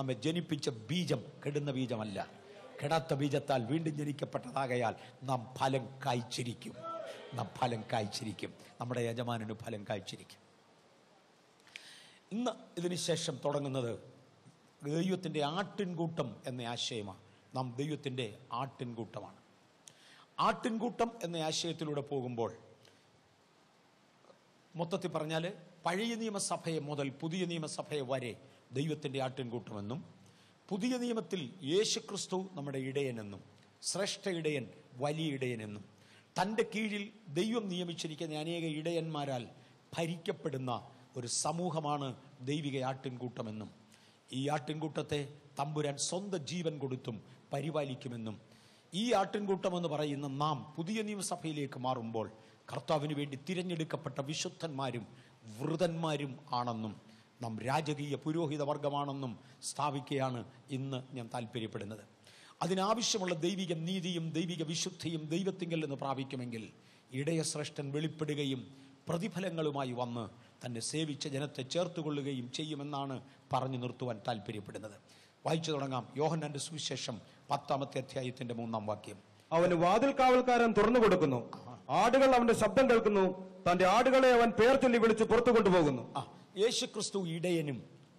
നമ്മെ ജനിപ്പിച്ച ബീജം കെടുന്ന ബീജമല്ല, കെടാത്ത ബീജത്താൽ വീണ്ടും ജനിക്കപ്പെട്ടതാകയാൽ നാം ഫലം കായ്ച്ചിരിക്കും. നമ്മുടെ യജമാനന് ഫലം കായ്ച്ചിരിക്കും. ഇന്ന് ഇതിന് ശേഷം തുടങ്ങുന്നത് ദൈവത്തിൻ്റെ ആട്ടിൻകൂട്ടം എന്ന ആശയമാണ്. നാം ദൈവത്തിൻ്റെ ആട്ടിൻകൂട്ടമാണ്. ആട്ടിൻകൂട്ടം എന്ന ആശയത്തിലൂടെ പോകുമ്പോൾ മൊത്തത്തിൽ പറഞ്ഞാൽ പഴയ നിയമസഭയെ മുതൽ പുതിയ നിയമസഭയെ വരെ ദൈവത്തിൻ്റെ ആട്ടിൻകൂട്ടമെന്നും, പുതിയ നിയമത്തിൽ യേശുക്രിസ്തു നമ്മുടെ ഇടയനെന്നും, ശ്രേഷ്ഠ ഇടയൻ, വലിയ ഇടയനെന്നും, തൻ്റെ കീഴിൽ ദൈവം നിയമിച്ചിരിക്കുന്ന അനേക ഇടയന്മാരാൽ ഭരിക്കപ്പെടുന്ന ഒരു സമൂഹമാണ് ദൈവിക ആട്ടിൻകൂട്ടമെന്നും, ഈ ആട്ടിൻകൂട്ടത്തെ തമ്പുരാൻ സ്വന്തം ജീവൻ കൊടുത്തും പരിപാലിക്കുമെന്നും, ഈ ആട്ടിൻകൂട്ടം എന്ന് പറയുന്ന നാം പുതിയ നിയമസഭയിലേക്ക് മാറുമ്പോൾ കർത്താവിന് വേണ്ടി തിരഞ്ഞെടുക്കപ്പെട്ട വിശുദ്ധന്മാരും വൃതന്മാരും ആണെന്നും, നാം രാജകീയ പുരോഹിത വർഗമാണെന്നും സ്ഥാപിക്കുകയാണ് ഇന്ന് ഞാൻ താല്പര്യപ്പെടുന്നത്. അതിനാവശ്യമുള്ള ദൈവിക നീതിയും ദൈവിക വിശുദ്ധിയും ദൈവത്തിങ്കൽ നിന്ന് പ്രാപിക്കുമെങ്കിൽ ഇടയശ്രേഷ്ഠൻ വെളിപ്പെടുകയും പ്രതിഫലങ്ങളുമായി വന്ന് തന്നെ സേവിച്ച ജനത്തെ ചേർത്തുകൊള്ളുകയും ചെയ്യുമെന്നാണ് പറഞ്ഞു നിർത്തുവാൻ താല്പര്യപ്പെടുന്നത്. വായിച്ചു തുടങ്ങാം. യോഹന്നാന്റെ സുവിശേഷം 10-ാമത്തെ അധ്യായത്തിന്റെ 3-ാം വാക്യം. അവന് വാതിൽ കാവൽക്കാരൻ തുറന്നു കൊടുക്കുന്നു, ആടുകൾ അവന്റെ ശബ്ദം കേൾക്കുന്നു, തന്റെ ആടുകളെ അവൻ പേർ ചൊല്ലി വിളിച്ച് പുറത്തു കൊണ്ടുപോകുന്നു. യേശുക്രിസ്തു ഇടയനും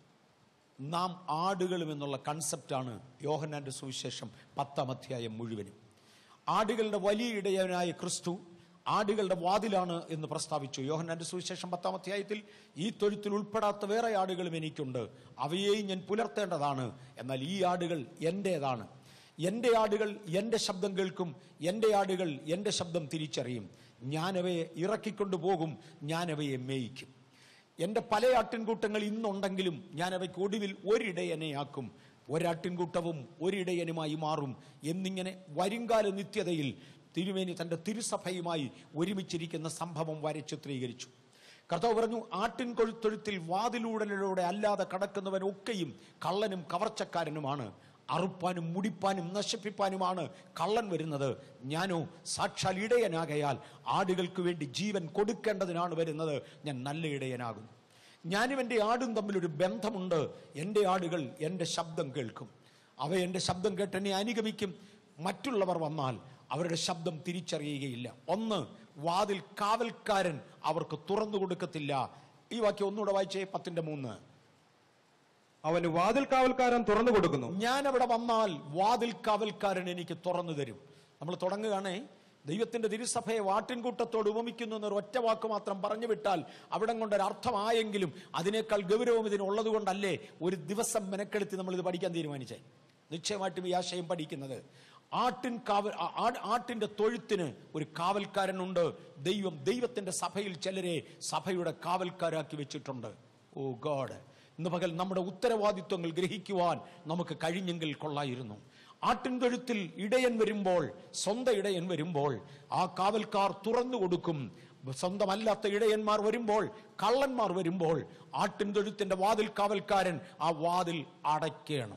നാം ആടുകളും എന്നുള്ള കൺസെപ്റ്റാണ് യോഹന്നാന്റെ സുവിശേഷം 10-ാം അധ്യായം മുഴുവനും. ആടുകളുടെ വലിയ ഇടയനായ ക്രിസ്തു ആടുകളുടെ വാതിലാണ് എന്ന് പ്രസ്താവിച്ചു. യോഹന്നാന്റെ സുവിശേഷം 10-ാം അധ്യായത്തിൽ ഈ തൊഴുത്തിൽ ഉൾപ്പെടാത്ത വേറെ ആടുകളും എനിക്കുണ്ട്, അവയെയും ഞാൻ പുലർത്തേണ്ടതാണ്, എന്നാൽ ഈ ആടുകൾ എന്റേതാണ്. എൻ്റെ ആടുകൾ എൻ്റെ ശബ്ദം കേൾക്കും, എൻ്റെ ആടുകൾ എൻ്റെ ശബ്ദം തിരിച്ചറിയും. ഞാനവയെ ഇറക്കിക്കൊണ്ടു പോകും, ഞാനവയെ മേയിക്കും. എൻ്റെ പല ആട്ടിൻകൂട്ടങ്ങൾ ഇന്നുണ്ടെങ്കിലും ഞാനവയ്ക്ക് ഒടുവിൽ ഒരിടയനെയാക്കും, ഒരാട്ടിൻകൂട്ടവും ഒരിടയനുമായി മാറും എന്നിങ്ങനെ വരുംകാല നിത്യതയിൽ തിരുമേനി തൻ്റെ തിരുസഭയുമായി ഒരുമിച്ചിരിക്കുന്ന സംഭവം വരെ ചിത്രീകരിച്ചു. കർത്താവ് പറഞ്ഞു, ആട്ടിൻകൊഴുത്തൊഴുത്തിൽ വാതിലൂടലിലൂടെ അല്ലാതെ കടക്കുന്നവൻ ഒക്കെയും കള്ളനും കവർച്ചക്കാരനുമാണ്. അറുപ്പാനും മുടിപ്പാനും നശിപ്പിപ്പാനുമാണ് കള്ളൻ വരുന്നത്. ഞാനോ സാക്ഷാൽ ഇടയനാകയാൽ ആടുകൾക്ക് വേണ്ടി ജീവൻ കൊടുക്കേണ്ടതിനാണ് വരുന്നത്. ഞാൻ നല്ല ഇടയനാകുന്നു. ഞാനും എൻ്റെ ആടും തമ്മിലൊരു ബന്ധമുണ്ട്. എൻ്റെ ആടുകൾ എൻ്റെ ശബ്ദം കേൾക്കും, അവ എൻ്റെ ശബ്ദം കേട്ട് എന്നെ അനുഗമിക്കും. മറ്റുള്ളവർ വന്നാൽ അവരുടെ ശബ്ദം തിരിച്ചറിയുകയില്ല. ഒന്ന്, വാതിൽ കാവൽക്കാരൻ അവർക്ക് തുറന്നു കൊടുക്കത്തില്ല. ഈ വാക്യം ഒന്നുകൂടെ വായിച്ചേ, 10-3. അവന് വാതിൽ കാവൽക്കാരൻ തുറന്നു കൊടുക്കുന്നു. ഞാൻ അവിടെ വന്നാൽ വാതിൽ കാവൽക്കാരൻ എനിക്ക് തുറന്നു തരും. നമ്മൾ തുടങ്ങുകയാണേ, ദൈവത്തിന്റെ തിരുസഭയെ വാട്ടിൻകൂട്ടത്തോട് ഉപമിക്കുന്നു എന്നൊരു ഒറ്റ വാക്ക് മാത്രം പറഞ്ഞു വിട്ടാൽ അവിടം കൊണ്ടൊരർത്ഥമായെങ്കിലും അതിനേക്കാൾ ഗൗരവം ഇതിനുള്ളത് കൊണ്ടല്ലേ ഒരു ദിവസം മെനക്കെടുത്തി നമ്മൾ ഇത് പഠിക്കാൻ തീരുമാനിച്ചേ. നിശ്ചയമായിട്ടും ഈ ആശയം പഠിക്കുന്നത് ആട്ടിന്റെ തൊഴുത്തിന് ഒരു കാവൽക്കാരനുണ്ട്. ദൈവത്തിന്റെ സഭയിൽ ചിലരെ സഭയുടെ കാവൽക്കാരാക്കി വെച്ചിട്ടുണ്ട്. ഓ ഗോഡ്, ഇന്ന് പകൽ നമ്മുടെ ഉത്തരവാദിത്വങ്ങൾ ഗ്രഹിക്കുവാൻ നമുക്ക് കഴിഞ്ഞെങ്കിൽ കൊള്ളായിരുന്നു. ആട്ടിൻതൊഴുത്തിൽ ഇടയൻ വരുമ്പോൾ, സ്വന്തം ഇടയൻ വരുമ്പോൾ ആ കാവൽക്കാർ തുറന്നു കൊടുക്കും. സ്വന്തമല്ലാത്ത ഇടയന്മാർ വരുമ്പോൾ, കള്ളന്മാർ വരുമ്പോൾ ആട്ടിൻതൊഴുത്തിന്റെ വാതിൽ കാവൽക്കാരൻ ആ വാതിൽ അടയ്ക്കണം.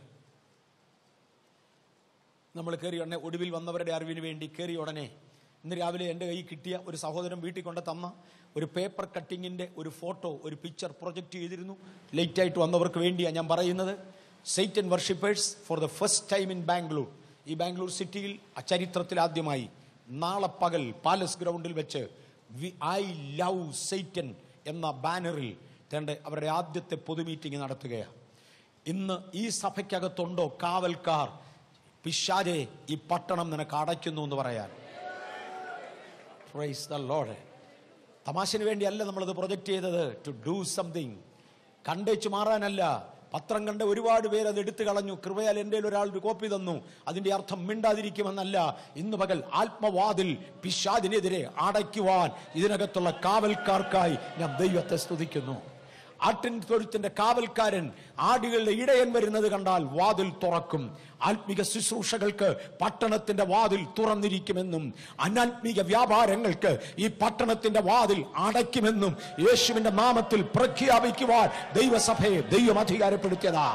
നമ്മൾ കയറി ഉടനെ, ഒടുവിൽ വന്നവരുടെ അറിവിന് വേണ്ടി കയറി ഉടനെ ഇന്ന് രാവിലെ എൻ്റെ കയ്യിൽ കിട്ടിയ ഒരു സഹോദരൻ വീട്ടിൽ കൊണ്ട് തന്ന ഒരു പേപ്പർ കട്ടിങ്ങിൻ്റെ ഒരു ഫോട്ടോ, ഒരു പിക്ചർ പ്രൊജക്റ്റ് ചെയ്തിരുന്നു. ലേറ്റായിട്ട് വന്നവർക്ക് വേണ്ടിയാണ് ഞാൻ പറയുന്നത്. Satan worshippers for the first time in Bangalore. ഈ ബാംഗ്ലൂർ സിറ്റിയിൽ ചരിത്രത്തിൽ ആദ്യമായി നാളെ പകൽ പാലസ് ഗ്രൗണ്ടിൽ വെച്ച് ഐ ലവ് സൈറ്റൻ എന്ന ബാനറിൽ അവരുടെ ആദ്യത്തെ പൊതു മീറ്റിംഗ് നടത്തുകയാണ്. ഇന്ന് ഈ സഭയ്ക്കകത്തുണ്ടോ കാവൽക്കാർ? പിശാചേ, ഈ പട്ടണം നിനക്ക് അടയ്ക്കുന്നു എന്ന് പറയാൻ. Price the Lord. തമാശന് വേണ്ടിയല്ല നമ്മളത് പ്രൊജക്റ്റ് ചെയ്തത്, ടു ഡു സംതിങ്. കണ്ടേച്ച് മാറാനല്ല. പത്രം കണ്ട ഒരുപാട് പേര് അത് എടുത്തു കളഞ്ഞു. കൃപയാൽ എൻ്റെ ഒരാൾ ഒരു കോപ്പി തന്നു. അതിന്റെ അർത്ഥം മിണ്ടാതിരിക്കുമെന്നല്ല. ഇന്ന് പകൽ ആത്മവാതിൽ പിശാചിനെതിരെ അടയ്ക്കുവാൻ ഇതിനകത്തുള്ള കാവൽക്കാർക്കായി ഞാൻ ദൈവത്തെ സ്തുതിക്കുന്നു. ആട്ടിൻ തൊഴുത്തിന്റെ കാവൽക്കാരൻ ആടുകളുടെ ഇടയൻ വരുന്നത് കണ്ടാൽ വാതിൽ തുറക്കും. ആത്മീക ശുശ്രൂഷകൾക്ക് പട്ടണത്തിന്റെ വാതിൽ തുറന്നിരിക്കുമെന്നും അനാത്മീക വ്യാപാരങ്ങൾക്ക് ഈ പട്ടണത്തിന്റെ വാതിൽ അടയ്ക്കുമെന്നും യേശുവിന്റെ നാമത്തിൽ പ്രഖ്യാപിക്കുവാൻ ദൈവസഭയെ ദൈവം അധികാരപ്പെടുത്തിയതാ.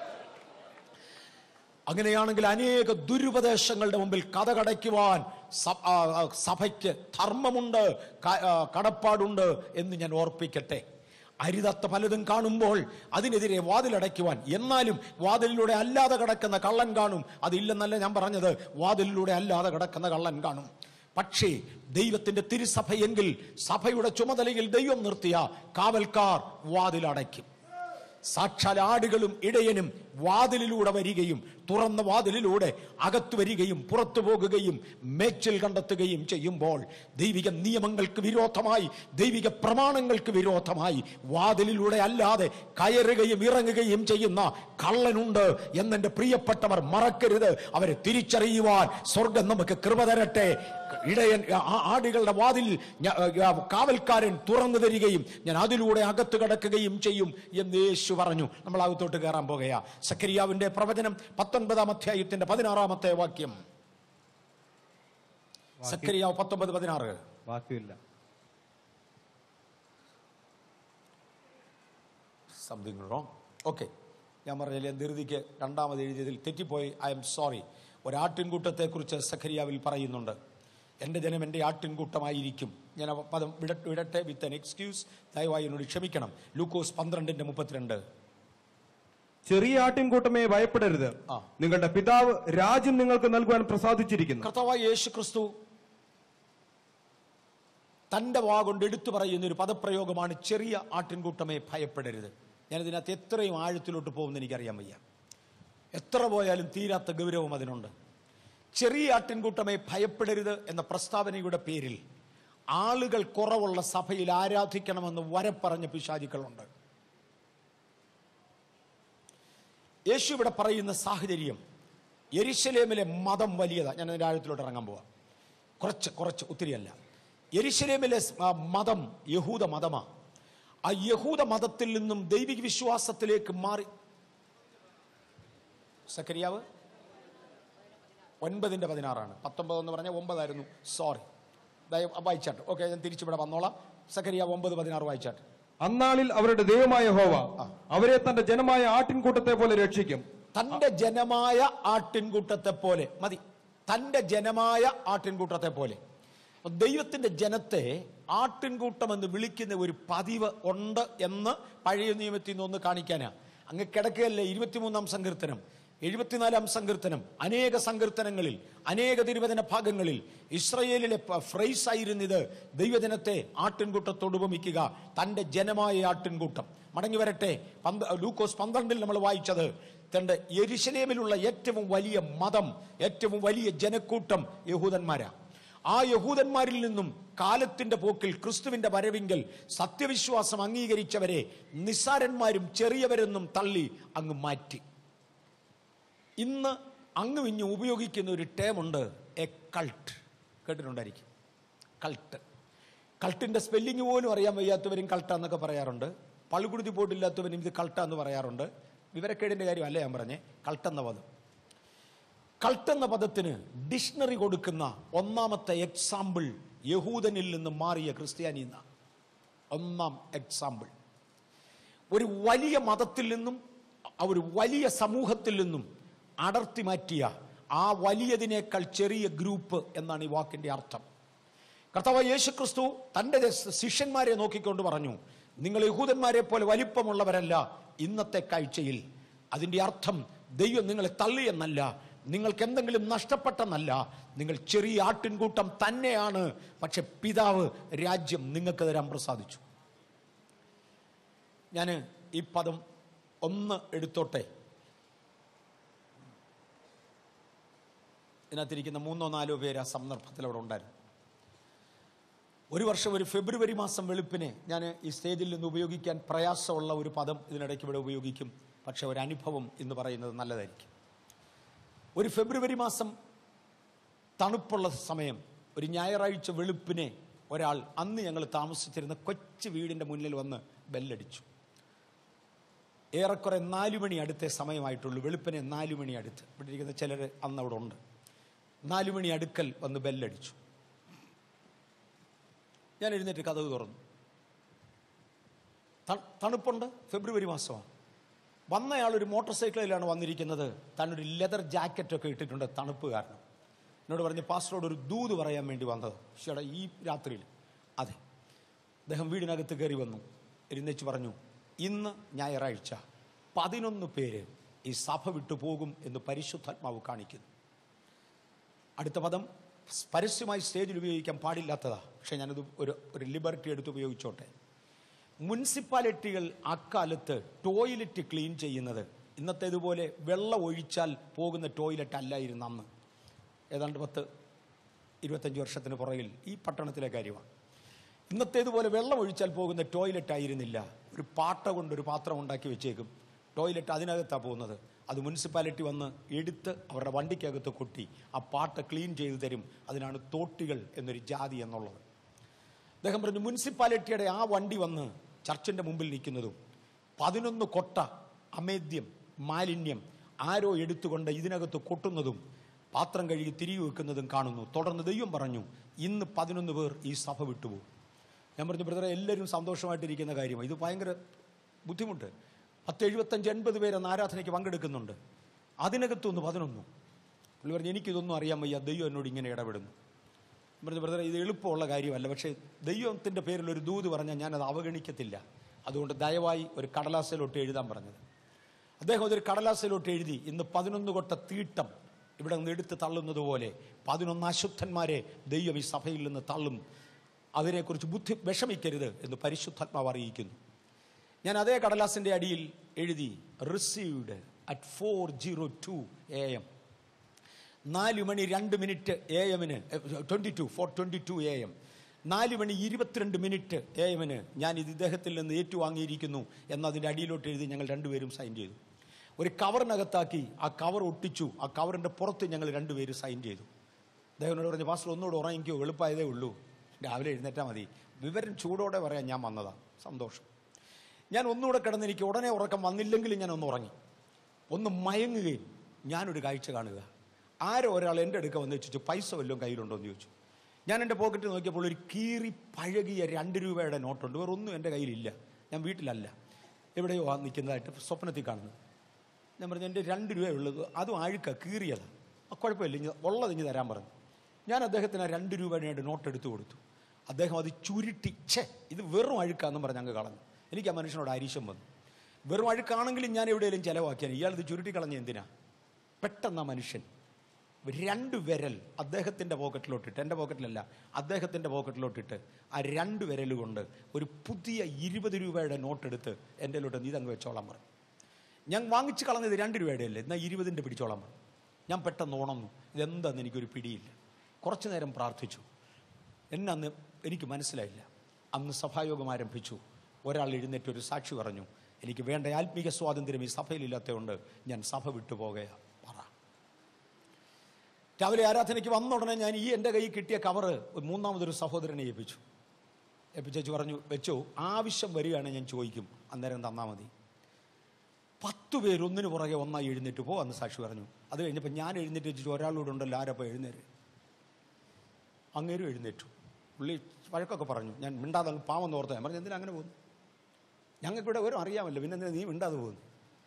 അങ്ങനെയാണെങ്കിൽ അനേക ദുരുപദേശങ്ങളുടെ മുമ്പിൽ കതകടയ്ക്കുവാൻ സഭയ്ക്ക് ധർമ്മമുണ്ട്, കടപ്പാടുണ്ട് എന്ന് ഞാൻ ഓർപ്പിക്കട്ടെ. അരുതാത്ത പലതും കാണുമ്പോൾ അതിനെതിരെ വാതിലടയ്ക്കുവാൻ. എന്നാലും വാതിലിലൂടെ അല്ലാതെ കിടക്കുന്ന കള്ളൻ കാണും. അതില്ലെന്നല്ല ഞാൻ പറഞ്ഞത്, വാതിലിലൂടെ അല്ലാതെ കിടക്കുന്ന കള്ളൻ കാണും. പക്ഷേ ദൈവത്തിന്റെ തിരുസഭയെങ്കിൽ സഭയുടെ ചുമതലയിൽ ദൈവം നിർത്തിയ കാവൽക്കാർ വാതിലടയ്ക്കും. സാക്ഷാൽ ആടുകളും ഇടയനും വാതിലിലൂടെ വരികയും തുറന്ന വാതിലിലൂടെ അകത്തു വരികയും പുറത്തു പോകുകയും മേച്ചിൽ കണ്ടെത്തുകയും ചെയ്യുമ്പോൾ ദൈവിക നിയമങ്ങൾക്ക് വിരോധമായി, ദൈവിക പ്രമാണങ്ങൾക്ക് വിരോധമായി വാതിലിലൂടെ അല്ലാതെ കയറുകയും ഇറങ്ങുകയും ചെയ്യുന്ന കള്ളനുണ്ട് എന്നെന്റെ പ്രിയപ്പെട്ടവർ മറക്കരുത്. അവരെ തിരിച്ചറിയുവാൻ സ്വർഗം നമുക്ക് കൃപ തരട്ടെ. ഇടയൻ ആടുകളുടെ വാതിൽ കാവൽക്കാരൻ തുറന്നു തരികയും ഞാൻ അതിലൂടെ അകത്ത് കടക്കുകയും ചെയ്യും എന്ന് യേശു പറഞ്ഞു. നമ്മൾ അകത്തോട്ട് കയറാൻ പോകുകയാ. സക്കരിയാവിന്റെ പ്രവചനം 19-ാം അധ്യായത്തിന്റെ 16-ാമത്തെ വാക്യം. സക്കരിയാവ് 19:16. വാക്യമില്ല. Something wrong. ഓക്കെ, ഞാൻ പറഞ്ഞില്ലേ ധൃതിക്ക് രണ്ടാമത് എഴുതിയതിൽ തെറ്റിപ്പോയി. I am sorry. ഒരാട്ടിൻകൂട്ടത്തെ കുറിച്ച് സക്കരിയാവിൽ പറയുന്നുണ്ട്. എൻ്റെ ജനം എൻ്റെ ആട്ടിൻകൂട്ടമായിരിക്കും. ഞാൻ പദം വിടട്ടെ വിത്ത് ആൻ എക്സ്ക്യൂസ്. ദയവായി എന്നോട് ക്ഷമിക്കണം. ലൂക്കോസ് 12:32. ചെറിയ ആട്ടിൻകൂട്ടമേ ഭയപ്പെടരുത്, നിങ്ങളുടെ പിതാവ് രാജ്യം നിങ്ങൾക്ക് നൽകുവാൻ പ്രസാദിച്ചിരിക്കുന്നു. കർത്താവായ യേശു ക്രിസ്തു തന്റെ വാ കൊണ്ട് എടുത്തു പറയുന്ന ഒരു പദപ്രയോഗമാണ് ചെറിയ ആട്ടിൻകൂട്ടമേ ഭയപ്പെടരുത്. ഞാനിതിനകത്ത് എത്രയും ആഴത്തിലോട്ട് പോകുമെന്ന് എനിക്കറിയാൻ വയ്യ. എത്ര പോയാലും തീരാത്ത ഗൗരവം അതിനുണ്ട്. ചെറിയ ആട്ടിൻകൂട്ടമേ ഭയപ്പെടരുത് എന്ന പ്രസ്താവനയുടെ പേരിൽ ആളുകൾ കുറവുള്ള സഭയിൽ ആരാധിക്കണമെന്ന് വരപ്പറഞ്ഞ പിശാചുക്കളുണ്ട്. യേശു ഇവിടെ പറയുന്ന സാഹചര്യം, യെരുശലേമിലെ മതം വലിയതാ. ഞാൻ അതിൻ്റെ ആഴത്തിലോട്ട് ഇറങ്ങാൻ പോവാം. കുറച്ച് ഒത്തിരിയല്ല. യെരുശലേമിലെ മതം യഹൂദ മതമാണ്. ആ യഹൂദ മതത്തിൽ നിന്നും ദൈവിക വിശ്വാസത്തിലേക്ക് മാറി. സക്കരിയാവ് 9:16. 19 എന്ന് പറഞ്ഞാൽ 9 ആയിരുന്നു. സോറി, വായിച്ചാട്ട്. ഓക്കെ, ഞാൻ തിരിച്ചിവിടെ വന്നോളാം. സക്കരിയാവ് 9:16 വായിച്ചാട്ട്. അന്നാളിൽ അവരുടെ ദൈവമായ യഹോവ അവരെ തന്റെ ജനമായ ആട്ടിൻകൂട്ടത്തെ പോലെ രക്ഷിക്കും. തന്റെ ജനമായ ആട്ടിൻകൂട്ടത്തെ പോലെ മതി. തന്റെ ജനമായ ആട്ടിൻകൂട്ടത്തെ പോലെ. ദൈവത്തിന്റെ ജനത്തെ ആട്ടിൻകൂട്ടം എന്ന് വിളിക്കുന്ന ഒരു പതിവ് ഉണ്ട് എന്ന് പഴയ നിയമത്തിൽ നിന്ന് ഒന്ന് കാണിക്കാനാ. അങ്ങ് കിടക്കുകയല്ലേ 23-ാം സങ്കീർത്തനം, 74-ാം സങ്കീർത്തനം, അനേക സങ്കീർത്തനങ്ങളിൽ, അനേക തിരുവചന ഭാഗങ്ങളിൽ ഇസ്രയേലിലെ ഫ്രൈസ് ആയിരുന്നത് ദൈവജനത്തെ ആട്ടിൻകൂട്ടത്തോട് ഉപമിക്കുക. തന്റെ ജനമായ ആട്ടിൻകൂട്ടം. മടങ്ങി വരട്ടെ. ലൂക്കോസ് 12 നമ്മൾ വായിച്ചത് തന്റെ യെരുശലേമിലുള്ള ഏറ്റവും വലിയ മതം, ഏറ്റവും വലിയ ജനക്കൂട്ടം യഹൂദന്മാരാ. ആ യഹൂദന്മാരിൽ നിന്നും കാലത്തിന്റെ പോക്കിൽ ക്രിസ്തുവിന്റെ വരവിങ്കൽ സത്യവിശ്വാസം അംഗീകരിച്ചവരെ നിസ്സാരന്മാരും ചെറിയവരെന്നും തള്ളി അങ്ങ് മാറ്റി. ഇന്ന് അങ്ങും ഇഞ്ഞും ഉപയോഗിക്കുന്ന ഒരു ടേമുണ്ട്, എ കൾട്ട്. കേട്ടിട്ടുണ്ടായിരിക്കും. കൾട്ടിന്റെ സ്പെല്ലിങ് പോലും അറിയാൻ വയ്യാത്തവരും കൾട്ടാന്നൊക്കെ പറയാറുണ്ട്. പള്ളിക്കുടുതി പോയിട്ടില്ലാത്തവരും ഇത് കൾട്ടാന്ന് പറയാറുണ്ട്. വിവരക്കേടിന്റെ കാര്യമല്ല ഞാൻ പറഞ്ഞേ. കൾട്ടെന്ന പദം, കൾട്ടെന്ന പദത്തിന് ഡിക്ഷണറി കൊടുക്കുന്ന ഒന്നാമത്തെ എക്സാമ്പിൾ യഹൂദനിൽ നിന്ന് മാറിയ ക്രിസ്ത്യാനി എന്ന ഒന്നാം എക്സാമ്പിൾ. ഒരു വലിയ മതത്തിൽ നിന്നും ഒരു വലിയ സമൂഹത്തിൽ നിന്നും അടർത്തി മാറ്റിയ ആ വലിയതിനേക്കാൾ ചെറിയ ഗ്രൂപ്പ് എന്നാണ് ഈ വാക്കിന്റെ അർത്ഥം. കർത്താവായ യേശു ക്രിസ്തു തന്റെ ശിഷ്യന്മാരെ നോക്കിക്കൊണ്ട് പറഞ്ഞു, നിങ്ങൾ യഹൂദന്മാരെ പോലെ വലിപ്പമുള്ളവരല്ല ഇന്നത്തെ കാഴ്ചയിൽ. അതിന്റെ അർത്ഥം ദൈവം നിങ്ങളെ തള്ളിയെന്നല്ല, നിങ്ങൾക്ക് എന്തെങ്കിലും നഷ്ടപ്പെട്ടെന്നല്ല. നിങ്ങൾ ചെറിയ ആട്ടിൻകൂട്ടം തന്നെയാണ്. പക്ഷെ പിതാവ് രാജ്യം നിങ്ങൾക്ക് തരാൻ പ്രസാദിച്ചു. ഞാൻ ഈ പദം ഒന്ന് എടുത്തോട്ടെ. ഇതിനകത്തിരിക്കുന്ന 3-4 പേര് ആ സന്ദർഭത്തിൽ അവിടെ ഉണ്ടായിരുന്നു. ഒരു വർഷം ഒരു ഫെബ്രുവരി മാസം വെളുപ്പിനെ ഞാൻ ഈ സ്റ്റേജിൽ നിന്ന് ഉപയോഗിക്കാൻ പ്രയാസമുള്ള ഒരു പദം ഇതിനിടയ്ക്ക് ഇവിടെ ഉപയോഗിക്കും. പക്ഷെ ഒരു അനുഭവം എന്ന് പറയുന്നത് നല്ലതായിരിക്കും. ഒരു ഫെബ്രുവരി മാസം തണുപ്പുള്ള സമയം, ഒരു ഞായറാഴ്ച വെളുപ്പിനെ ഒരാൾ, അന്ന് ഞങ്ങൾ താമസിച്ചിരുന്ന കൊച്ചു വീടിൻ്റെ മുന്നിൽ വന്ന് ബെല്ലടിച്ചു. ഏറെക്കുറെ 4 മണി അടുത്തേ സമയമായിട്ടുള്ളൂ. വെളുപ്പിനെ 4 മണി അടുത്ത്. ഇവിടെ ഇരിക്കുന്ന ചിലർ അന്ന് അവിടെ ഉണ്ട്. 4 മണി അടുക്കൽ വന്ന് ബെല്ലടിച്ചു. ഞാൻ എഴുന്നേറ്റ് കതക് തുറന്നു. തണുപ്പുണ്ട്, ഫെബ്രുവരി മാസമാണ്. വന്നയാൾ ഒരു മോട്ടോർ സൈക്കിളിലാണ് വന്നിരിക്കുന്നത്. താനൊരു ലെതർ ജാക്കറ്റൊക്കെ ഇട്ടിട്ടുണ്ട്, തണുപ്പ് കാരണം. എന്നോട് പറഞ്ഞ് പാസ്റ്ററോട് ഒരു ദൂത് പറയാൻ വേണ്ടി വന്നത്. ചേട്ടാ ഈ രാത്രിയിൽ. അതെ. അദ്ദേഹം വീടിനകത്ത് കയറി വന്നു. എഴുന്നേച്ച് പറഞ്ഞു, ഇന്ന് ഞായറാഴ്ച 11 പേര് ഈ സഭ വിട്ടു പോകും എന്ന് പരിശുദ്ധാത്മാവ് കാണിക്കുന്നു. അടുത്ത പദം പരസ്യമായി സ്റ്റേജിൽ ഉപയോഗിക്കാൻ പാടില്ലാത്തതാ, പക്ഷെ ഞാനത് ഒരു ലിബർട്ടി എടുത്ത് ഉപയോഗിച്ചോട്ടെ. മുനിസിപ്പാലിറ്റികൾ അക്കാലത്ത് ടോയ്ലറ്റ് ക്ലീൻ ചെയ്യുന്നത് ഇന്നത്തേതുപോലെ വെള്ളം ഒഴിച്ചാൽ പോകുന്ന ടോയ്ലറ്റ് അല്ലായിരുന്നു അന്ന്. ഏതാണ്ട് 10-25 വർഷത്തിന് പുറകിൽ ഈ പട്ടണത്തിലെ കാര്യമാണ്. ഇന്നത്തേതുപോലെ വെള്ളം ഒഴിച്ചാൽ പോകുന്ന ടോയ്ലറ്റ് ആയിരുന്നില്ല. ഒരു പാട്ട കൊണ്ടൊരു പാത്രം ഉണ്ടാക്കി വെച്ചേക്കും, ടോയ്ലറ്റ് അതിനകത്താണ് പോകുന്നത്. അത് മുനിസിപ്പാലിറ്റി വന്ന് എടുത്ത് അവരുടെ വണ്ടിക്കകത്ത് കൊട്ടി ആ പാട്ട ക്ലീൻ ചെയ്തു തരും. അതിനാണ് തോട്ടികൾ എന്നൊരു ജാതി എന്നുള്ളത്. അദ്ദേഹം പറഞ്ഞു, മുനിസിപ്പാലിറ്റിയുടെ ആ വണ്ടി വന്ന് ചർച്ചിൻ്റെ മുമ്പിൽ നിൽക്കുന്നതും 11 കൊട്ട അമേദ്യം മാലിന്യം ആരോ എടുത്തുകൊണ്ട് ഇതിനകത്ത് കൊട്ടുന്നതും പാത്രം കഴുകി തിരികെ വെക്കുന്നതും കാണുന്നു. തുടർന്ന് ദൈവം പറഞ്ഞു, ഇന്ന് 11 പേർ ഈ സഭ വിട്ടുപോകും. ഞാൻ പറഞ്ഞു, ബ്രദറെ, എല്ലാവരും സന്തോഷമായിട്ടിരിക്കുന്ന കാര്യമാണ്, ഇത് ഭയങ്കര ബുദ്ധിമുട്ട്. 10-75-80 പേരെന്ന് ആരാധനയ്ക്ക് പങ്കെടുക്കുന്നുണ്ട്, അതിനകത്തൊന്ന് 11. പുള്ളി പറഞ്ഞു, എനിക്കിതൊന്നും അറിയാൻ വയ്യ, ദൈവം എന്നോട് ഇങ്ങനെ ഇടപെടുന്നു. പറഞ്ഞു, ബ്രദറെ, ഇത് എളുപ്പമുള്ള കാര്യമല്ല, പക്ഷേ ദൈവത്തിൻ്റെ പേരിൽ ഒരു ദൂത് പറഞ്ഞാൽ ഞാനത് അവഗണിക്കത്തില്ല. അതുകൊണ്ട് ദയവായി ഒരു കടലാസിലോട്ട് എഴുതാൻ പറഞ്ഞത്. അദ്ദേഹം അതൊരു കടലാസിലോട്ട് എഴുതി, ഇന്ന് 11 കൊട്ട തീട്ടം ഇവിടെ നിന്ന് എടുത്ത് തള്ളുന്നത് പോലെ 11 അശുദ്ധന്മാരെ ദൈവം ഈ സഭയിൽ നിന്ന് തള്ളും, അതിനെക്കുറിച്ച് വിഷമിക്കരുത് എന്ന് പരിശുദ്ധാത്മാവ് അറിയിക്കുന്നു. ഞാൻ അതേ കടലാസിൻ്റെ അടിയിൽ എഴുതി, റിസീവ്ഡ് അറ്റ് 4:02 AM, 4:02 AM-ന് 4:22 AM, 4:22 AM-ന് ഞാൻ ഇത് ഇദ്ദേഹത്തിൽ നിന്ന് ഏറ്റുവാങ്ങിയിരിക്കുന്നു എന്നതിൻ്റെ അടിയിലോട്ട് എഴുതി ഞങ്ങൾ രണ്ടുപേരും സൈൻ ചെയ്തു. ഒരു കവറിനകത്താക്കി ആ കവർ ഒട്ടിച്ചു. ആ കവറിൻ്റെ പുറത്ത് ഞങ്ങൾ രണ്ടുപേരും സൈൻ ചെയ്തു. അദ്ദേഹത്തിനോട് പറഞ്ഞു, പാസ്റ്റർ ഒന്നുകൂടെ ഉറങ്ങിക്കോ, എളുപ്പമായതേ ഉള്ളൂ, രാവിലെ എഴുന്നേറ്റാൽ മതി. വിവരം ചൂടോടെ പറയാൻ ഞാൻ വന്നതാണ്. സന്തോഷം. ഞാൻ ഒന്നുകൂടെ കിടന്ന്, എനിക്ക് ഉടനെ ഉറക്കം വന്നില്ലെങ്കിലും ഞാൻ ഒന്ന് ഉറങ്ങി. ഒന്ന് മയങ്ങുകയും ഞാനൊരു കാഴ്ച കാണുക. ആരോ ഒരാൾ എൻ്റെ അടുക്ക വന്ന് ചോദിച്ചു, പൈസ വല്ലതും കയ്യിലുണ്ടോ എന്ന് ചോദിച്ചു. ഞാൻ എൻ്റെ പോക്കറ്റ് നോക്കിയപ്പോൾ ഒരു കീറി പഴകിയ 2 രൂപയുടെ നോട്ടുണ്ട്. വേറെ ഒന്നും എൻ്റെ കയ്യിലില്ല, ഞാൻ വീട്ടിലല്ല, എവിടെയോ നിൽക്കുന്നതായിട്ട് സ്വപ്നത്തിൽ കാണുന്നത്. ഞാൻ പറഞ്ഞു, എൻ്റെ 2 രൂപയുള്ളത്, അതും അഴുക്ക കീറിയതാണ്, കുഴപ്പമില്ല, ഉള്ളത് ഇഞ്ഞ് തരാൻ പറഞ്ഞു. ഞാൻ അദ്ദേഹത്തിന് ആ 2 രൂപയുടെ നോട്ട് എടുത്തു കൊടുത്തു. അദ്ദേഹം അത് ചുരുട്ടി, ഇത് വെറും അഴുക്കാന്നും പറഞ്ഞ് അങ്ങ് കളഞ്ഞു. എനിക്ക് ആ മനുഷ്യനോട് അരിശം വന്നു. വെറും അഴുക്കാണെങ്കിലും ഞാൻ എവിടെയെങ്കിലും ചിലവാക്കിയാൽ, ഇയാളിത് ചുരുട്ടി കളഞ്ഞ് എന്തിനാ? പെട്ടെന്ന് ആ മനുഷ്യൻ 2 വിരൽ അദ്ദേഹത്തിൻ്റെ പോക്കറ്റിലോട്ടിട്ട്, എൻ്റെ പോക്കറ്റിലല്ല, അദ്ദേഹത്തിൻ്റെ പോക്കറ്റിലോട്ടിട്ട് ആ 2 വിരൽ കൊണ്ട് ഒരു പുതിയ 20 രൂപയുടെ നോട്ടെടുത്ത് എൻ്റെ ലോട്ട് ഇതങ്ങ് വെച്ചോളാൻ പറഞ്ഞു. ഞാൻ വാങ്ങിച്ച് കളഞ്ഞത് 2 രൂപയുടെ അല്ലേ, എന്നാൽ 20ൻ്റെ പിടിച്ചോളാൻ പറഞ്ഞു. ഞാൻ പെട്ടെന്ന് ഉണർന്നു. ഇതെന്താന്ന് എനിക്കൊരു പിടിയില്ല. കുറച്ചു നേരം പ്രാർത്ഥിച്ചു. അന്ന് എനിക്ക് മനസ്സിലായില്ല. അന്ന് സഭായോഗം ആരംഭിച്ചു. ഒരാൾ എഴുന്നേറ്റ് ഒരു സാക്ഷി പറഞ്ഞു, എനിക്ക് വേണ്ട ആത്മീക സ്വാതന്ത്ര്യം ഈ സഭയിലില്ലാത്തതുകൊണ്ട് ഞാൻ സഭ വിട്ടുപോകുകയാണ്. രാവിലെ ആരാധനയ്ക്ക് വന്ന ഉടനെ ഞാൻ ഈ എൻ്റെ കയ്യിൽ കിട്ടിയ കവറ് മൂന്നാമതൊരു സഹോദരനെ ഏൽപ്പിച്ചു പറഞ്ഞു, വെച്ചോ, ആവശ്യം വരികയാണ് ഞാൻ ചോദിക്കും, അന്നേരം തന്നാൽ മതി. 10 പേര് ഒന്നിനു പുറകെ ഒന്നായി എഴുന്നേറ്റ് അന്ന് സാക്ഷി പറഞ്ഞു. അത് കഴിഞ്ഞപ്പോൾ ഞാൻ എഴുന്നേറ്റ് വെച്ചിട്ട് ഒരാളോട് ഉണ്ടല്ലോ, ആരപ്പോൾ എഴുന്നേര്? അങ്ങേരും എഴുന്നേറ്റു. പുള്ളി വഴക്കൊക്കെ പറഞ്ഞു. ഞാൻ മിണ്ടാതെ അങ്ങ് പാവം ഓർത്ത്. ഞാൻ പറഞ്ഞു, എന്തിനാ അങ്ങനെ പോകുന്നു? ഞങ്ങൾക്കിവിടെ ഒരു അറിയാമല്ലോ, പിന്നെ എന്തിനാ നീ മിണ്ടാതെ പോകുന്നു?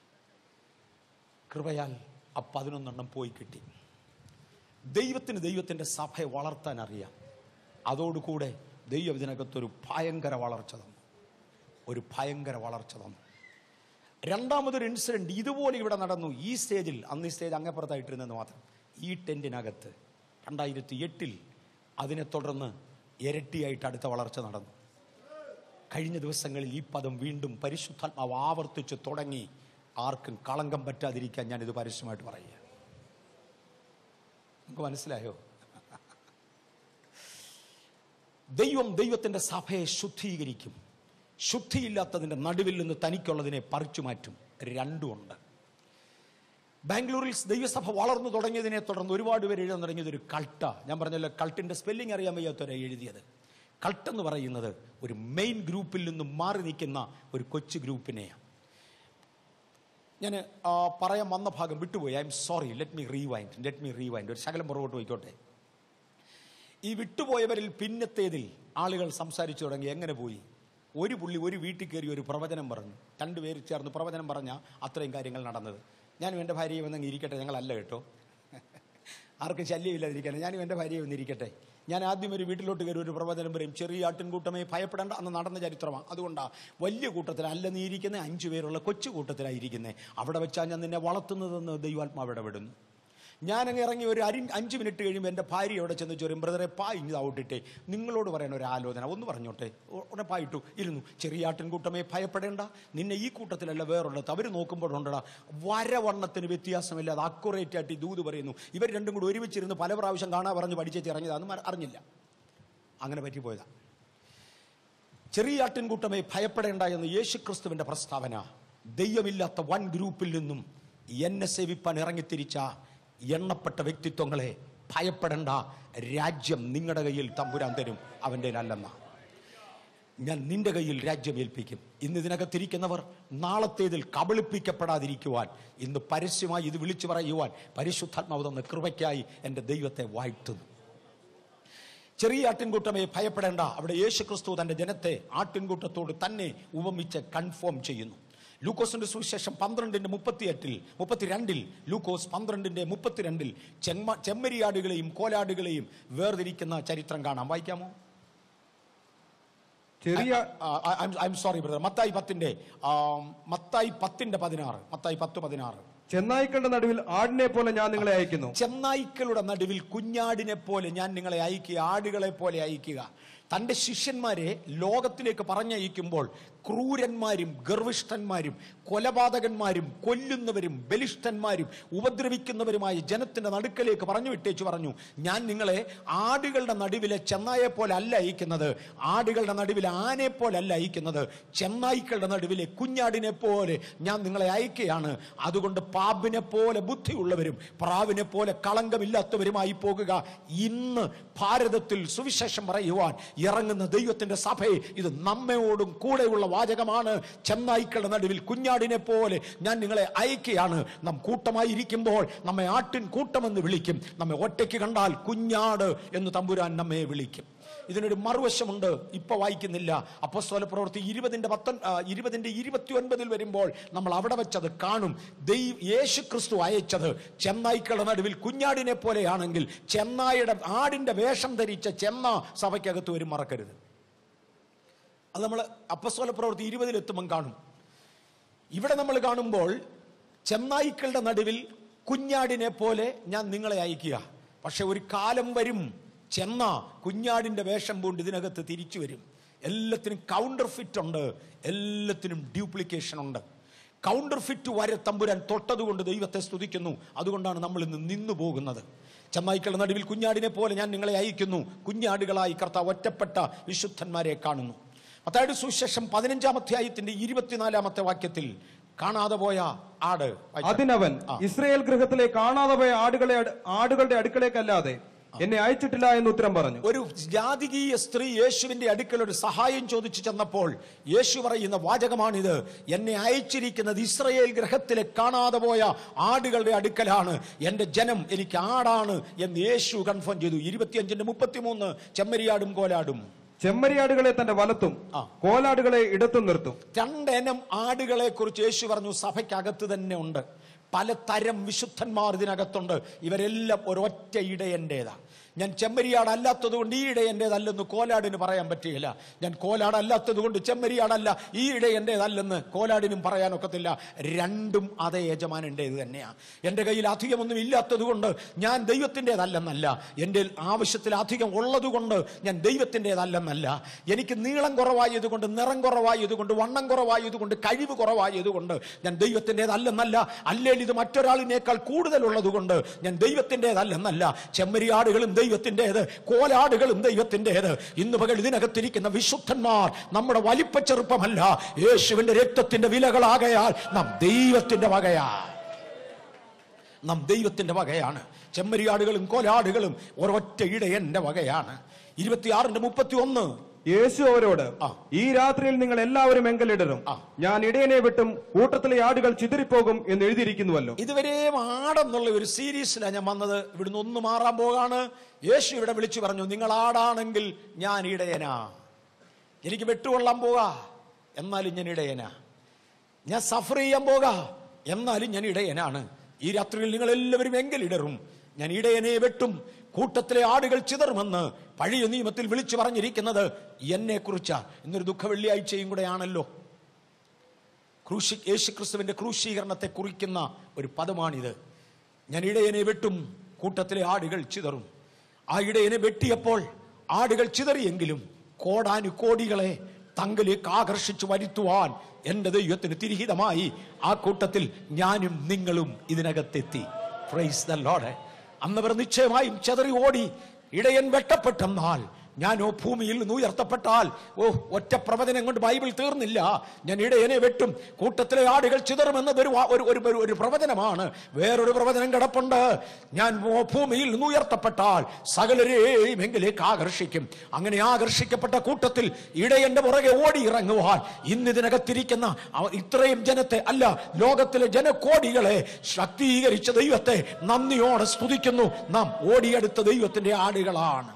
കൃപയാൽ ആ 11 പോയി കിട്ടി. ദൈവത്തിൻ്റെ സഭയെ വളർത്താൻ അറിയാം. അതോടുകൂടെ ദൈവം ഇതിനകത്തൊരു ഭയങ്കര വളർച്ച തന്നു. രണ്ടാമതൊരു ഇൻസിഡന്റ് ഇതുപോലെ ഇവിടെ നടന്നു. ഈ സ്റ്റേജിൽ, അന്ന് ഈ സ്റ്റേജ് അങ്ങപ്പുറത്തായിട്ടിരുന്നെന്ന് മാത്രം, ഈ ടെന്റിനകത്ത് 2008 അതിനെ തുടർന്ന് ഇരട്ടിയായിട്ട് അടുത്ത വളർച്ച നടന്നു. കഴിഞ്ഞ ദിവസങ്ങളിൽ ഈ പദം വീണ്ടും പരിശുദ്ധാത്മാവ് ആവർത്തിച്ച് തുടങ്ങി. ആർക്കും കളങ്കം പറ്റാതിരിക്കാൻ ഞാനിത് പരസ്യമായിട്ട് പറയുക. നമുക്ക് മനസ്സിലായോ? ദൈവത്തിൻ്റെ സഭയെ ശുദ്ധീകരിക്കും. ശുദ്ധിയില്ലാത്തതിൻ്റെ നടുവിൽ നിന്ന് തനിക്കുള്ളതിനെ പറിച്ചു മാറ്റും. രണ്ടുമുണ്ട്. ബാംഗ്ലൂരിൽ ദൈവസഭ വളർന്നു തുടങ്ങിയതിനെ തുടർന്ന് ഒരുപാട് പേര് എഴുതാൻ തുടങ്ങിയത് ഒരു കൾട്ട. ഞാൻ പറഞ്ഞല്ലോ, കൾട്ടിൻ്റെ സ്പെല്ലിംഗ് അറിയാൻ വയ്യാത്തവരെ എഴുതിയത്. കൾട്ടെന്ന് പറയുന്നത് ഒരു മെയിൻ ഗ്രൂപ്പിൽ നിന്നും മാറി നിൽക്കുന്ന ഒരു കൊച്ചു ഗ്രൂപ്പിനെയാണ്. ഞാൻ പറയാൻ വന്ന ഭാഗം വിട്ടുപോയി. I'm sorry. Let me rewind. ഒരു ശകലം പുറകോട്ട് പോയിക്കോട്ടെ. ഈ വിട്ടുപോയവരിൽ പിന്നത്തേതിൽ ആളുകൾ സംസാരിച്ചു തുടങ്ങി. എങ്ങനെ പോയി? ഒരു പുള്ളി ഒരു വീട്ടിൽ കയറി ഒരു പ്രവചനം പറഞ്ഞു. 2 പേര് ചേർന്ന് പ്രവചനം പറഞ്ഞാൽ അത്രയും കാര്യങ്ങൾ നടന്നത്. ഞാനും എൻ്റെ ഭാര്യയെ വന്നങ്ങ് ഇരിക്കട്ടെ. ഞങ്ങളല്ല കേട്ടോ, ആർക്കും ശല്യമില്ലാതിരിക്കട്ടെ. ഞാനും എൻ്റെ ഭാര്യയെ വന്നിരിക്കട്ടെ. ഞാൻ ആദ്യം ഒരു വീട്ടിലോട്ട് കയറി ഒരു പ്രവചനം പറയും, ചെറിയ ആട്ടിൻകൂട്ടമേ ഭയപ്പെടേണ്ട. അന്ന് നടന്ന ചരിത്രമാണ്. അതുകൊണ്ടാണ് വലിയ കൂട്ടത്തിലല്ല നീ ഇരിക്കുന്നത്, 5 പേരുള്ള കൊച്ചു കൂട്ടത്തിലായിരിക്കുന്നത്. അവിടെ വെച്ചാൽ ഞാൻ നിന്നെ വളർത്തുന്നതെന്ന് ദൈവാത്മാവ് ഇടപെടുന്നു. ഞാനങ്ങ് ഇറങ്ങി ഒരു 5 മിനിറ്റ് കഴിയുമ്പോൾ എൻ്റെ ഭാര്യ അവിടെ ചെന്ന് ചോരും, ബ്രദറെ ഇങ്ങ് ഔട്ടിട്ടെ, നിങ്ങളോട് പറയണ ഒരു ആലോചന ഒന്ന് പറഞ്ഞോട്ടെ. ഉടനെ പായിട്ടു ഇരുന്നു. ചെറിയ ആട്ടിൻകൂട്ടമേ ഭയപ്പെടേണ്ട, നിന്നെ ഈ കൂട്ടത്തിലല്ല വേറുള്ളത്. അവർ നോക്കുമ്പോഴുണ്ടടാ വരവണ്ണത്തിന് വ്യത്യാസമില്ലാതെ അക്യുറേറ്റ് ആയിട്ട് ദൂത് പറയുന്നു. ഇവർ രണ്ടും കൂടി ഒരുമിച്ചിരുന്ന് പല പ്രാവശ്യം കാണാൻ പറഞ്ഞ് പഠിച്ചേച്ച് ഇറങ്ങിയതാണെന്ന് അറിഞ്ഞില്ല. അങ്ങനെ പറ്റിപ്പോയതാ. ചെറിയ ആട്ടിൻകൂട്ടമേ ഭയപ്പെടേണ്ട എന്ന് യേശുക്രിസ്തുവിന്റെ പ്രസ്താവന ദൈവമില്ലാത്ത വൻ ഗ്രൂപ്പിൽ നിന്നും എന്നെ സേവിപ്പാൻ ഇറങ്ങിത്തിരിച്ച എണ്ണപ്പെട്ട വ്യക്തിത്വങ്ങളെ ഭയപ്പെടേണ്ട, രാജ്യം നിങ്ങളുടെ കയ്യിൽ തമ്പുരാൻ തരും, അവൻ്റെ അല്ലെന്ന. ഞാൻ നിന്റെ കയ്യിൽ രാജ്യം ഏൽപ്പിക്കും. ഇന്ന് ഇതിനകത്തിരിക്കുന്നവർ നാളത്തേതിൽ കബളിപ്പിക്കപ്പെടാതിരിക്കുവാൻ, ഇന്ന് പരസ്യമായി ഇത് വിളിച്ചു പറയുവാൻ പരിശുദ്ധാത്മാവ് തന്ന കൃപയ്ക്കായി എൻ്റെ ദൈവത്തെ വാഴ്ത്തുന്നു. ചെറിയ ആട്ടിൻകൂട്ടമേ ഭയപ്പെടേണ്ട. അവിടെ യേശുക്രിസ്തു തൻ്റെ ജനത്തെ ആട്ടിൻകൂട്ടത്തോട് തന്നെ ഉപമിച്ച് കൺഫേം ചെയ്യുന്നു. ലൂക്കോസിന്റെ സുവിശേഷം 12:32 ലൂക്കോസ് 12:32 ചെമ്മരിയാടുകളെയും കോലാടുകളെയും വേർതിരിക്കുന്ന ചരിത്രം കാണാം. വായിക്കാമോ? മത്തായി 10:16. ചെന്നായ്ക്കളുടെ നടുവിൽ ആടിനെ പോലെ ഞാൻ നിങ്ങളെ അയക്കുന്നു. ചെന്നായ്ക്കളുടെ നടുവിൽ കുഞ്ഞാടിനെ പോലെ ഞാൻ നിങ്ങളെ അയക്കുക, ആടുകളെ പോലെ അയക്കുക. തൻ്റെ ശിഷ്യന്മാരെ ലോകത്തിലേക്ക് പറഞ്ഞയക്കുമ്പോൾ ക്രൂരന്മാരും ഗർവിഷ്ഠന്മാരും കൊലപാതകന്മാരും കൊല്ലുന്നവരും ബലിഷ്ഠന്മാരും ഉപദ്രവിക്കുന്നവരുമായ ജനത്തിന്റെ നടുക്കലേക്ക് പറഞ്ഞു വിട്ടേച്ചു പറഞ്ഞു, ഞാൻ നിങ്ങളെ ആടുകളുടെ നടുവിലെ ചെന്നായെ പോലെ അല്ല അയക്കുന്നത്, ആടുകളുടെ നടുവിലെ ആനെ പോലെ അല്ല അയക്കുന്നത്, ചെന്നായ്ക്കളുടെ നടുവിലെ കുഞ്ഞാടിനെ പോലെ ഞാൻ നിങ്ങളെ അയക്കുകയാണ്. അതുകൊണ്ട് പാമ്പിനെ പോലെ ബുദ്ധിയുള്ളവരും പ്രാവിനെ പോലെ കളങ്കമില്ലാത്തവരുമായി പോകുക. ഇന്ന് ഭാരതത്തിൽ സുവിശേഷം പറയുവാൻ ഇറങ്ങുന്ന ദൈവത്തിന്റെ സഭയെ ഇത് നമ്മയോടും കൂടെയുള്ള വാചകമാണ്. ചെന്നായ്ക്കളുടെ നടുവിൽ കുഞ്ഞാടിനെ പോലെ ഞാൻ നിങ്ങളെ അയക്കുകയാണ്. നാം കൂട്ടമായി ഇരിക്കുമ്പോൾ നമ്മെ ആട്ടിൻ കൂട്ടമെന്ന് വിളിക്കും, നമ്മെ ഒറ്റയ്ക്ക് കണ്ടാൽ കുഞ്ഞാട് എന്ന് തമ്പുരാൻ നമ്മെ വിളിക്കും. ഇതിനൊരു മറുവശമുണ്ട്, ഇപ്പൊ വായിക്കുന്നില്ല. അപ്പോസ്തല പ്രവൃത്തി 20:29 വരുമ്പോൾ നമ്മൾ അവിടെ വെച്ചത് കാണും. യേശുക്രിസ്തു അയച്ചത് ചെന്നായ്ക്കളുടെ നടുവിൽ കുഞ്ഞാടിനെ പോലെയാണെങ്കിൽ ആടിന്റെ വേഷം ധരിച്ച ചെന്ന സഭയ്ക്കകത്ത് വരും, മറക്കരുത്. അത് നമ്മൾ അപ്പോസ്തല പ്രവൃത്തി 20 കാണും. ഇവിടെ നമ്മൾ കാണുമ്പോൾ ചെന്നായ്ക്കളുടെ നടുവിൽ കുഞ്ഞാടിനെ പോലെ ഞാൻ നിങ്ങളെ അയക്കുക. പക്ഷെ ഒരു കാലം വരും, ചെന്ന കുഞ്ഞാടിന്റെ വേഷം പൂണ്ട് ഇതിനകത്ത് തിരിച്ചു വരും. എല്ലാത്തിനും കൗണ്ടർ ഫിറ്റ് ഉണ്ട്, എല്ലാത്തിനും ഡ്യൂപ്ലിക്കേഷൻ ഉണ്ട്. കൗണ്ടർ ഫിറ്റ് വരെ തമ്പുരാൻ തൊട്ടതുകൊണ്ട് ദൈവത്തെ സ്തുതിക്കുന്നു. അതുകൊണ്ടാണ് നമ്മൾ ഇന്ന് നിന്നു പോകുന്നത്. ചെന്നായ്ക്കളുടെ നടുവിൽ കുഞ്ഞാടിനെ പോലെ ഞാൻ നിങ്ങളെ അയക്കുന്നു. കുഞ്ഞാടുകളായി കർത്താവ് ഒറ്റപ്പെട്ട വിശുദ്ധന്മാരെ കാണുന്നു. മത്തായിയുടെ സുവിശേഷം 15-ാം അധ്യായത്തിന്റെ 24-ാമത്തെ വാക്യത്തിൽ കാണാതെ പോയ ആട്. അതിനവൻ ഇസ്രായേൽ ഗൃഹത്തിലെ കാണാതെ പോയ ആടുകളുടെ അടുക്കളേക്കല്ലാതെ എന്നെ അയച്ചിട്ടില്ല എന്ന് ഉത്തരം പറഞ്ഞു. ഒരു ജാതികീയ സ്ത്രീ യേശുവിന്റെ അടുക്കൽ ഒരു സഹായം ചോദിച്ചു ചെന്നപ്പോൾ യേശു പറയുന്ന വാചകമാണിത്, എന്നെ അയച്ചിരിക്കുന്നത് ഇസ്രായേൽ ഗൃഹത്തിലെ കാണാതെ പോയ ആടുകളുടെ അടുക്കലാണ്, എന്റെ ജനം എനിക്ക് ആടാണ് എന്ന് യേശു കൺഫേം ചെയ്തു. 25:33 ചെമ്മരിയാടും കോലാടും. ചെമ്മരിയാടുകളെ തന്റെ വലത്തും കോലാടുകളെ ഇടത്തും നിർത്തും. 2 ഇനം ആടുകളെ കുറിച്ച് യേശു പറഞ്ഞു. സഭയ്ക്കകത്ത് തന്നെ ഉണ്ട്, പലതരം വിശുദ്ധന്മാർ ഇതിനകത്തുണ്ട്. ഇവരെല്ലാം ഒരൊറ്റ ഇടയന്റേതാ. ഞാൻ ചെമ്മരിയാടല്ലാത്തത് കൊണ്ട് ഈ ഇടയന്റേതല്ലെന്ന് കോലാടിന് പറയാൻ പറ്റുകയില്ല. ഞാൻ കോലാടല്ലാത്തത് കൊണ്ട് ചെമ്മരിയാടല്ല ഈ ഇടയന്റേതല്ലെന്ന് കോലാടിനും പറയാനൊക്കത്തില്ല. രണ്ടും അതേ യജമാനന്റേത് തന്നെയാണ്. എൻ്റെ കയ്യിൽ അധികമൊന്നും ഇല്ലാത്തത് കൊണ്ട് ഞാൻ ദൈവത്തിൻ്റെതല്ലെന്നല്ല, എൻ്റെ ആവശ്യത്തിൽ അധികം ഉള്ളത് കൊണ്ട് ഞാൻ ദൈവത്തിൻ്റെതല്ലെന്നല്ല, എനിക്ക് നീളം കുറവായതുകൊണ്ട് നിറം കുറവായതുകൊണ്ട് വണ്ണം കുറവായതുകൊണ്ട് കഴിവ് കുറവായതുകൊണ്ട് ഞാൻ ദൈവത്തിൻ്റെതല്ലെന്നല്ല, അല്ലെങ്കിൽ ഇത് മറ്റൊരാളിനേക്കാൾ കൂടുതലുള്ളത് കൊണ്ട് ഞാൻ ദൈവത്തിൻ്റെതല്ലെന്നല്ല. ചെമ്മരിയാടുകളും ദൈവത്തിൻ്റെത്, കോലാടുകളും ദൈവത്തിൻ്റെത്. ഇന്ന് പകൽ ഇതിനകത്തിരിക്കുന്ന വിശുദ്ധന്മാർ നമ്മുടെ വലിപ്പ ചെറുപ്പമല്ല, യേശുവിന്റെ രക്തത്തിന്റെ വിലകളാകയാൽ നാം ദൈവത്തിന്റെ വകയാണ്. ചെമ്മരിയാടുകളും കോലാടുകളും ഒരൊറ്റ ഇടയന്റെ വകയാണ്. 26:31 യേശു അവരോട്, ഈ രാത്രിയിൽ നിങ്ങൾ എല്ലാവരും എങ്കലിടരും, ഞാൻ ഇടയനെ വിട്ടും കൂട്ടത്തിലെ ആടുകൾ ചിതറിപ്പോകും എന്ന് എഴുതിയിരിക്കുന്നുവല്ലോ. ഇതുവരെയും ആടെന്നുള്ള ഒരു സീരീസിലാണ് ഞാൻ വന്നത്. ഇവിടുന്ന് ഒന്ന് മാറാൻ പോകാണ്. യേശു ഇവിടെ വിളിച്ചു പറഞ്ഞു, നിങ്ങൾ ആടാണെങ്കിൽ ഞാൻ ഇടയനാ. എനിക്ക് വെട്ടുകൊള്ളാൻ പോകാ, എന്നാലും ഞാൻ ഇടയനാ. ഞാൻ സഫർ ചെയ്യാൻ പോകാ, എന്നാലും ഞാൻ ഇടയനാണ്. ഈ രാത്രിയിൽ നിങ്ങൾ എല്ലാവരും എങ്കലിടറും, ഞാൻ ഇടയനെ വെട്ടും കൂട്ടത്തിലെ ആടുകൾ ചിതറുമെന്ന് പഴയ നിയമത്തിൽ വിളിച്ചു പറഞ്ഞിരിക്കുന്നത് എന്നെ കുറിച്ചാ. ഇന്നൊരു ദുഃഖ വെള്ളിയാഴ്ചയും കൂടെ ആണല്ലോ. യേശുക്രിസ്തുവിന്റെ ക്രൂശീകരണത്തെ കുറിക്കുന്ന ഒരു പദമാണിത്. ഞാൻ ഇടയനെ വെട്ടും, കൂട്ടത്തിലെ ആടുകൾ ചിതറും. ആ ഇടയനെ വെട്ടിയപ്പോൾ ആടുകൾ ചിതറിയെങ്കിലും കോടാനുകോടികളെ തങ്ങളിലേക്ക് ആകർഷിച്ചു വരുത്തുവാൻ എന്റെ ദൈവത്തിന് തിരിഹിതമായി ആ കൂട്ടത്തിൽ ഞാനും നിങ്ങളും ഇതിനകത്തെത്തി. Praise the lord. അന്നവർ നിശ്ചയമായും ചിതറി ഓടി. ഇടയൻ വെട്ടപ്പെട്ടെന്നാൽ ഞാനോ ഭൂമിയിൽ നിന്ന് ഉയർത്തപ്പെട്ടാൽ, ഒറ്റ പ്രവചനം കൊണ്ട് ബൈബിൾ തീർന്നില്ല. ഞാൻ ഇടയനെ വെട്ടും, കൂട്ടത്തിലെ ആടുകൾ ചിതറുമെന്നത് ഒരു പ്രവചനമാണ്. വേറൊരു പ്രവചനം കിടപ്പുണ്ട്. ഞാൻ ഭൂമിയിൽ നിന്ന് ഉയർത്തപ്പെട്ടാൽ സകലരെയും എങ്കിലേക്ക് ആകർഷിക്കും. അങ്ങനെ ആകർഷിക്കപ്പെട്ട കൂട്ടത്തിൽ ഇടയന്റെ പുറകെ ഓടി ഇറങ്ങുവാൻ ഇന്നിതിനകത്തിരിക്കുന്ന ഇത്രയും ജനത്തെ അല്ല, ലോകത്തിലെ ജനകോടികളെ ശക്തീകരിച്ച ദൈവത്തെ നന്ദിയോടെ സ്തുതിക്കുന്നു. നാം ഓടിയെടുത്ത ദൈവത്തിന്റെ ആടുകളാണ്.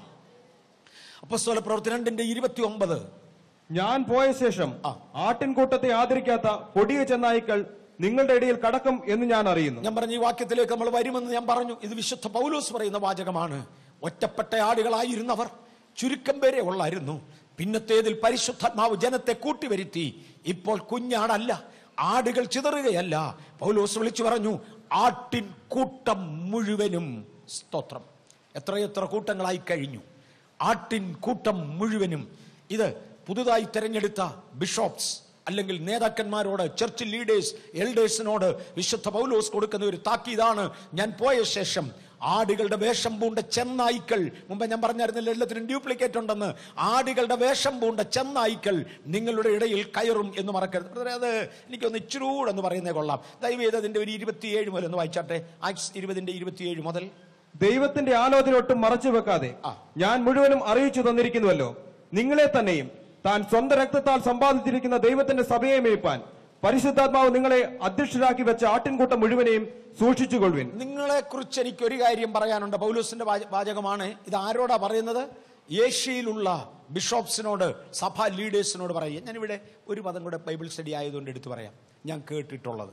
അപ്പോസ്തല പ്രവൃത്തി 2:29. ഞാൻ പോയ ശേഷം ആട്ടിൻകൂട്ടത്തെ ആദരിക്കാത്ത കൊടിയ ചെന്നായ്ക്കൾ നിങ്ങളുടെ ഇടയിൽ കടക്കും എന്ന് ഞാൻ അറിയുന്നു. ഞാൻ പറഞ്ഞ ഈ വാക്യത്തിലേക്ക് നമ്മൾ വരുമെന്ന് ഞാൻ പറഞ്ഞു. ഇത് വിശുദ്ധ പൗലോസ് പറയുന്ന വാചകമാണ്. ഒറ്റപ്പെട്ട ആടുകളായിരുന്നവർ ചുരുക്കം പേരെ ഉള്ളായിരുന്നു. പിന്നത്തേതിൽ പരിശുദ്ധാത്മാവ് ജനത്തെ കൂട്ടിവരുത്തി. ഇപ്പോൾ കുഞ്ഞാടല്ല, ആടുകൾ ചിതറുകയല്ല. പൗലോസ് വിളിച്ചു പറഞ്ഞു, ആട്ടിൻ കൂട്ടം മുഴുവനും. സ്തോത്രം. എത്രയെത്ര കൂട്ടങ്ങളായി കഴിഞ്ഞു. ആട്ടിൻ കൂട്ടം മുഴുവനും. ഇത് പുതുതായി തെരഞ്ഞെടുത്ത ബിഷോപ്സ് അല്ലെങ്കിൽ നേതാക്കന്മാരോട്, ചർച്ച് ലീഡേഴ്സ്, എൽഡേഴ്സിനോട് വിശുദ്ധ പൗലോസ് കൊടുക്കുന്ന ഒരു താക്കീതാണ്. ഞാൻ പോയ ശേഷം ആടുകളുടെ വേഷം പൂണ്ട ചെന്നായ്ക്കൾ, മുമ്പ് ഞാൻ പറഞ്ഞായിരുന്നില്ല എല്ലാത്തിനും ഡ്യൂപ്ലിക്കേറ്റ് ഉണ്ടെന്ന്, ആടുകളുടെ വേഷം പൂണ്ട ചെന്നായ്ക്കൾ നിങ്ങളുടെ ഇടയിൽ കയറും എന്ന് മറക്കരുത്. അത് എനിക്കൊന്ന് ഇച്ചിരൂടെ എന്ന് പറയുന്നേ കൊള്ളാം. ദയവേത് അതിന്റെ ഒരു 27 മുതൽ ഒന്ന് വായിച്ചാട്ടെ. ആക്ട്സ് 20:27 മുതൽ. ദൈവത്തിന്റെ ആലോചന ഒട്ടും മറച്ചു വെക്കാതെ ഞാൻ മുഴുവനും അറിയിച്ചു തന്നിരിക്കുന്നുവല്ലോ. നിങ്ങളെ തന്നെയും താൻ സ്വന്തം രക്തത്താൽ സമ്പാദിച്ചിരിക്കുന്ന ദൈവത്തിന്റെ സഭയെ മേയ്പാൻ പരിശുദ്ധാത്മാവ് നിങ്ങളെ അധ്യക്ഷരാക്കി വെച്ച ആട്ടിൻകൂട്ടം മുഴുവനെയും സൂക്ഷിച്ചുകൊള്ളുവിൻ. നിങ്ങളെ കുറിച്ച് എനിക്കൊരു കാര്യം പറയാനുണ്ട്. പൗലോസിന്റെ വാചകമാണ്. ഇത് ആരോടാ പറയുന്നത്? ഏഷ്യയിലുള്ള ബിഷോപ്സിനോട്, സഭാ ലീഡേഴ്സിനോട് പറയുക. ഞാനിവിടെ ഒരു പദം കൂടെ ബൈബിൾ സ്റ്റഡി ആയതുകൊണ്ട് എടുത്തു പറയാം. ഞാൻ കേട്ടിട്ടുള്ളത്,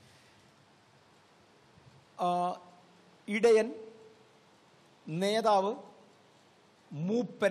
ഇടയൻ, നേതാവ്, മൂപ്പൻ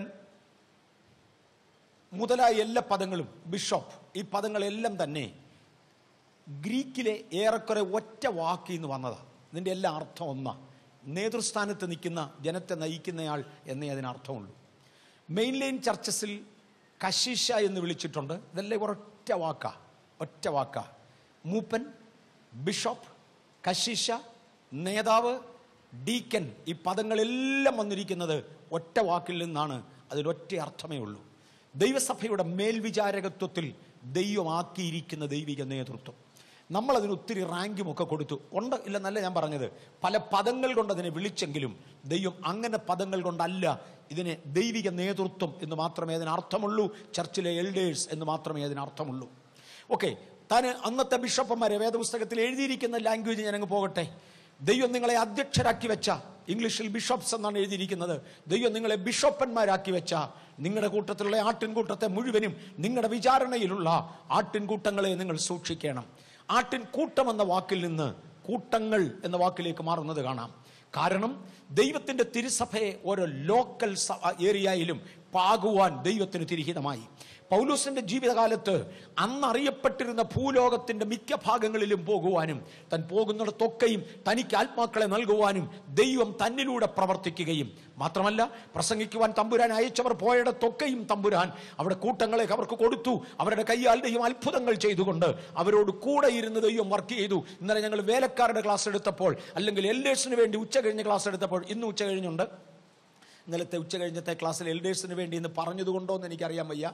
മുതലായ എല്ലാ പദങ്ങളും, ബിഷപ്പ്, ഈ പദങ്ങളെല്ലാം തന്നെ ഗ്രീക്കിലെ ഏറെക്കുറെ ഒറ്റ വാക്കിൽ നിന്ന് വന്നതാണ്. ഇതിൻ്റെ എല്ലാ അർത്ഥം ഒന്നാ. നേതൃസ്ഥാനത്ത് നിൽക്കുന്ന, ജനത്തെ നയിക്കുന്നയാൾ എന്നേ അതിനർത്ഥമുള്ളൂ. മെയിൻ ലൈൻ ചർച്ചസിൽ കശീശ എന്ന് വിളിച്ചിട്ടുണ്ട്. ഇതെല്ലാം ഒറ്റ വാക്കാ. മൂപ്പൻ, ബിഷപ്പ്, കശീശ, നേതാവ്, ഡീക്കൻ, ഈ പദങ്ങളെല്ലാം വന്നിരിക്കുന്നത് ഒറ്റ വാക്കിൽ നിന്നാണ്. അതിലൊറ്റ അർത്ഥമേ ഉള്ളൂ. ദൈവസഭയുടെ മേൽവിചാരകത്വത്തിൽ ദൈവമാക്കിയിരിക്കുന്ന ദൈവിക നേതൃത്വം. നമ്മളതിന് ഒത്തിരി റാങ്കുമൊക്കെ കൊടുത്തു. ഉണ്ട് ഇല്ലെന്നല്ല ഞാൻ പറഞ്ഞത്. പല പദങ്ങൾ കൊണ്ട് അതിനെ വിളിച്ചെങ്കിലും ദൈവം അങ്ങനെ പദങ്ങൾ കൊണ്ടല്ല. ഇതിനെ ദൈവിക നേതൃത്വം എന്ന് മാത്രമേ അതിനർത്ഥമുള്ളൂ. ചർച്ചിലെ എൽഡേഴ്സ് എന്ന് മാത്രമേ അതിനർത്ഥമുള്ളൂ. ഓക്കെ, താൻ അന്നത്തെ ബിഷപ്പന്മാരെ വേദപുസ്തകത്തിൽ എഴുതിയിരിക്കുന്ന ലാംഗ്വേജ് ഞാനങ്ങ് പോകട്ടെ. ദൈവം നിങ്ങളെ അധ്യക്ഷരാക്കി വെച്ച, ഇംഗ്ലീഷിൽ ബിഷപ്സ് എന്നാണ് എഴുതിയിരിക്കുന്നത്, ദൈവം നിങ്ങളെ ബിഷപ്പന്മാരാക്കി വെച്ച നിങ്ങളുടെ കൂട്ടത്തിലുള്ള ആട്ടിൻകൂട്ടത്തെ മുഴുവനും, നിങ്ങളുടെ വിചാരണയിലുള്ള ആട്ടിൻകൂട്ടങ്ങളെ നിങ്ങൾ സൂക്ഷിക്കണം. ആട്ടിൻകൂട്ടം എന്ന വാക്കിൽ നിന്ന് കൂട്ടങ്ങൾ എന്ന വാക്കിലേക്ക് മാറുന്നത് കാണാം. കാരണം ദൈവത്തിന്റെ തിരുസഭയെ ഓരോ ലോക്കൽ ഏരിയയിലും പാകുവാൻ ദൈവത്തിന് തിരിഹിതമായി. പൗലോസിന്റെ ജീവിതകാലത്ത് അന്നറിയപ്പെട്ടിരുന്ന ഭൂലോകത്തിന്റെ മിക്ക ഭാഗങ്ങളിലും പോകുവാനും താൻ പോകുന്നിടത്തൊക്കെയും തനിക്ക് ആത്മാക്കളെ നൽകുവാനും ദൈവം തന്നിലൂടെ പ്രവർത്തിക്കുകയും മാത്രമല്ല, പ്രസംഗിക്കുവാൻ തമ്പുരാൻ അയച്ചവർ പോയിടത്തൊക്കെയും തമ്പുരാൻ അവിടെ കൂട്ടങ്ങളെ അവർക്ക് കൊടുത്തു. അവരുടെ കൈയാൽ ദൈവം അത്ഭുതങ്ങൾ ചെയ്തുകൊണ്ട് അവരോട് കൂടെ ഇരുന്ന് ദൈവം വർക്ക് ചെയ്തു. ഇന്നലെ ഞങ്ങൾ വേലക്കാരുടെ ക്ലാസ് എടുത്തപ്പോൾ, അല്ലെങ്കിൽ എൽഡേഴ്സിന് വേണ്ടി ഉച്ച കഴിഞ്ഞ് ക്ലാസ് എടുത്തപ്പോൾ, ഇന്ന് ഉച്ച കഴിഞ്ഞുണ്ട്, ഇന്നലത്തെ ഉച്ച കഴിഞ്ഞത്തെ ക്ലാസ്സിൽ എൽഡേഴ്സിന് വേണ്ടി ഇന്ന് പറഞ്ഞതുകൊണ്ടോ എന്ന് എനിക്കറിയാൻ വയ്യ.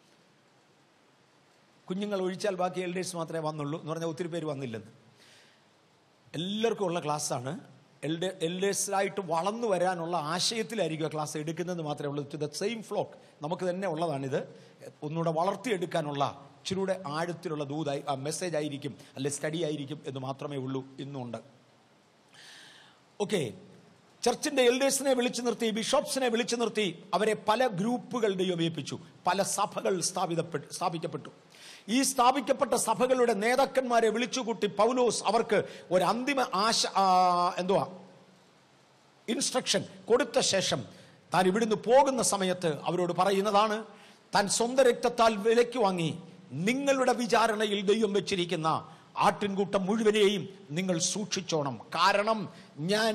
കുഞ്ഞുങ്ങൾ ഒഴിച്ചാൽ ബാക്കി എൽഡേഴ്സ് മാത്രമേ വന്നുള്ളൂ എന്ന് പറഞ്ഞാൽ ഒത്തിരി പേര് വന്നില്ലെന്ന്. എല്ലാവർക്കും ഉള്ള ക്ലാസ്സാണ്. എൽഡേഴ്സായിട്ട് വളർന്നു വരാനുള്ള ആശയത്തിലായിരിക്കും ആ ക്ലാസ് എടുക്കുന്നത് മാത്രമേ ഉള്ളൂ. ടു ദ സെയിം ഫ്ലോക്ക് നമുക്ക് തന്നെ ഉള്ളതാണിത്. ഒന്നുകൂടെ വളർത്തിയെടുക്കാനുള്ള ഇച്ചിരൂടെ ആഴത്തിലുള്ള ദൂതായി മെസ്സേജ് ആയിരിക്കും, അല്ലെ സ്റ്റഡി ആയിരിക്കും എന്ന് മാത്രമേ ഉള്ളൂ. ഇന്നുണ്ട്. ഓക്കെ, ചർച്ചിന്റെ എൽഡേഴ്സിനെ വിളിച്ചു നിർത്തി, ബിഷപ്സിനെ വിളിച്ചു നിർത്തി അവരെ പല ഗ്രൂപ്പുകളുടെയും ഏൽപ്പിച്ചു. പല സഭകൾ സ്ഥാപിക്കപ്പെട്ടു. ഈ സ്ഥാപിക്കപ്പെട്ട സഭകളുടെ നേതാക്കന്മാരെ വിളിച്ചുകൂട്ടി പൗലോസ് അവർക്ക് ഒരു അന്തിമ ഇൻസ്ട്രക്ഷൻ കൊടുത്ത ശേഷം താൻ ഇവിടുന്ന് പോകുന്ന സമയത്ത് അവരോട് പറയുന്നതാണ്, താൻ സ്വന്തം രക്തത്താൽ വിലയ്ക്ക് വാങ്ങി നിങ്ങളുടെ വിചാരണയിൽ ദൈവം വെച്ചിരിക്കുന്ന ആട്ടിൻകൂട്ടം മുഴുവനെയും നിങ്ങൾ സൂക്ഷിച്ചോണം. കാരണം ഞാൻ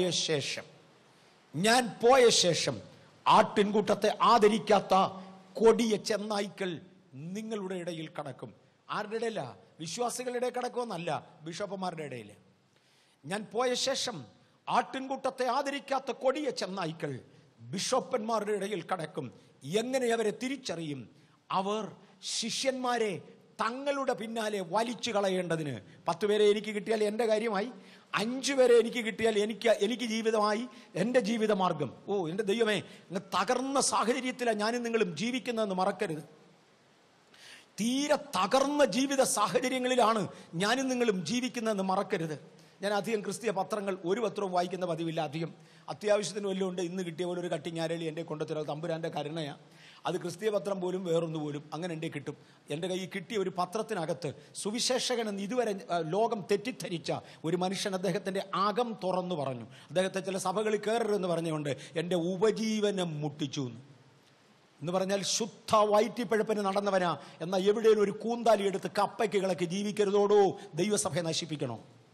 പോയ ശേഷം ആട്ടിൻകൂട്ടത്തെ ആദരിക്കാത്ത കൊടിയ ചെന്നായ്ക്കൾ നിങ്ങളുടെ ഇടയിൽ കടക്കും. ആരുടെ ഇടയില? വിശ്വാസികളുടെ ഇടയിൽ കടക്കുമെന്നല്ല, ബിഷപ്പുമാരുടെ ഇടയിൽ. ഞാൻ പോയ ശേഷം ആട്ടിൻകൂട്ടത്തെ ആദരിക്കാത്ത കൊടിയ ചെന്നായ്ക്കൾ ബിഷപ്പന്മാരുടെ ഇടയിൽ കടക്കും. എങ്ങനെ അവരെ തിരിച്ചറിയും? അവർ ശിഷ്യന്മാരെ തങ്ങളുടെ പിന്നാലെ വലിച്ചു കളയേണ്ടതിന് 10 പേരെ എനിക്ക് കിട്ടിയാൽ എൻ്റെ കാര്യമായി, 5 പേരെ എനിക്ക് കിട്ടിയാൽ എനിക്ക് ജീവിതമായി, എൻ്റെ ജീവിതമാർഗം. എൻ്റെ ദൈവമേ, തകർന്ന സാഹചര്യത്തിലാണ് ഞാനും നിങ്ങളും ജീവിക്കുന്നതെന്ന് മറക്കരുത്. തീരെ തകർന്ന ജീവിത സാഹചര്യങ്ങളിലാണ് ഞാനും നിങ്ങളും ജീവിക്കുന്നതെന്ന് മറക്കരുത്. ഞാൻ അധികം ക്രിസ്തീയ പത്രങ്ങൾ ഒരു പത്രവും വായിക്കുന്ന പതിവില്ല. അധികം അത്യാവശ്യത്തിന് വല്ലതും ഉണ്ട്, ഇന്ന് കിട്ടിയ പോലെ ഒരു കട്ടിങ്ങാരളി എൻ്റെ കൊണ്ടുത്തരാം, തമ്പുരാൻ്റെ കരുണയാണ്. അത് ക്രിസ്തീയ പത്രം പോലും വേറൊന്നു പോലും അങ്ങനെ എൻ്റെ കിട്ടും. എൻ്റെ കയ്യിൽ കിട്ടിയ ഒരു പത്രത്തിനകത്ത് സുവിശേഷകനെന്ന് ഇതുവരെ ലോകം തെറ്റിദ്ധരിച്ച ഒരു മനുഷ്യൻ അദ്ദേഹത്തിൻ്റെ അകം തുറന്നു പറഞ്ഞു. അദ്ദേഹത്തെ ചില സഭകളിൽ കയറരുതെന്ന് പറഞ്ഞുകൊണ്ട് എൻ്റെ ഉപജീവനം മുട്ടിച്ചു എന്ന് പറഞ്ഞാൽ ശുദ്ധ വയറ്റിപ്പഴപ്പിന് നടന്നവനാ. എന്നാൽ എവിടെയും ഒരു കൂന്താലി എടുത്ത് കപ്പയ്ക്ക് കിളക്കി ജീവിക്കരുതോടോ, ദൈവസഭയെ നശിപ്പിക്കണോ?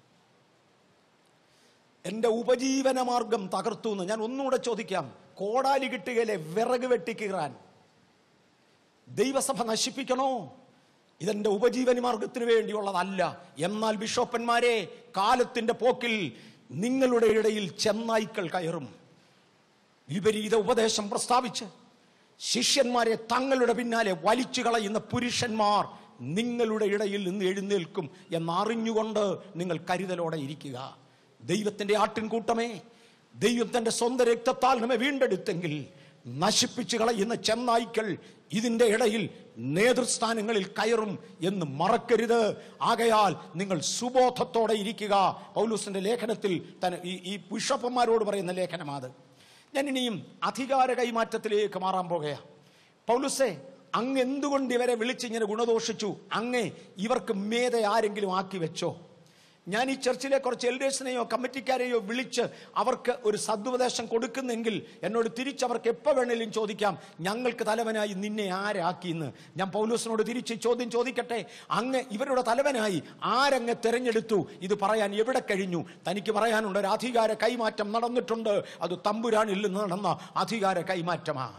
എൻ്റെ ഉപജീവന മാർഗം തകർത്തു എന്ന് ഞാൻ ഒന്നുകൂടെ ചോദിക്കാം. കോടാലി കിട്ടുകയിലെ വിറക് വെട്ടിക്കീറാൻ ദൈവസഭ നശിപ്പിക്കണോ? ഇതെന്റെ ഉപജീവന മാർഗത്തിന് വേണ്ടിയുള്ളതല്ല. എന്നാൽ ബിഷപ്പന്മാരെ, കാലത്തിന്റെ പോക്കിൽ നിങ്ങളുടെ ഇടയിൽ ചെന്നായ്ക്കൾ കയറും. വിപരീത ഉപദേശം പ്രസ്താവിച്ച് ശിഷ്യന്മാരെ തങ്ങളുടെ പിന്നാലെ വലിച്ചു കളയുന്ന പുരുഷന്മാർ നിങ്ങളുടെ ഇടയിൽ നിന്ന് എഴുന്നേൽക്കും എന്നറിഞ്ഞുകൊണ്ട് നിങ്ങൾ കരുതലോടെ ഇരിക്കുക. ദൈവത്തിന്റെ ആട്ടിൻകൂട്ടമേ, ദൈവം തന്റെ സ്വന്തം രക്തത്താൽ നമ്മെ വീണ്ടെടുത്തെങ്കിൽ നശിപ്പിച്ചു കളയുന്ന ചെന്നായ്ക്കൾ ഇതിന്റെ ഇടയിൽ നേതൃസ്ഥാനങ്ങളിൽ കയറും എന്ന് മറക്കരുത്. ആകയാൽ നിങ്ങൾ സുബോധത്തോടെ ഇരിക്കുക. പൗലോസിന്റെ ലേഖനത്തിൽ ഈ ബിഷപ്പന്മാരോട് പറയുന്ന ലേഖനമാത്. ഞാൻ ഇനിയും അധികാര കൈമാറ്റത്തിലേക്ക് മാറാൻ പോകുകയാ. പൗലോസേ, അങ്ങ് എന്തുകൊണ്ട് ഇവരെ വിളിച്ചിങ്ങനെ ഗുണദോഷിച്ചു? അങ്ങേ ഇവർക്ക് മേതെ ആരെങ്കിലും ആക്കി വെച്ചോ? ഞാൻ ഈ ചർച്ചിലെ കുറച്ച് എൽഡേഴ്സിനെയോ കമ്മിറ്റിക്കാരെയോ വിളിച്ച് അവർക്ക് ഒരു സദ്ുപദേശം കൊടുക്കുന്നെങ്കിൽ എന്നോട് തിരിച്ചവർക്ക് എപ്പോൾ വേണേലും ചോദിക്കാം, ഞങ്ങൾക്ക് തലവനായി നിന്നെ ആരാക്കിയെന്ന്. ഞാൻ പൗലോസിനോട് തിരിച്ച് ചോദ്യം ചോദിക്കട്ടെ, അങ്ങ് ഇവരുടെ തലവനായി ആരങ്ങ് തെരഞ്ഞെടുത്തു? ഇത് പറയാൻ എവിടെ കഴിഞ്ഞു? തനിക്ക് പറയാനുണ്ട്, ഒരു അധികാര കൈമാറ്റം നടന്നിട്ടുണ്ട്. അത് തമ്പുരാനിൽ നിന്ന് നടന്ന അധികാര കൈമാറ്റമാണ്.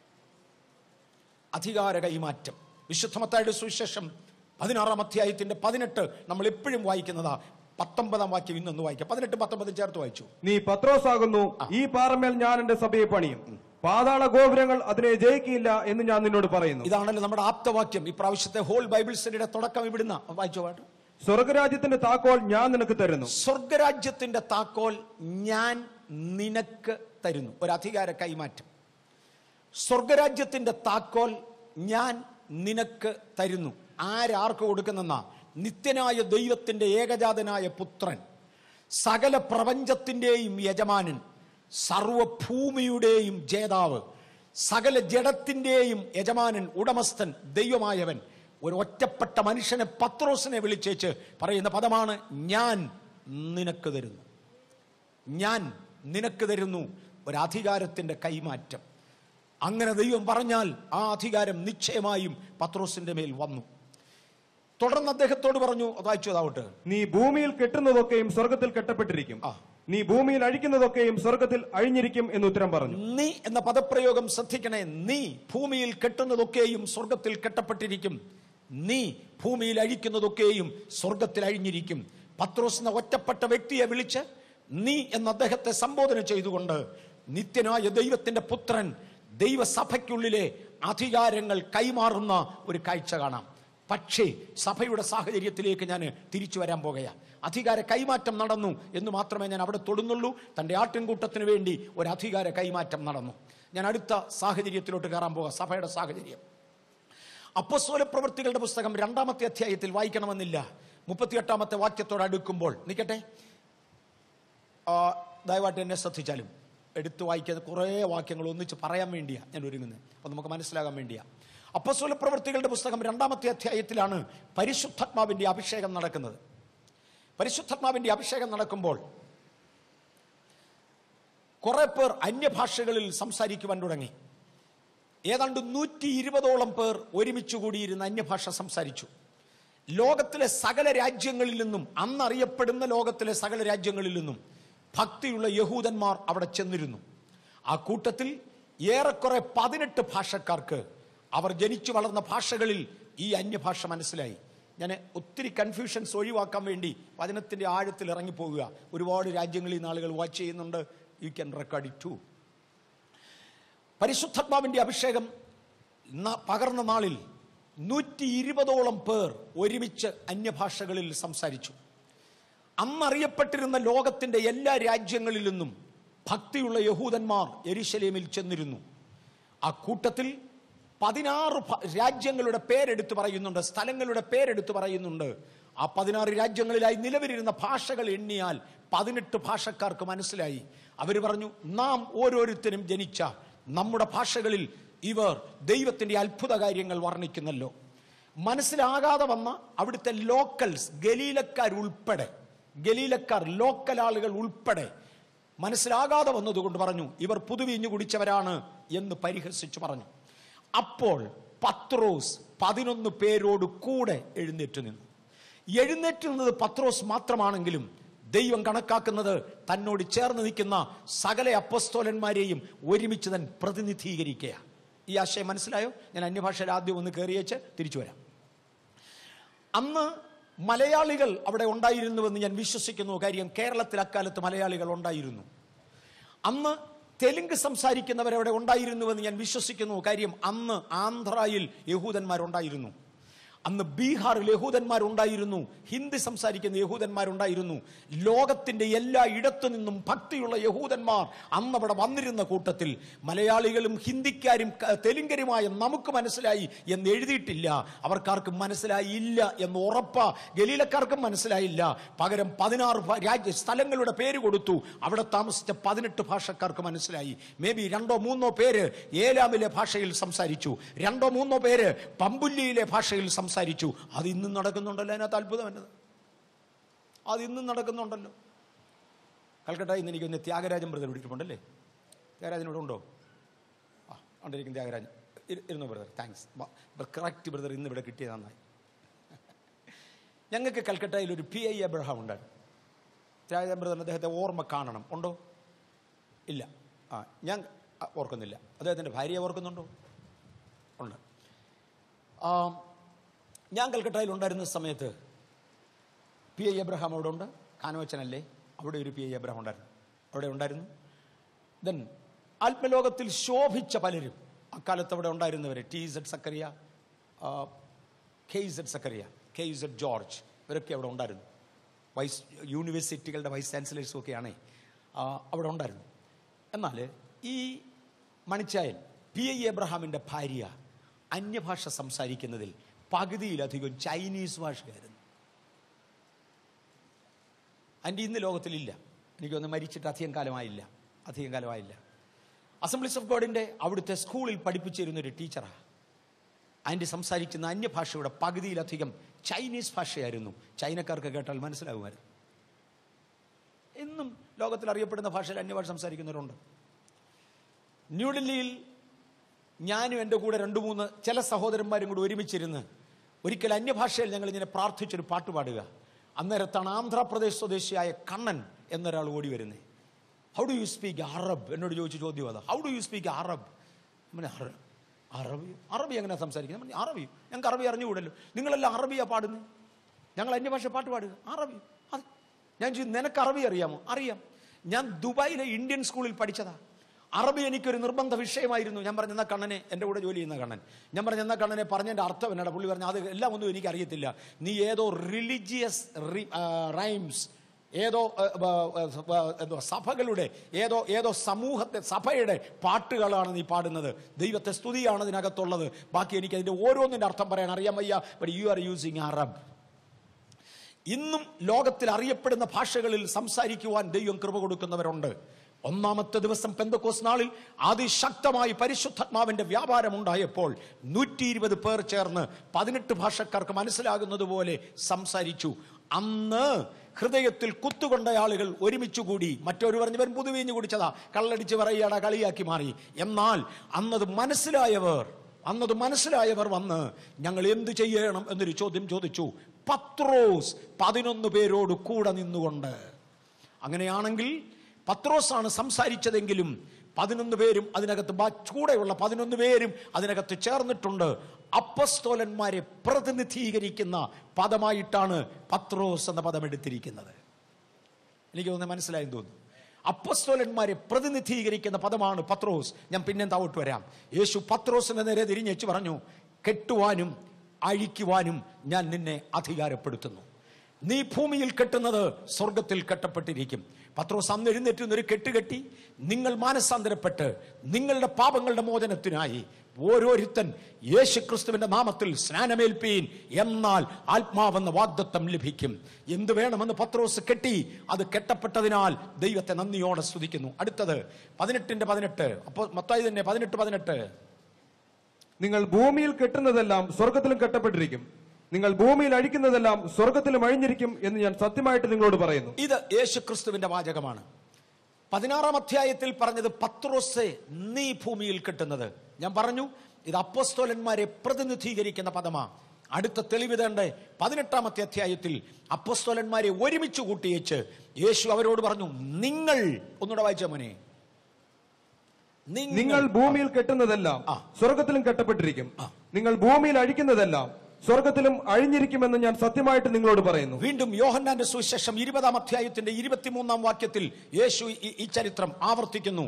അധികാര കൈമാറ്റം. വിശുദ്ധ മത്തായിയുടെ സുവിശേഷം 16-ാം അധ്യായത്തിന്റെ 18 നമ്മൾ എപ്പോഴും വായിക്കുന്നതാ. 19-ാം വാക്യം ഇന്നൊന്ന് വായിക്കാം. 18-19 ചേർത്ത് വായിച്ചു. നീ പത്രോസാകുന്നു, ഈ പാറമേൽ ഞാൻ എന്റെ സഭയെ പണിയും, പാതാള ഗോപുരങ്ങൾ അതിനെ ജയിക്കില്ല എന്ന് ഞാൻ നിന്നോട് പറയുന്നു. ഇതാണല്ലോ നമ്മുടെ ആപ്തവാക്യം. ഈ പ്രാവശ്യത്തെ ഹോൾ ബൈബിൾ സ്റ്റഡിയുടെ തുടക്കം ഇവിടുന്ന വായിച്ചു പാട്ട്. സ്വർഗരാജ്യത്തിന്റെ താക്കോൽ ഞാൻ നിനക്ക് തരുന്നു. സ്വർഗരാജ്യത്തിന്റെ താക്കോൽ ഞാൻ നിനക്ക് തരുന്നു. ഒരു അധികാര കൈമാറ്റം. സ്വർഗരാജ്യത്തിന്റെ താക്കോൽ ഞാൻ നിനക്ക് തരുന്നു. ആരാർക്ക് കൊടുക്കുന്നെന്നാ? നിത്യനായ ദൈവത്തിന്റെ ഏകജാതനായ പുത്രൻ, സകല പ്രപഞ്ചത്തിന്റെയും യജമാനൻ, സർവഭൂമിയുടെയും ജേതാവ്, സകല ജഡത്തിന്റെയും യജമാനൻ, ഉടമസ്ഥൻ, ദൈവമായവൻ ഒരു ഒറ്റപ്പെട്ട മനുഷ്യനെ, പത്രോസിനെ വിളിച്ചേച്ച് പറയുന്ന പദമാണ് ഞാൻ നിനക്ക് തരുന്നു. ഞാൻ നിനക്ക് തരുന്നു. ഒരധികാരത്തിന്റെ കൈമാറ്റം. അങ്ങനെ ദൈവം പറഞ്ഞാൽ ആ അധികാരം നിശ്ചയമായും പത്രോസിന്റെ മേൽ വന്നു. തുടർന്ന് അദ്ദേഹത്തോട് പറഞ്ഞു, വായിച്ചു അതാവട്ടെ, നീ ഭൂമിയിൽ കെട്ടുന്നതൊക്കെയും സ്വർഗത്തിൽ കെട്ടപ്പെട്ടിരിക്കും, നീ ഭൂമിയിൽ അഴിക്കുന്നതൊക്കെയും സ്വർഗത്തിൽ അഴിഞ്ഞിരിക്കും എന്ന് ഉത്തരം പറഞ്ഞു. നീ എന്ന പദപ്രയോഗം ശ്രദ്ധിക്കണേ. നീ ഭൂമിയിൽ കെട്ടുന്നതൊക്കെയും സ്വർഗത്തിൽ കെട്ടപ്പെട്ടിരിക്കും, നീ ഭൂമിയിൽ അഴിക്കുന്നതൊക്കെയും സ്വർഗത്തിൽ അഴിഞ്ഞിരിക്കും. പത്രോസ് എന്ന ഒറ്റപ്പെട്ട വ്യക്തിയെ വിളിച്ച് നീ എന്ന അദ്ദേഹത്തെ സംബോധന ചെയ്തുകൊണ്ട് നിത്യനായ ദൈവത്തിന്റെ പുത്രൻ ദൈവസഭയ്ക്കുള്ളിലെ അധികാരങ്ങൾ കൈമാറുന്ന ഒരു കാഴ്ച കാണാം. പക്ഷേ സഭയുടെ സാഹചര്യത്തിലേക്ക് ഞാൻ തിരിച്ചു വരാൻ പോകുകയാണ്. അധികാര കൈമാറ്റം നടന്നു എന്ന് മാത്രമേ ഞാൻ അവിടെ തൊടുന്നുള്ളൂ. തൻ്റെ ആട്ടിൻകൂട്ടത്തിന് വേണ്ടി ഒരു അധികാര കൈമാറ്റം നടന്നു. ഞാൻ അടുത്ത സാഹചര്യത്തിലോട്ട് കയറാൻ പോകാം. സഭയുടെ സാഹചര്യം അപ്പോസ്തല പ്രവൃത്തികളുടെ പുസ്തകം 2-ാമത്തെ അധ്യായത്തിൽ വായിക്കണമെന്നില്ല. 38-ാമത്തെ വാക്യത്തോട് അടുക്കുമ്പോൾ നിൽക്കട്ടെ, ദയവായിട്ട് എന്നെ ശ്രദ്ധിച്ചാലും എടുത്തു വായിക്കാതെ കുറേ വാക്യങ്ങൾ ഒന്നിച്ച് പറയാൻ വേണ്ടിയാണ് ഞാൻ ഒരുങ്ങുന്നത്. അപ്പം നമുക്ക് മനസ്സിലാകാൻ വേണ്ടിയാണ്. അപ്പോസ്തല പ്രവൃത്തികളുടെ പുസ്തകം 2-ാമത്തെ അധ്യായത്തിലാണ് പരിശുദ്ധാത്മാവിന്റെ അഭിഷേകം നടക്കുന്നത്. പരിശുദ്ധാത്മാവിന്റെ അഭിഷേകം നടക്കുമ്പോൾ കുറെ പേർ അന്യഭാഷകളിൽ സംസാരിക്കുവാൻ തുടങ്ങി. ഏതാണ്ട് 120ഓളം പേർ ഒരുമിച്ച് കൂടിയിരുന്ന് അന്യഭാഷ സംസാരിച്ചു. ലോകത്തിലെ സകല രാജ്യങ്ങളിൽ നിന്നും, അന്നറിയപ്പെടുന്ന ലോകത്തിലെ സകല രാജ്യങ്ങളിൽ നിന്നും ഭക്തിയുള്ള യഹൂദന്മാർ അവിടെ ചെന്നിരുന്നു. ആ കൂട്ടത്തിൽ ഏറെക്കുറെ 18 ഭാഷക്കാർക്ക് അവർ ജനിച്ചു വളർന്ന ഭാഷകളിൽ ഈ അന്യഭാഷ മനസ്സിലായി. ഞാൻ ഒത്തിരി കൺഫ്യൂഷൻസ് ഒഴിവാക്കാൻ വേണ്ടി വചനത്തിന്റെ ആഴത്തിൽ ഇറങ്ങിപ്പോവുക. ഒരുപാട് രാജ്യങ്ങളിൽ നിന്ന് ആളുകൾ വാച്ച് ചെയ്യുന്നുണ്ട്. You can record it too. പരിശുദ്ധാത്മാവിന്റെ അഭിഷേകം പകർന്ന നാളിൽ 120ഓളം പേർ ഒരുമിച്ച് അന്യഭാഷകളിൽ സംസാരിച്ചു. അന്നറിയപ്പെട്ടിരുന്ന ലോകത്തിന്റെ എല്ലാ രാജ്യങ്ങളിൽ നിന്നും ഭക്തിയുള്ള യഹൂദന്മാർ യെരുശലേമിൽ ചെന്നിരുന്നു. ആ കൂട്ടത്തിൽ 16 രാജ്യങ്ങളുടെ പേരെടുത്ത് പറയുന്നുണ്ട്, സ്ഥലങ്ങളുടെ പേരെടുത്ത് പറയുന്നുണ്ട്. ആ 16 രാജ്യങ്ങളിലായി നിലവിലിരുന്ന ഭാഷകൾ എണ്ണിയാൽ 18 ഭാഷക്കാർക്ക് മനസ്സിലായി. അവർ പറഞ്ഞു, നാം ഓരോരുത്തരും ജനിച്ച നമ്മുടെ ഭാഷകളിൽ ഇവർ ദൈവത്തിന്റെ അത്ഭുത കാര്യങ്ങൾ വർണ്ണിക്കുന്നല്ലോ. മനസ്സിലാകാതെ വന്ന അവിടുത്തെ ലോക്കൽസ്, ഗലീലക്കാർ ലോക്കൽ ആളുകൾ ഉൾപ്പെടെ മനസ്സിലാകാതെ വന്നതുകൊണ്ട് പറഞ്ഞു, ഇവർ പുതുവീഞ്ഞു കുടിച്ചവരാണ് എന്ന് പരിഹസിച്ചു പറഞ്ഞു. അപ്പോൾ പത്രോസ് 11 പേരോട് കൂടെ എഴുന്നേറ്റ് നിന്നു. എഴുന്നേറ്റ് നിന്നത് പത്രോസ് മാത്രമാണെങ്കിലും ദൈവം കണക്കാക്കുന്നത് തന്നോട് ചേർന്ന് നിൽക്കുന്ന സകല അപ്പസ്തോലന്മാരെയും ഒരുമിച്ച് തന്നെ പ്രതിനിധീകരിക്കുക. ഈ ആശയം മനസ്സിലായോ? ഞാൻ അന്യഭാഷയിൽ ആദ്യം ഒന്ന് കയറിയേച്ച് തിരിച്ചു വരാം. അന്ന് മലയാളികൾ അവിടെ ഉണ്ടായിരുന്നുവെന്ന് ഞാൻ വിശ്വസിക്കുന്നു. കാര്യം കേരളത്തിൽ അക്കാലത്ത് മലയാളികൾ ഉണ്ടായിരുന്നു. അന്ന് തെലുങ്ക് സംസാരിക്കുന്നവരവിടെ ഉണ്ടായിരുന്നുവെന്ന് ഞാൻ വിശ്വസിക്കുന്നു. കാര്യം അന്ന് ആന്ധ്രയിൽ യഹൂദന്മാരുണ്ടായിരുന്നു, അന്ന് ബീഹാറിൽ യഹൂദന്മാരുണ്ടായിരുന്നു, ഹിന്ദി സംസാരിക്കുന്ന യഹൂദന്മാരുണ്ടായിരുന്നു. ലോകത്തിന്റെ എല്ലാ ഇടത്തു നിന്നും ഭക്തിയുള്ള യഹൂദന്മാർ അന്നവിടെ വന്നിരുന്ന കൂട്ടത്തിൽ മലയാളികളും ഹിന്ദിക്കാരും തെലുങ്കരുമായ നമുക്ക് മനസ്സിലായി എന്ന് എഴുതിയിട്ടില്ല. അവർക്കാർക്കും മനസ്സിലായില്ല എന്ന് ഉറപ്പാ. ഗലീലക്കാർക്കും മനസ്സിലായില്ല. പകരം 16 സ്ഥലങ്ങളുടെ പേര് കൊടുത്തു. അവിടെ താമസിച്ച 18 ഭാഷക്കാർക്ക് മനസ്സിലായി. മേ ബി 2-3 പേര് ഏലാമിലെ ഭാഷയിൽ സംസാരിച്ചു, 2-3 പേര് പമ്പുല്ലിയിലെ ഭാഷയിൽ സംസാരിച്ചു. അത് ഇന്നും നടക്കുന്നുണ്ടല്ലോ. അതിനകത്ത് അത്ഭുതം എന്നത് അത് ഇന്നും നടക്കുന്നുണ്ടല്ലോ. കൽക്കട്ടയിൽ നിന്ന് എനിക്കൊന്ന് ത്യാഗരാജൻ ബ്രദർ വിളിച്ചിട്ടുണ്ടല്ലേ? ത്യാഗരാജനോട് ഉണ്ടോ? ആ, ഉണ്ടിരിക്കും ത്യാഗരാജൻ. ഇരുന്നു ബ്രദർ, താങ്ക്സ്. കറക്റ്റ് ബ്രദർ, ഇന്ന് ഇവിടെ കിട്ടിയത് നന്നായി. ഞങ്ങൾക്ക് കൽക്കട്ടയിൽ ഒരു PI എബ്രഹാം ഉണ്ടായിരുന്നു. ത്യാഗരാജൻ ബ്രദറിന് അദ്ദേഹത്തെ ഓർമ്മ കാണണം. ഉണ്ടോ? ഇല്ല. ഞാൻ ഓർക്കുന്നില്ല. അദ്ദേഹത്തിൻ്റെ ഭാര്യയെ ഓർക്കുന്നുണ്ടോ? ഉണ്ട്. ഞാൻ കൽക്കട്ടയിൽ ഉണ്ടായിരുന്ന സമയത്ത് PI എബ്രഹാം അവിടെ ഉണ്ട്. കാനോച്ചനല്ലേ, അവിടെ ഒരു PI എബ്രഹാം അവിടെ ഉണ്ടായിരുന്നു. ദെൻ ആത്മലോകത്തിൽ ശോഭിച്ച പലരും അക്കാലത്ത് അവിടെ ഉണ്ടായിരുന്നവർ, TZ Zacharia, KZ Zacharia, KZ George, ഇവരൊക്കെ അവിടെ ഉണ്ടായിരുന്നു. യൂണിവേഴ്സിറ്റികളുടെ വൈസ് ചാൻസലേഴ്സും ഒക്കെയാണേ അവിടെ ഉണ്ടായിരുന്നു. എന്നാൽ ഈ മണിച്ചായൻ PI എബ്രഹാമിൻ്റെ ഭാര്യ അന്യഭാഷ സംസാരിക്കുന്നതിൽ പകുതിയിലധികം ചൈനീസ് ഭാഷയായിരുന്നു. അതിൻ്റെ ഇന്ന് ലോകത്തിലില്ല. എനിക്കൊന്ന് മരിച്ചിട്ട് അധികം കാലമായില്ല. അസംബ്ലീസ് ഓഫ് ഗോഡിൻ്റെ അവിടുത്തെ സ്കൂളിൽ പഠിപ്പിച്ചിരുന്നൊരു ടീച്ചറാണ്. അതിൻ്റെ സംസാരിക്കുന്ന അന്യഭാഷയുടെ പകുതിയിലധികം ചൈനീസ് ഭാഷയായിരുന്നു. ചൈനക്കാർക്ക് കേട്ടാൽ മനസ്സിലാകുമായിരുന്നു. ഇന്നും ലോകത്തിൽ അറിയപ്പെടുന്ന ഭാഷയിൽ അന്യഭാഷ സംസാരിക്കുന്നവരുണ്ട്. ന്യൂഡൽഹിയിൽ ഞാനും എൻ്റെ കൂടെ 2-3 ചില സഹോദരന്മാരും കൂടി ഒരുമിച്ചിരുന്ന് ഒരിക്കൽ അന്യഭാഷയിൽ ഞങ്ങൾ ഇങ്ങനെ പ്രാർത്ഥിച്ചൊരു പാട്ട് പാടുക. അന്നേരത്താണ് ആന്ധ്രാപ്രദേശ് സ്വദേശിയായ കണ്ണൻ എന്നൊരാൾ ഓടി വരുന്നത്. How do you speak Arab? എന്നോട് ചോദിച്ച ചോദ്യം അതാ. How do you speak Arab? അറബി എങ്ങനെ സംസാരിക്കുന്നത്? അറബി ഞങ്ങൾക്ക് അറബി അറിഞ്ഞുകൂടല്ലോ. നിങ്ങളെല്ലാം അറബിയാ പാടുന്നത്, ഞങ്ങൾ അന്യഭാഷ പാട്ട് പാടുക. അറബി? അത് ഞാൻ ചോദിച്ചു, നിനക്ക് അറബി അറിയാമോ? അറിയാം. ഞാൻ ദുബായിലെ ഇന്ത്യൻ സ്കൂളിൽ പഠിച്ചതാ. അറബി എനിക്കൊരു നിർബന്ധ വിഷയമായിരുന്നു. ഞാൻ പറഞ്ഞ കണ്ണനെ, എൻ്റെ കൂടെ ജോലി ചെയ്യുന്ന കണ്ണൻ, ഞാൻ പറഞ്ഞ കണ്ണനെ പറഞ്ഞതിൻ്റെ അർത്ഥം എന്നാണ്? പുള്ളി പറഞ്ഞു, അത് എല്ലാം ഒന്നും എനിക്കറിയത്തില്ല, നീ ഏതോ റിലീജിയസ് റൈംസ്, ഏതോ സഭകളുടെ ഏതോ സഭയുടെ പാട്ടുകളാണ് നീ പാടുന്നത്. ദൈവത്തെ സ്തുതിയാണ് ഇതിനകത്തുള്ളത്. ബാക്കി എനിക്ക് അതിൻ്റെ ഓരോന്നിൻ്റെ അർത്ഥം പറയാൻ അറിയാൻ വയ്യ. But you are using Arab. ഇന്നും ലോകത്തിൽ അറിയപ്പെടുന്ന ഭാഷകളിൽ സംസാരിക്കുവാൻ ദൈവം കൃപ കൊടുക്കുന്നവരുണ്ട്. ഒന്നാമത്തെ ദിവസം പെന്തക്കോസ്ത് നാളിൽ അതിശക്തമായി പരിശുദ്ധാത്മാവിന്റെ വ്യാപാരം ഉണ്ടായപ്പോൾ 120 പേർ ചേർന്ന് 18 ഭാഷക്കാർക്ക് മനസ്സിലാകുന്നത് പോലെ സംസാരിച്ചു. അന്ന് ഹൃദയത്തിൽ കുത്തുകൊണ്ട ആളുകൾ ഒരുമിച്ച് കൂടി. മറ്റൊരു പറഞ്ഞവൻ പുതുവീഞ്ഞു കുടിച്ചതാ, കള്ളടിച്ച് പറയുകയാടാ, കളിയാക്കി മാറി. എന്നാൽ അന്നത് മനസ്സിലായവർ വന്ന് ഞങ്ങൾ എന്ത് ചെയ്യണം എന്നൊരു ചോദ്യം ചോദിച്ചു. പത്രോസ് 11 പേരോട് കൂടെ നിന്നുകൊണ്ട്. അങ്ങനെയാണെങ്കിൽ പത്രോസാണ് സംസാരിച്ചതെങ്കിലും 11 പേരും അതിനകത്ത്, കൂടെയുള്ള 11 പേരും അതിനകത്ത് ചേർന്നിട്ടുണ്ട്. അപ്പസ്തോലന്മാരെ പ്രതിനിധീകരിക്കുന്ന പദമായിട്ടാണ് പത്രോസ് എന്ന പദം എടുത്തിരിക്കുന്നത്. എനിക്ക് തോന്നുന്നത് മനസ്സിലായെന്ന് തോന്നുന്നു. അപ്പസ്തോലന്മാരെ പ്രതിനിധീകരിക്കുന്ന പദമാണ് പത്രോസ്. ഞാൻ പിന്നെ താവോട്ട് വരാം. യേശു പത്രോസിന്റെ നേരെ തിരിഞ്ഞു പറഞ്ഞു, കെട്ടുവാനും അഴിക്കുവാനും ഞാൻ നിന്നെ അധികാരപ്പെടുത്തുന്നു. നീ ഭൂമിയിൽ കെട്ടുന്നത് സ്വർഗത്തിൽ കെട്ടപ്പെട്ടിരിക്കും. പത്രോസ് അന്ന് എഴുന്നേറ്റ് ഒരു കെട്ടുകെട്ടി, നിങ്ങൾ മാനസാന്തരപ്പെട്ട് നിങ്ങളുടെ പാപങ്ങളുടെ മോചനത്തിനായി ഓരോരുത്തൻ യേശുക്രിസ്തുവിന്റെ നാമത്തിൽ സ്നാനമേൽപ്പീൻ, എന്നാൽ ആത്മാവെന്ന വാഗ്ദത്തം ലഭിക്കും. എന്ത് വേണമെന്ന് പത്രോസ് കെട്ടി. അത് കെട്ടപ്പെട്ടതിനാൽ ദൈവത്തെ നന്ദിയോടെ സ്തുതിക്കുന്നു. അടുത്തത് 18:18. അപ്പോൾ മത്തായി തന്നെ 18:18. നിങ്ങൾ ഭൂമിയിൽ കെട്ടുന്നതെല്ലാം സ്വർഗത്തിലും കെട്ടപ്പെട്ടിരിക്കും, നിങ്ങൾ ഭൂമിയിൽ അഴിക്കുന്നതെല്ലാം സ്വർഗത്തിലും അഴിഞ്ഞിരിക്കും എന്ന് ഞാൻ സത്യമായിട്ട് നിങ്ങളോട് പറയുന്നു. ഇത് യേശുക്രിസ്തുവിന്റെ വാചകമാണ്. 16-ാം അധ്യായത്തിൽ പറഞ്ഞത് പത്രോസേ നീ ഭൂമിയിൽ കെട്ടുന്നത്. ഞാൻ പറഞ്ഞു ഇത് അപ്പോസ്തലന്മാരെ പ്രതിനിധീകരിക്കുന്ന പദമാണ്. അടുത്ത തെളിവിതേണ്ട 18-ാമത്തെ അധ്യായത്തിൽ അപ്പോസ്തലന്മാരെ ഒരുമിച്ച് കൂട്ടിയേച്ച് യേശു അവരോട് പറഞ്ഞു, നിങ്ങൾ, ഒന്നുകൂടെ വായിച്ച മോനെ, നിങ്ങൾ ഭൂമിയിൽ കെട്ടുന്നതെല്ലാം സ്വർഗത്തിലും കെട്ടപ്പെട്ടിരിക്കും, നിങ്ങൾ ഭൂമിയിൽ അഴിക്കുന്നതെല്ലാം സ്വർഗത്തിലും അഴിഞ്ഞിരിക്കുമെന്ന് ഞാൻ സത്യമായിട്ട് നിങ്ങളോട് പറയുന്നു. വീണ്ടും യോഹന്നാന്റെ സുവിശേഷം 20-ാം അധ്യായത്തിന്റെ 23-ാം വാക്യത്തിൽ യേശു ഈ ചരിത്രം ആവർത്തിക്കുന്നു.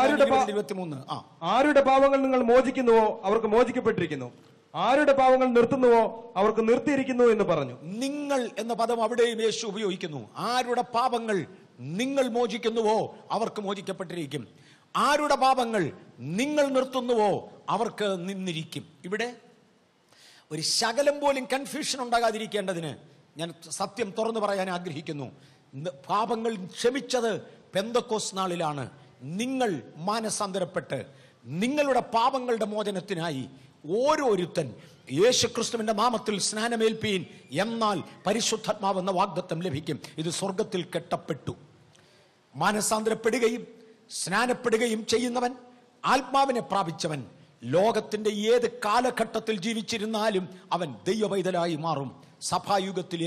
ആരുടെ പാവങ്ങൾ നിങ്ങൾ മോചിക്കുന്നുവോ അവർക്ക് മോചിക്കപ്പെട്ടിരിക്കുന്നു, ആരുടെ പാവങ്ങൾ നിർത്തുന്നുവോ അവർക്ക് നിർത്തിയിരിക്കുന്നു എന്ന് പറഞ്ഞു. നിങ്ങൾ എന്ന പദം അവിടെയും യേശു ഉപയോഗിക്കുന്നു. ആരുടെ പാപങ്ങൾ നിങ്ങൾ മോചിക്കുന്നുവോ അവർക്ക് മോചിക്കപ്പെട്ടിരിക്കും, ആരുടെ പാപങ്ങൾ നിങ്ങൾ നിർത്തുന്നുവോ അവർക്ക് നിന്നിരിക്കും. ഇവിടെ ഒരു ശകലം പോലും കൺഫ്യൂഷൻ ഉണ്ടാകാതിരിക്കേണ്ടതിന് ഞാൻ സത്യം തുറന്നു പറയാൻ ആഗ്രഹിക്കുന്നു. പാപങ്ങൾ ക്ഷമിച്ചത് പെന്തക്കോസ് നാളിലാണ്. നിങ്ങൾ മാനസാന്തരപ്പെട്ട് നിങ്ങളുടെ പാപങ്ങളുടെ മോചനത്തിനായി ഓരോരുത്തൻ യേശുക്രിസ്തുവിന്റെ നാമത്തിൽ സ്നാനമേൽപ്പീൻ, എന്നാൽ പരിശുദ്ധാത്മാവെന്ന വാഗ്ദത്തം ലഭിക്കും. ഇത് സ്വർഗത്തിൽ കെട്ടപ്പെട്ടു. മാനസാന്തരപ്പെടുകയും സ്നാനപ്പെടുകയും ചെയ്യുന്നവൻ, ആത്മാവിനെ പ്രാപിച്ചവൻ, ലോകത്തിന്റെ ഏത് കാലഘട്ടത്തിൽ ജീവിച്ചിരുന്നാലും അവൻ ദൈവപൈതലായി മാറും. സഭായുഗത്തിൽ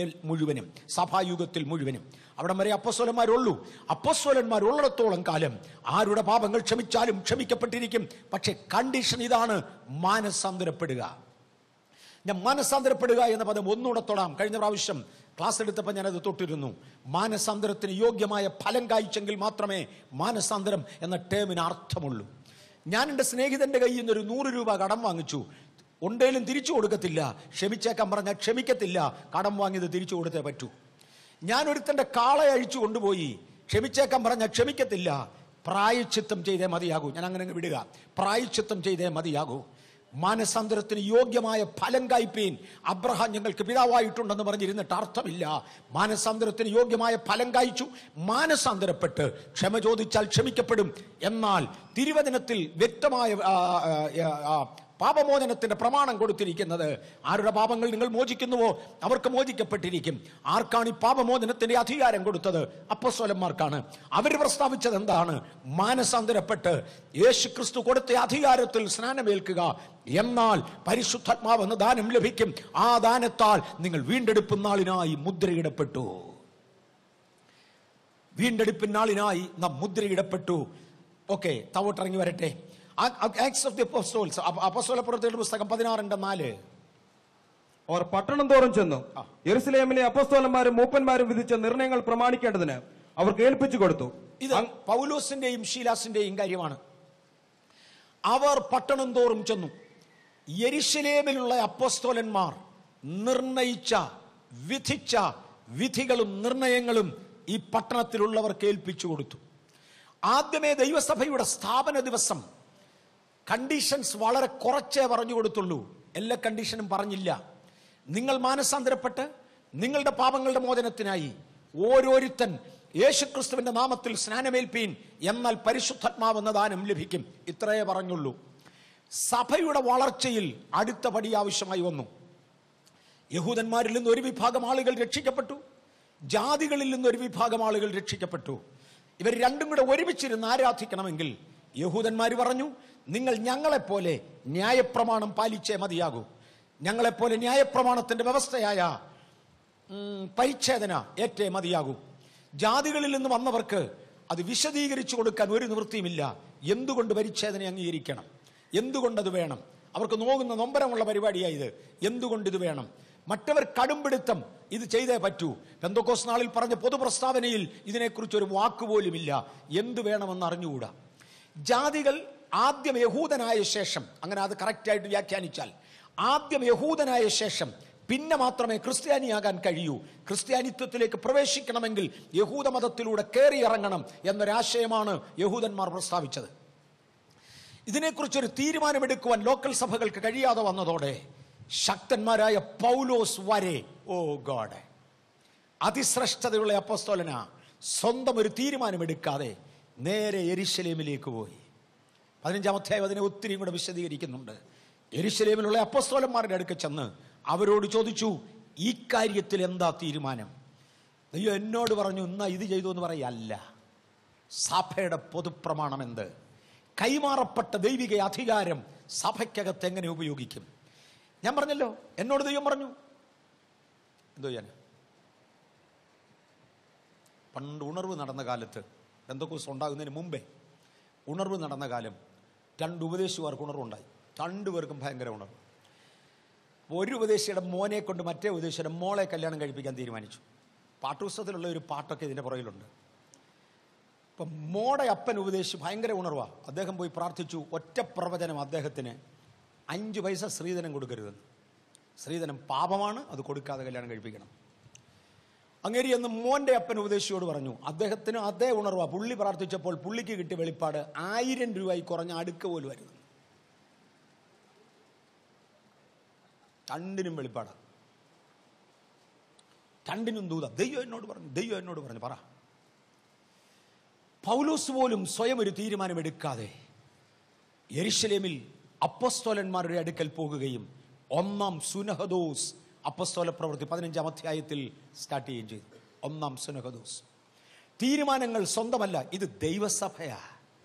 മുഴുവനും അവിടം വരെ അപ്പോസ്തലന്മാരുള്ളൂ. അപ്പോസ്തലന്മാരുള്ളിടത്തോളം കാലം ആരുടെ പാപങ്ങൾ ക്ഷമിച്ചാലും ക്ഷമിക്കപ്പെട്ടിരിക്കും. പക്ഷെ കണ്ടീഷൻ ഇതാണ്, മാനസാന്തരപ്പെടുക. ഞാൻ മാനസാന്തരപ്പെടുക എന്ന പദം ഒന്നുകൂടെ തൊടാം. കഴിഞ്ഞ പ്രാവശ്യം ക്ലാസ് എടുത്തപ്പോൾ ഞാനത് തൊട്ടിരുന്നു. മാനസാന്തരത്തിന് യോഗ്യമായ ഫലം കായ്ച്ചെങ്കിൽ മാത്രമേ മാനസാന്തരം എന്ന ടേമിന് അർത്ഥമുള്ളൂ. ഞാൻ എൻ്റെ സ്നേഹിതന്റെ കയ്യിൽ നിന്നൊരു 100 രൂപ കടം വാങ്ങിച്ചു. ഉണ്ടേലും തിരിച്ചു കൊടുക്കത്തില്ല, ക്ഷമിച്ചേക്കാൻ പറഞ്ഞാൽ ക്ഷമിക്കത്തില്ല, കടം വാങ്ങിയത് തിരിച്ചു കൊടുത്തേ പറ്റൂ. ഞാൻ ഒരുത്തൻ്റെ കാളെ അഴിച്ചു കൊണ്ടുപോയി, ക്ഷമിച്ചേക്കാൻ പറഞ്ഞാൽ ക്ഷമിക്കത്തില്ല, പ്രായശ്ചിത്തം ചെയ്തേ മതിയാകൂ. ഞാൻ അങ്ങനെ വിടുക, പ്രായശ്ചിത്തം ചെയ്തേ മതിയാകൂ. മാനസാന്തരത്തിന് യോഗ്യമായ ഫലം കായ്പീൻ. അബ്രഹാം ഞങ്ങൾക്ക് പിതാവായിട്ടുണ്ടെന്ന് പറഞ്ഞിരുന്നിട്ട് അർത്ഥമില്ല. മാനസാന്തരത്തിന് യോഗ്യമായ ഫലം കായ്ച്ചു, മാനസാന്തരപ്പെട്ട് ക്ഷമ ചോദിച്ചാൽ ക്ഷമിക്കപ്പെടും. എന്നാൽ തിരുവചനത്തിൽ വ്യക്തമായ പാപമോചനത്തിന്റെ പ്രമാണം കൊടുത്തിരിക്കുന്നത്, ആരുടെ പാപങ്ങൾ നിങ്ങൾ മോചിക്കുന്നുവോ അവർക്ക് മോചിക്കപ്പെട്ടിരിക്കും. ആർക്കാണ് ഈ പാപമോചനത്തിന്റെ അധികാരം കൊടുത്തത്? അപ്പോസ്തലന്മാർക്കാണ്. അവർ പ്രസ്താവിച്ചത് എന്താണ്? മാനസാന്തരപ്പെട്ട് യേശുക്രിസ്തു കൊടുത്ത അധികാരത്തിൽ സ്നാനമേൽക്കുക, എന്നാൽ പരിശുദ്ധാത്മാവെന്ന ദാനം ലഭിക്കും. ആ ദാനത്താൽ നിങ്ങൾ വീണ്ടെടുപ്പ് നാളിനായി മുദ്രയിടപ്പെട്ടു. വീണ്ടെടുപ്പിൻ നാളിനായി നാം മുദ്രയിടപ്പെട്ടു. ഓക്കെ, താവോട്ടിറങ്ങി വരട്ടെ. ആക്ട്സ് ഓഫ് ദി അപ്പോസ്റ്റൽസ്, അപ്പോസ്തലപ്രവൃത്തികളുടെ പുസ്തകം 16:4. അവർ പട്ടണം തോറും ചെന്നു യെരുശലേമിലെ അപ്പോസ്തലന്മാരും മൂപ്പന്മാരും വിധിച്ച നിർണയങ്ങൾ പ്രമാണിക്കേണ്ടതിന് അവർക്ക് ഏൽപ്പിച്ചു കൊടുത്തു. ഇത് പൗലോസിന്റെയും ശീലാസിന്റെയും കാര്യമാണ്. അവർ പട്ടണം തോറും ചെന്നു. യെരുശലേമിലുള്ള അപ്പോസ്തലന്മാർ നിർണയിച്ച വിധിച്ച വിധികളും നിർണയങ്ങളും ഈ പട്ടണത്തിലുള്ളവർക്ക് ഏൽപ്പിച്ചു കൊടുത്തു. ആദ്യമേ ദൈവസഭയുടെ സ്ഥാപന ദിവസം കണ്ടീഷൻസ് വളരെ കുറച്ചേ പറഞ്ഞു കൊടുത്തുള്ളൂ. എല്ലാ കണ്ടീഷനും പറഞ്ഞില്ല. നിങ്ങൾ മാനസാന്തരപ്പെട്ട് നിങ്ങളുടെ പാപങ്ങളുടെ മോചനത്തിനായി ഓരോരുത്തൻ യേശുക്രിസ്തുവിന്റെ നാമത്തിൽ സ്നാനമേൽപ്പീൻ, എന്നാൽ പരിശുദ്ധാത്മാവെന്ന ദാനം ലഭിക്കും. ഇത്രയേ പറഞ്ഞുള്ളൂ. സഭയുടെ വളർച്ചയിൽ അടുത്ത പടി ആവശ്യമായി വന്നു. യഹൂദന്മാരിൽ നിന്ന് ഒരു വിഭാഗം ആളുകൾ രക്ഷിക്കപ്പെട്ടു. ജാതികളിൽ നിന്നൊരു വിഭാഗം ആളുകൾ രക്ഷിക്കപ്പെട്ടു. ഇവർ രണ്ടും കൂടെ ഒരുമിച്ചിരുന്ന് ആരാധിക്കണമെങ്കിൽ യഹൂദന്മാർ പറഞ്ഞു, നിങ്ങൾ ഞങ്ങളെപ്പോലെ ന്യായപ്രമാണം പാലിച്ചേ മതിയാകൂ. ഞങ്ങളെപ്പോലെ ന്യായപ്രമാണത്തിന്റെ വ്യവസ്ഥയായ പരിച്ഛേദന ഏറ്റേ മതിയാകൂ. ജാതികളിൽ നിന്ന് വന്നവർക്ക് അത് വിശദീകരിച്ചു കൊടുക്കാൻ ഒരു നിവൃത്തിയുമില്ല. എന്തുകൊണ്ട് പരിച്ഛേദന അംഗീകരിക്കണം? എന്തുകൊണ്ടത് വേണം? അവർക്ക് നോക്കുന്ന നൊമ്പരമുള്ള പരിപാടിയായത്. എന്തുകൊണ്ട് ഇത് വേണം? മറ്റവർ കടുംപിടുത്തം ഇത് ചെയ്തേ പറ്റൂ. പെന്തക്കോസ്ത് നാളിൽ പറഞ്ഞ പൊതുപ്രസ്താവനയിൽ ഇതിനെക്കുറിച്ച് ഒരു വാക്കുപോലുമില്ല. എന്ത് വേണമെന്ന് അറിഞ്ഞുകൂടാ. ജാതികൾ ആദ്യം യഹൂദനായ ശേഷം, അങ്ങനെ അത് കറക്റ്റായിട്ട് വ്യാഖ്യാനിച്ചാൽ, ആദ്യം യഹൂദനായ ശേഷം പിന്നെ മാത്രമേ ക്രിസ്ത്യാനിയാകാൻ കഴിയൂ. ക്രിസ്ത്യാനിത്വത്തിലേക്ക് പ്രവേശിക്കണമെങ്കിൽ യഹൂദ മതത്തിലൂടെ കയറിയിറങ്ങണം എന്നൊരാശയമാണ് യഹൂദന്മാർ പ്രസ്താവിച്ചത്. ഇതിനെക്കുറിച്ചൊരു തീരുമാനമെടുക്കുവാൻ ലോക്കൽ സഭകൾക്ക് കഴിയാതെ വന്നതോടെ ശക്തന്മാരായ പൗലോസ് വരെ, ഓ ഗോഡ്, അതിശ്രേഷ്ഠതയുള്ള അപ്പോസ്തലനാ, സ്വന്തം ഒരു തീരുമാനമെടുക്കാതെ നേരെ യെരുശലേമിലേക്ക് പോയി. 15-ാം അധ്യായം അതിനെ ഒത്തിരിയും കൂടെ വിശദീകരിക്കുന്നുണ്ട്. യെരുശലേമിലുള്ള അപ്പോസ്തലന്മാരുടെ അടുക്കൽ ചെന്ന് അവരോട് ചോദിച്ചു, ഈ കാര്യത്തിൽ എന്താ തീരുമാനം? അയ്യോ, എന്നോട് പറഞ്ഞു എന്നാ ഇത് ചെയ്തു എന്ന് പറയല്ല. സഭയുടെ പൊതുപ്രമാണം എന്ത്? കൈമാറപ്പെട്ട ദൈവിക അധികാരം സഭയ്ക്കകത്ത് എങ്ങനെ ഉപയോഗിക്കും? ഞാൻ പറഞ്ഞല്ലോ, എന്നോട് ദൈവം പറഞ്ഞു. എന്തോ ഞാൻ പണ്ട് ഉണർവ് നടന്ന കാലത്ത്, പെന്തക്കോസ്ത് ഉണ്ടാകുന്നതിന് മുമ്പേ ഉണർവ് നടന്ന കാലം, 2 ഉപദേശിമാർക്ക് ഉണർവുണ്ടായി. 2 പേർക്കും ഭയങ്കര ഉണർവ്. ഒരു ഉപദേശിയുടെ മോനെ കൊണ്ട് മറ്റേ ഉപദേശിയുടെ മോളെ കല്യാണം കഴിപ്പിക്കാൻ തീരുമാനിച്ചു. പാട്ടുപുസ്തകത്തിലുള്ള ഒരു പാട്ടൊക്കെ ഇതിൻ്റെ പുറകിലുണ്ട്. ഇപ്പം മോടെ അപ്പൻ ഉപദേശിച്ച് ഭയങ്കര ഉണർവാണ്. അദ്ദേഹം പോയി പ്രാർത്ഥിച്ചു. ഒറ്റ പ്രവചനം അദ്ദേഹത്തിന്, 5 പൈസ സ്ത്രീധനം കൊടുക്കരുതെന്ന്. സ്ത്രീധനം പാപമാണ്, അത് കൊടുക്കാതെ കല്യാണം കഴിപ്പിക്കണം. അങ്ങേരി എന്ന് മോൻ്റെ അപ്പൻ ഉപദേശിയോട് പറഞ്ഞു. അദ്ദേഹത്തിന് അതേ ഉണർവാ. പുള്ളി പ്രാർത്ഥിച്ചപ്പോൾ പുള്ളിക്ക് കിട്ടിയ വെളിപ്പാട് 1000 രൂപയിൽ കുറഞ്ഞ അടുക്ക പോലും വരുന്നു. 2നും വെളിപ്പാടാ, 2നും ദൂത. ദൈവം എന്നോട് പറഞ്ഞു പറ. പൗലോസ് പോലും സ്വയം ഒരു തീരുമാനമെടുക്കാതെ യെരുശലേമിൽ അപ്പോസ്തലന്മാരുടെ അടുക്കൽ പോകുകയും 1-ാം സുനഹദോസ് അപ്പോസ്തല പ്രവൃത്തി 15-ാം അധ്യായത്തിൽ സ്റ്റാർട്ട് ചെയ്യുകയും ചെയ്തു. 1-ാം സുനഹദോസ്. തീരുമാനങ്ങൾ സ്വന്തമല്ല, ഇത് ദൈവസഭയാ.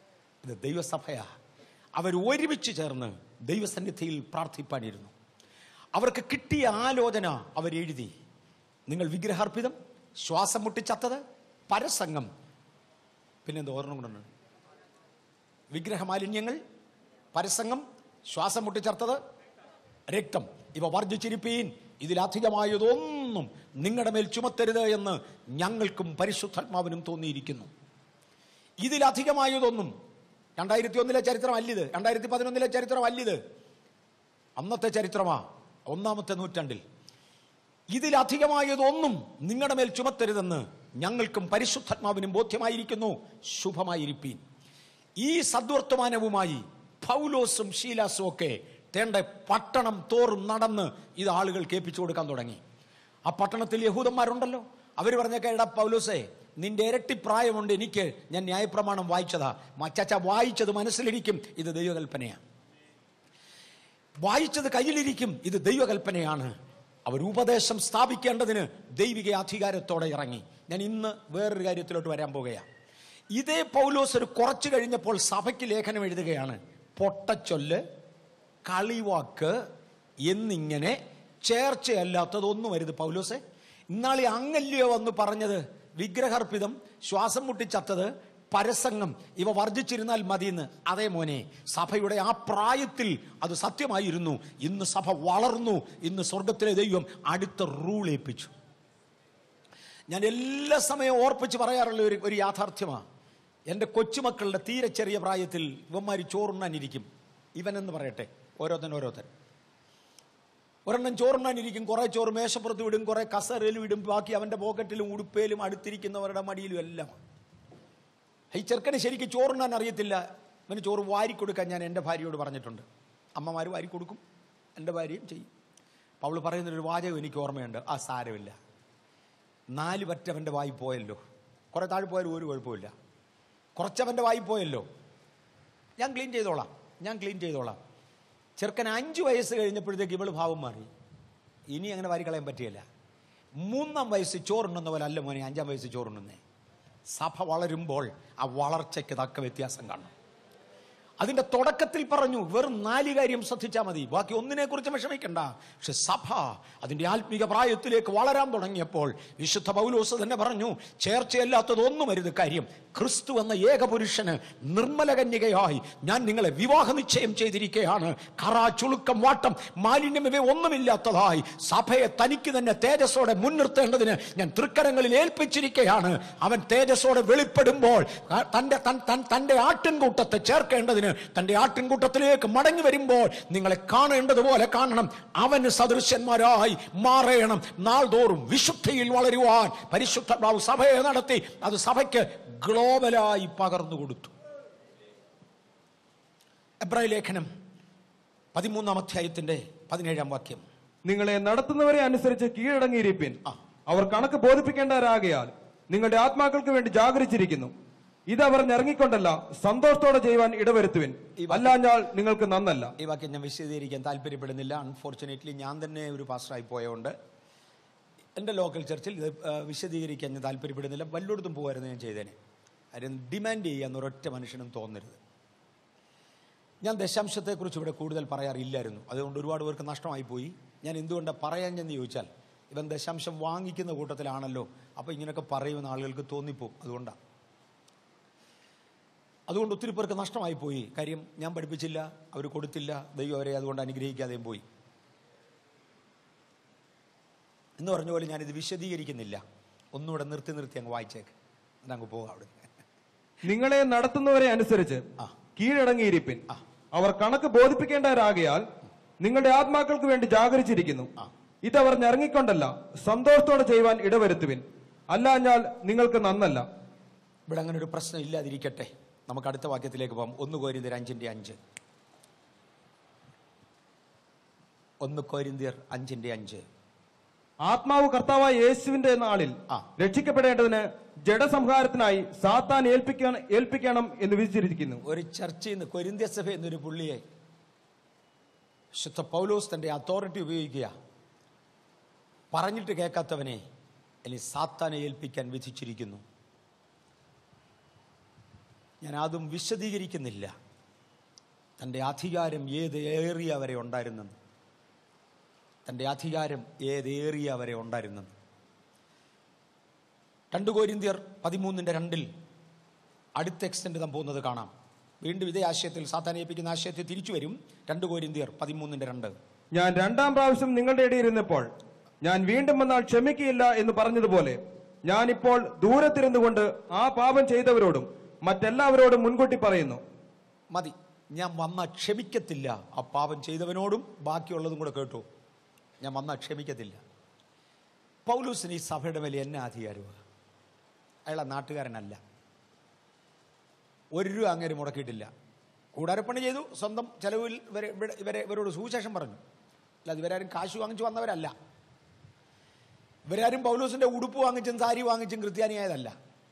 അവർ ഒരുമിച്ച് ചേർന്ന് ദൈവസന്നിധിയിൽ പ്രാർത്ഥിപ്പാനിരുന്നു. അവർക്ക് കിട്ടിയ ആലോചന അവരെഴുതി. നിങ്ങൾ വിഗ്രഹാർപ്പിതം, ശ്വാസം മുട്ടിച്ചത്തത്, പരസംഗം, പിന്നെന്താ ഓർമ്മ കൊണ്ടുണ്ട്, വിഗ്രഹമാലിന്യങ്ങൾ, പരസംഗം, ശ്വാസം മുട്ടിച്ചത്തത്, രക്തം, ഇവ വർജിച്ചിരിപ്പീൻ. ഇതിലധികമായതൊന്നും നിങ്ങളുടെ മേൽ ചുമത്തരുത് എന്ന് ഞങ്ങൾക്കും പരിശുദ്ധാത്മാവിനും തോന്നിയിരിക്കുന്നു. ഇതിലധികമായതൊന്നും 2001 ചരിത്രമല്ലിത്, 2011 ചരിത്രമല്ലിത്, അന്നത്തെ ചരിത്രമാ, 1-ാമത്തെ നൂറ്റാണ്ടിൽ. ഇതിലധികമായതൊന്നും നിങ്ങളുടെ മേൽ ചുമത്തരുതെന്ന് ഞങ്ങൾക്കും പരിശുദ്ധാത്മാവിനും ബോധ്യമായിരിക്കുന്നു. ശുഭമായിരിപ്പീൻ. ഈ സദ്വർത്തമാനവുമായി പൗലോസും ശീലാസും ഒക്കെ തേണ്ട പട്ടണം തോറും നടന്ന് ഇത് ആളുകൾ കേൾപ്പിച്ചു കൊടുക്കാൻ തുടങ്ങി. ആ പട്ടണത്തിൽ യഹൂദന്മാരുണ്ടല്ലോ. അവർ പറഞ്ഞേക്ക, എടാ പൗലോസേ, നിന്റെ ഇരട്ടി പ്രായമുണ്ട്, എനിക്ക് ഞാൻ ന്യായപ്രമാണം വായിച്ചതാ. മച്ചാച്ച വായിച്ചത് മനസ്സിലിരിക്കും, ഇത് ദൈവകൽപ്പനയാണ്. വായിച്ചത് കയ്യിലിരിക്കും, ഇത് ദൈവകൽപ്പനയാണ്. അവർ ഉപദേശം സ്ഥാപിക്കേണ്ടതിന് ദൈവിക അധികാരത്തോടെ ഇറങ്ങി. ഞാൻ ഇന്ന് വേറൊരു കാര്യത്തിലോട്ട് വരാൻ പോകുകയാണ്. ഇതേ പൗലോസ് ഒരു കുറച്ച് കഴിഞ്ഞപ്പോൾ സഭയ്ക്ക് ലേഖനം എഴുതുകയാണ്. പൊട്ടച്ചൊല്ല്, കളിവാക്ക് എന്നിങ്ങനെ ചേർച്ചയല്ലാത്തതൊന്നും വരുത് പൗലോസെ. ഇന്നാളി അങ്ങല്ലയോ വന്ന് പറഞ്ഞത് വിഗ്രഹാർപ്പിതം, ശ്വാസം മുട്ടിച്ചത്തത്, പരസംഗം ഇവ വർജിച്ചിരുന്നാൽ മതിയെന്ന്. അതേ മോനെ, സഭയുടെ ആ പ്രായത്തിൽ അത് സത്യമായിരുന്നു. ഇന്ന് സഭ വളർന്നു. ഇന്ന് സ്വർഗത്തിലെ ദൈവം അടുത്ത റൂൾ ഏൽപ്പിച്ചു. ഞാൻ എല്ലാ സമയവും ഓർപ്പിച്ച് പറയാറുള്ള ഒരു യാഥാർത്ഥ്യമാണ്. എൻ്റെ കൊച്ചുമക്കളുടെ തീരെ ചെറിയ പ്രായത്തിൽ ഇവന്മാർ ചോറുണ്ണാനിരിക്കും. ഇവനെന്ന് പറയട്ടെ, ഓരോരുത്തൻ ഒരെണ്ണം ചോറുണ്ണാനിരിക്കും. കുറേ ചോറ് മേശപ്പുറത്ത് വിടും, കുറേ കസേരയിലും ഇടും, ബാക്കി അവൻ്റെ പോക്കറ്റിലും ഉടുപ്പയിലും അടുത്തിരിക്കുന്നവരുടെ മടിയിലും എല്ലാം. ഈ ചെറുക്കന് ശരിക്കും ചോറുണ്ണാൻ അറിയത്തില്ല. അവന് ചോറ് വാരിക്കൊടുക്കാൻ ഞാൻ എൻ്റെ ഭാര്യയോട് പറഞ്ഞിട്ടുണ്ട്. അമ്മമാർ വാരിക്കൊടുക്കും, എൻ്റെ ഭാര്യയും ചെയ്യും. അപ്പോൾ അവൾ പറയുന്നൊരു വാചകം എനിക്ക് ഓർമ്മയുണ്ട്. ആ സാരമില്ല, 4 പറ്റ അവൻ്റെ വായി പോയല്ലോ, കുറേ താഴെ പോയാലും ഒരു കുഴപ്പമില്ല, കുറച്ചവൻ്റെ വായി പോയല്ലോ, ഞാൻ ക്ലീൻ ചെയ്തോളാം. ചെറുക്കൻ 5 വയസ്സ് കഴിഞ്ഞപ്പോഴത്തേക്ക് ഇവള് ഭാവം മാറി. ഇനി അങ്ങനെ വാരിക്കളയാൻ പറ്റിയല്ല. 3-ാം വയസ്സ് ചോറുണ്ടെന്ന പോലെ അല്ല മോനെ 5-ാം വയസ്സ് ചോറുണ്ടെന്നേ. സഭ വളരുമ്പോൾ ആ വളർച്ചയ്ക്ക് തക്ക വ്യത്യാസം കാണും. അതിന്റെ തുടക്കത്തിൽ പറഞ്ഞു വെറും 4 കാര്യം ശ്രദ്ധിച്ചാൽ മതി, ബാക്കി ഒന്നിനെ കുറിച്ച് വിഷമിക്കണ്ട. പക്ഷെ സഭ അതിന്റെ ആത്മീക പ്രായത്തിലേക്ക് വളരാൻ തുടങ്ങിയപ്പോൾ വിശുദ്ധ പൗലോസ് തന്നെ പറഞ്ഞു, ചേർച്ചയല്ലാത്തതൊന്നും അരുത് കാര്യം, ക്രിസ്തു എന്ന ഏകപുരുഷന് നിർമ്മല കന്യകയായി ഞാൻ നിങ്ങളെ വിവാഹ നിശ്ചയം ചെയ്തിരിക്കുകയാണ്. കറ, ചുളുക്കം, വാട്ടം, മാലിന്യം ഇവ ഒന്നുമില്ലാത്തതായി സഭയെ തനിക്ക് തന്നെ തേജസ്സോടെ മുൻനിർത്തേണ്ടതിന് ഞാൻ തൃക്കരങ്ങളിൽ ഏൽപ്പിച്ചിരിക്കുകയാണ്. അവൻ തേജസ്സോടെ വെളിപ്പെടുമ്പോൾ തന്റെ ആട്ടിൻകൂട്ടത്തെ ചേർക്കേണ്ടതിന് തന്റെ ആട്ടിൻകൂട്ടത്തിലേക്ക് മടങ്ങി വരുമ്പോൾ നിങ്ങളെ കാണേണ്ടതുപോലെ കാണണം. അവന് സദൃശ്യന്മാരായി മാറണം. നാൾതോറും വിശുദ്ധിയിൽ വളരുവാൻ പരിശുദ്ധാത്മാവ് സഭയെ നടത്തി അത് സഭയ്ക്ക് ഗ്ലോബലായി പകർന്നു കൊടുത്തു. എബ്രായ ലേഖനം 13-ാം അധ്യായത്തിന്റെ 17-ാം വാക്യം, നിങ്ങളെ നടത്തുന്നവരെ അനുസരിച്ച് കീഴടങ്ങിയിരിപ്പിൻ, അവർ കണക്ക് ബോധിപ്പിക്കേണ്ടവരാകയാൽ നിങ്ങളുടെ ആത്മാക്കൾക്ക് വേണ്ടി ജാഗരിച്ചിരിക്കുന്നു. ഇതവർ ഇറങ്ങിക്കൊണ്ടല്ല, സന്തോഷത്തോടെ ചെയ്യുവാൻ ഇടവരുത്തുവിൻ, അല്ലാഞ്ഞാൽ നിങ്ങൾക്ക് നന്നല്ല. ഈ വാക്യം ഞാൻ വിശദീകരിക്കാൻ താല്പര്യപ്പെടുന്നില്ല. അൺഫോർച്ചുനേറ്റ്ലി ഞാൻ തന്നെ ഒരു പാസ്റ്ററായി പോയതുകൊണ്ട് എൻ്റെ ലോക്കൽ ചർച്ചിൽ ഇത് വിശദീകരിക്കാൻ ഞാൻ താല്പര്യപ്പെടുന്നില്ല. വല്ലയിടത്തും പോകുമായിരുന്നു ഞാൻ ചെയ്തേനെ. അതിന് ഡിമാൻഡ് ചെയ്യാൻ ഒരൊറ്റ മനുഷ്യനും തോന്നരുത്. ഞാൻ ദശാംശത്തെക്കുറിച്ച് ഇവിടെ കൂടുതൽ പറയാറില്ലായിരുന്നു, അതുകൊണ്ട് ഒരുപാട് പേർക്ക് നഷ്ടമായി പോയി. ഞാൻ എന്തുകൊണ്ടാണ് പറയാൻ ചെന്ന് ചോദിച്ചാൽ, ഇവൻ ദശാംശം വാങ്ങിക്കുന്ന കൂട്ടത്തിലാണല്ലോ, അപ്പോൾ ഇങ്ങനെയൊക്കെ പറയുമെന്ന് ആളുകൾക്ക് തോന്നിപ്പോവും. അതുകൊണ്ട് ഒത്തിരി പേർക്ക് നഷ്ടമായി പോയി. കാര്യം ഞാൻ പഠിപ്പിച്ചില്ല, അവർ കൊടുത്തില്ല, ദൈവം അവരെ അതുകൊണ്ട് അനുഗ്രഹിക്കാതെയും പോയി എന്ന് പറഞ്ഞ പോലെ ഞാനിത് വിശദീകരിക്കുന്നില്ല. ഒന്നുകൂടെ നിർത്തി അങ്ങ് വായിച്ചേക്ക്, അതങ്ങ് പോകാം. അവിടെ നിങ്ങളെ നടത്തുന്നവരെ അനുസരിച്ച് കീഴടങ്ങിയിരിപ്പിൻ, അവർ കണക്ക് ബോധിപ്പിക്കേണ്ടവരാകയാൽ നിങ്ങളുടെ ആത്മാക്കൾക്ക് വേണ്ടി ജാഗരിച്ചിരിക്കുന്നു. ഇതവർ ഇറങ്ങിക്കൊണ്ടല്ല, സന്തോഷത്തോടെ ചെയ്യുവാൻ ഇടവരുത്തുവിൻ, അല്ലാഞ്ഞാൽ നിങ്ങൾക്ക് നന്നല്ല. ഇവിടെ അങ്ങനെ ഒരു പ്രശ്നം ഇല്ലാതിരിക്കട്ടെ. നമുക്ക് അടുത്ത വാക്യത്തിലേക്ക് പോകാം. 1 കൊരിന്ത്യർ 5:5. 1 കൊരിന്ത്യർ 5:5. ആത്മാവ് കർത്താവായ യേശുവിന്റെ നാളിൽ രക്ഷിക്കപ്പെടേണ്ടതിന് ജഡസംഹാരത്തിനായി സാത്താൻ ഏൽപ്പിക്കണം എന്ന് വിധിച്ചിരിക്കുന്നു. ഒരു ചർച്ചയിൽ നിന്ന് കൊരിന്ത്യ സഭ എന്നൊരു പുള്ളിയെ വിശുദ്ധ പൗലോസ് തന്റെ അതോറിറ്റി ഉപയോഗിക്കുക, പറഞ്ഞിട്ട് കേൾക്കാത്തവനെ ഇനി സാത്താനെ ഏൽപ്പിക്കാൻ വിധിച്ചിരിക്കുന്നു. ഞാൻ അതും വിശദീകരിക്കുന്നില്ല. തൻ്റെ അധികാരം ഏത് ഏറിയ വരെ ഉണ്ടായിരുന്നെന്ന്, തൻ്റെ അധികാരം ഏത് ഏറിയ വരെ ഉണ്ടായിരുന്നെന്ന് 2 കൊരിന്ത്യർ 13:2 അടുത്ത എക്സ്റ്റെൻഡ് നാം പോകുന്നത് കാണാം. വീണ്ടും ഇതേ ആശയത്തിൽ, സാത്താനെ ഏൽപ്പിക്കുന്ന ആശയത്തിൽ തിരിച്ചു വരും. 2 കൊരിന്ത്യർ 13:2. ഞാൻ 2-ാം പ്രാവശ്യം നിങ്ങളുടെ ഇടയിൽ ഇരുന്നപ്പോൾ ഞാൻ വീണ്ടും വന്നാൽ ക്ഷമിക്കുകയില്ല എന്ന് പറഞ്ഞതുപോലെ ഞാനിപ്പോൾ ദൂരത്തിരുന്നു കൊണ്ട് ആ പാപം ചെയ്തവരോടും മറ്റെല്ലാവരോടും മുൻകൂട്ടി പറയുന്നു. മതി, ഞാൻ വന്നാൽ ക്ഷമിക്കത്തില്ല. ആ പാപം ചെയ്തവനോടും ബാക്കിയുള്ളതും കൂടെ കേട്ടു. ഞാൻ വന്നാൽ ക്ഷമിക്കത്തില്ല. പൗലോസിന് ഈ സഭയുടെ മേലെ എന്നെ അധികാരമാണ്. അയാളെ നാട്ടുകാരനല്ല. 1 രൂപ അങ്ങേര് മുടക്കിയിട്ടില്ല. കൂടാരപ്പണി ചെയ്തു, സ്വന്തം ചെലവിൽ ഇവരോട് സുവിശേഷം പറഞ്ഞു. അല്ലാതെ ഇവരാരും കാശ് വാങ്ങിച്ചു വന്നവരല്ല. ഇവരാരും പൗലോസിന്റെ ഉടുപ്പ് വാങ്ങിച്ചും സാരി വാങ്ങിച്ചും ക്രിസ്ത്യാനിയായതല്ല.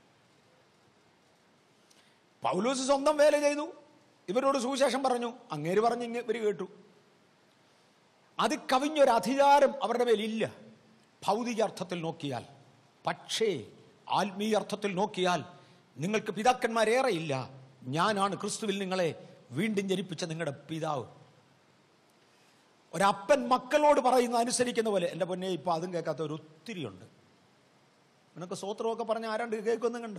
പൗലോസ് സ്വന്തം വേല ചെയ്തു, ഇവരോട് സുവിശേഷം പറഞ്ഞു, അങ്ങേര് പറഞ്ഞ് ഇവർ കേട്ടു. അത് കവിഞ്ഞൊരു അധികാരം അവരുടെ മേലില്ല ഭൗതിക അർത്ഥത്തിൽ നോക്കിയാൽ. പക്ഷേ ആത്മീയ അർത്ഥത്തിൽ നോക്കിയാൽ നിങ്ങൾക്ക് പിതാക്കന്മാരേറെ ഇല്ല. ഞാനാണ് ക്രിസ്തുവിൽ നിങ്ങളെ വീണ്ടും ജനിപ്പിച്ച നിങ്ങളുടെ പിതാവ്. ഒരപ്പൻ മക്കളോട് പറയുന്ന അനുസരിക്കുന്ന പോലെ. എൻ്റെ പൊന്നെ, ഇപ്പൊ അതും കേൾക്കാത്തവർ ഒത്തിരിയുണ്ട്. നിനക്ക് സ്തോത്രമൊക്കെ പറഞ്ഞ ആരാണ്ട് കേൾക്കൊന്നും കണ്ട,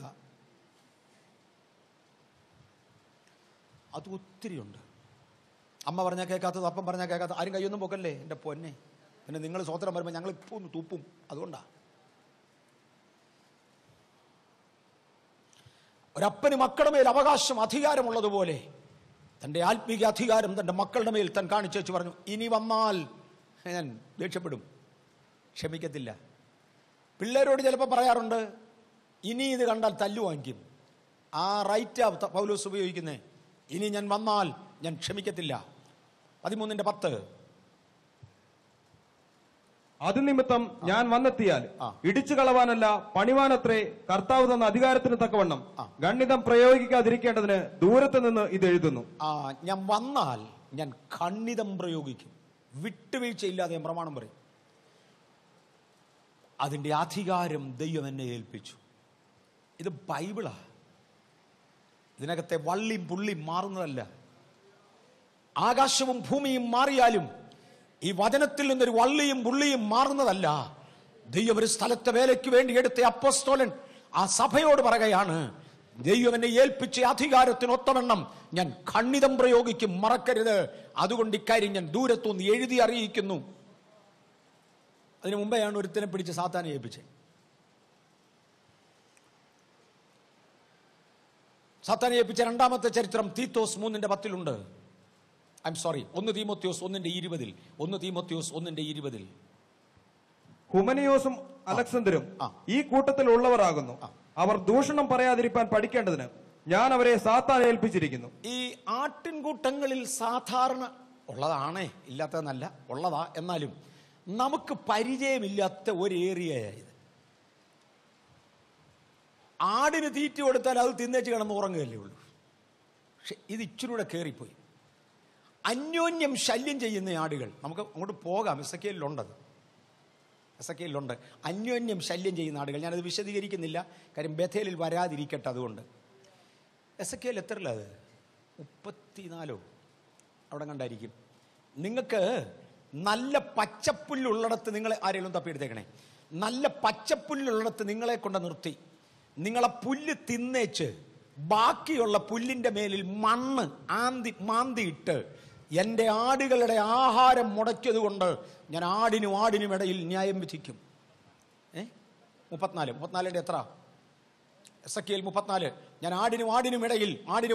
അത് ഒത്തിരിയുണ്ട്. അമ്മ പറഞ്ഞാൽ കേൾക്കാത്തത്, അപ്പം പറഞ്ഞാൽ കേൾക്കാത്തത്. ആരും കൈയൊന്നും പൊക്കല്ലേ എൻ്റെ പൊന്നെ. പിന്നെ നിങ്ങൾ സ്തോത്രം വരുമ്പോൾ ഞങ്ങൾ ഇപ്പോൾ ഒന്ന് തൂപ്പും. അതുകൊണ്ടാണ് ഒരപ്പന് മക്കളുടെ മേൽ അവകാശം, അധികാരമുള്ളതുപോലെ തൻ്റെ ആത്മീക അധികാരം തൻ്റെ മക്കളുടെ മേൽ താൻ കാണിച്ചു വെച്ച് പറഞ്ഞു, ഇനി വന്നാൽ ഞാൻ ദേഷ്യപ്പെടും, ക്ഷമിക്കത്തില്ല. പിള്ളേരോട് ചിലപ്പോൾ പറയാറുണ്ട്, ഇനി ഇത് കണ്ടാൽ തല്ലു വാങ്ങിക്കും. ആ റൈറ്റാ പൗലോസ് ഉപയോഗിക്കുന്നേ. ഇനി ഞാൻ വന്നാൽ ഞാൻ ക്ഷമിക്കത്തില്ല. 13:10. അത് നിമിത്തം ഞാൻ വന്നെത്തിയാൽ ഇടിച്ചു കളവാനല്ല പണിവാനത്രേ കർത്താവ് തന്ന അധികാരത്തിന് തക്കവണ്ണം ഗണ്ഡിതം പ്രയോഗിക്കാതിരിക്കേണ്ടതിന് ദൂരത്ത് നിന്ന് ഇത് എഴുതുന്നു. ഞാൻ വന്നാൽ ഞാൻ ഖണ്ഡിതം പ്രയോഗിക്കും, വിട്ടുവീഴ്ചയില്ലാതെ ഞാൻ പ്രമാണം പറയും. അതിൻ്റെ അധികാരം ദൈവം എന്നെ ഏൽപ്പിച്ചു. ഇത് ബൈബിളാ. ഇതിനകത്തെ വള്ളിയും പുള്ളിയും മാറുന്നതല്ല. ആകാശവും ഭൂമിയും മാറിയാലും ഈ വചനത്തിൽ നിന്നൊരു വള്ളിയും പുള്ളിയും മാറുന്നതല്ല. ദൈവം ഒരു സ്ഥലത്തെ വേലയ്ക്ക് വേണ്ടി എടുത്ത അപ്പോസ്തലൻ ആ സഭയോട് പറയുകയാണ്, ദൈവം എന്നെ ഏൽപ്പിച്ച അധികാരത്തിനൊത്തവണ്ണം ഞാൻ ഖണ്ഡിതം പ്രയോഗിക്കും, മറക്കരുത്. അതുകൊണ്ട് ഇക്കാര്യം ഞാൻ ദൂരത്തുനിന്ന് എഴുതി അറിയിക്കുന്നു. അതിനു മുമ്പെയാണ് ഒരുത്തനെ പിടിച്ച് സാത്താനെ ഏൽപ്പിച്ചത്. സാത്താനെ ഏൽപ്പിച്ച രണ്ടാമത്തെ ചരിത്രം തീത്തോസ് 3:10 1 തീമോത്തിയോസ് 1:20. 1 തീമോത്തിയോസ് 1:20. ഹുമനിയോസും അലക്സണ്ടറും ഈ കൂട്ടത്തിൽ ഉള്ളവരാകുന്നു. അവർ ദൂഷണം പറയാതിരിക്കാൻ പഠിക്കേണ്ടതിന് ഞാൻ അവരെ സാത്താൻ ഏൽപ്പിച്ചിരിക്കുന്നു. ഈ ആട്ടിൻകൂട്ടങ്ങളിൽ സാധാരണ ഉള്ളതാണേ, ഇല്ലാത്തതെന്നല്ല, ഉള്ളതാ. എന്നാലും നമുക്ക് പരിചയമില്ലാത്ത ഒരു ഏരിയയായത്. ആടിന് തീറ്റ കൊടുത്താൽ അത് തിന്നേച്ച് കിടന്ന് ഉറങ്ങുകയല്ലേ ഉള്ളൂ. പക്ഷെ ഇത് ഇച്ചിരി കൂടെ കയറിപ്പോയി. അന്യോന്യം ശല്യം ചെയ്യുന്ന ആടുകൾ. നമുക്ക് അങ്ങോട്ട് പോകാം. എസക്കേലിലുണ്ട് അന്യോന്യം ശല്യം ചെയ്യുന്ന ആടുകൾ. ഞാനത് വിശദീകരിക്കുന്നില്ല, കാര്യം ബഥേലിൽ വരാതിരിക്കട്ടെ. അതുകൊണ്ട് എസക്കേൽ എത്രല്ല, അത് 34 അവിടെ കണ്ടായിരിക്കും. നിങ്ങൾക്ക് നല്ല പച്ചപ്പുല്ലുള്ളിടത്ത് നിങ്ങളെ ആരെങ്കിലും തപ്പിയെടുത്തേക്കണേ. നല്ല പച്ചപ്പുല്ലുള്ളിടത്ത് നിങ്ങളെ കൊണ്ട് നിർത്തി നിങ്ങളെ പുല്ല് തിന്നേച്ച് ബാക്കിയുള്ള പുല്ലിന്റെ മേലിൽ മണ്ണ് മാന്തിയിട്ട് എൻ്റെ ആടുകളുടെ ആഹാരം മുടക്കിയത് കൊണ്ട് ഞാൻ ആടിനും ഇടയിൽ ന്യായം വിധിക്കും. 34 എത്ര? എസക്കേൽ 34. ഞാൻ ആടിനും ഇടയിൽ,